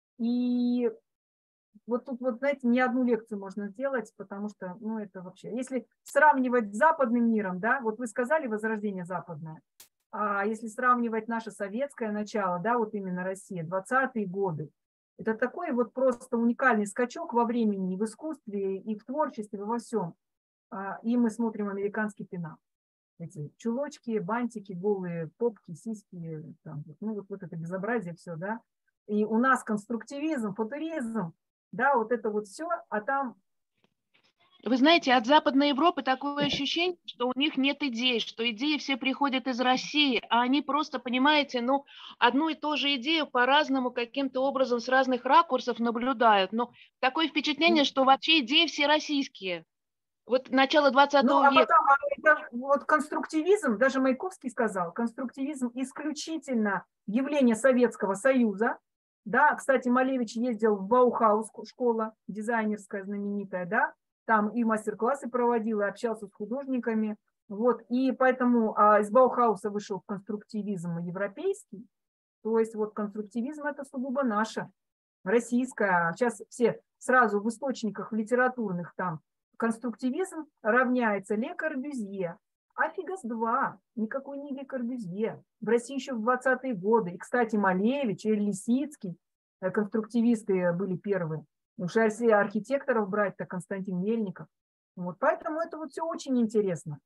И вот тут, вот, знаете, не одну лекцию можно сделать, потому что, ну, это вообще... Если сравнивать с западным миром, да, вот вы сказали возрождение западное, а если сравнивать наше советское начало, да, вот именно Россия, двадцатые годы, это такой вот просто уникальный скачок во времени, в искусстве, и в творчестве, во всем. И мы смотрим американский пинап. Эти чулочки, бантики, голые попки, сиськи, там, ну, вот, вот это безобразие все, да. И у нас конструктивизм, футуризм, да, вот это вот все, а там... Вы знаете, от Западной Европы такое ощущение, что у них нет идей, что идеи все приходят из России, а они просто, понимаете, ну, одну и ту же идею по-разному, каким-то образом, с разных ракурсов наблюдают. Но такое впечатление, что вообще идеи все российские. Вот начало двадцатого ну, а века. Потом, а это, вот конструктивизм, даже Маяковский сказал, конструктивизм исключительно явление Советского Союза. Да, кстати, Малевич ездил в Баухаус, школа дизайнерская знаменитая, да, там и мастер-классы проводил, и общался с художниками. Вот, и поэтому а, из Баухауса вышел конструктивизм европейский. То есть вот конструктивизм это сугубо наше, российское. Сейчас все сразу в источниках литературных там конструктивизм равняется Ле Корбюзье. А фигас два, никакой не Ле Корбюзье. В России еще в двадцатые годы. И, кстати, Малевич и Лисицкий, конструктивисты были первые. Уж если архитекторов брать, то Константин Мельников. Вот, поэтому это вот все очень интересно.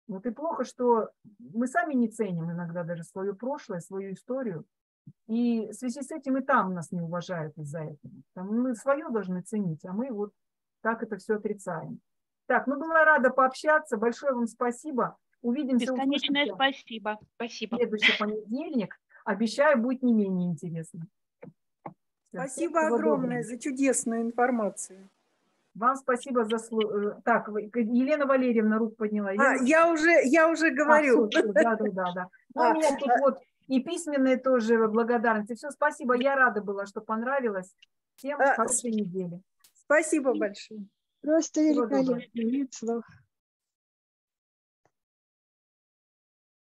Вот и плохо, что мы сами не ценим иногда даже свое прошлое, свою историю. И в связи с этим и там нас не уважают из-за этого. Там мы свое должны ценить, а мы вот так это все отрицаем. Так, ну была рада пообщаться. Большое вам спасибо. Увидимся. Бесконечное спасибо. Спасибо. В следующий понедельник. Обещаю, будет не менее интересно. Спасибо Всего огромное доброго. За чудесную информацию. Вам спасибо за... Так, Елена Валерьевна руку подняла. А, я уже, я уже говорю. А, все, все, да, да, да, да. Ну, а, у меня тут а... вот и письменные тоже благодарности. Все, спасибо. Я рада была, что понравилось. Всем а... хорошей недели. Спасибо большое. Просто великолепно. Нет слов.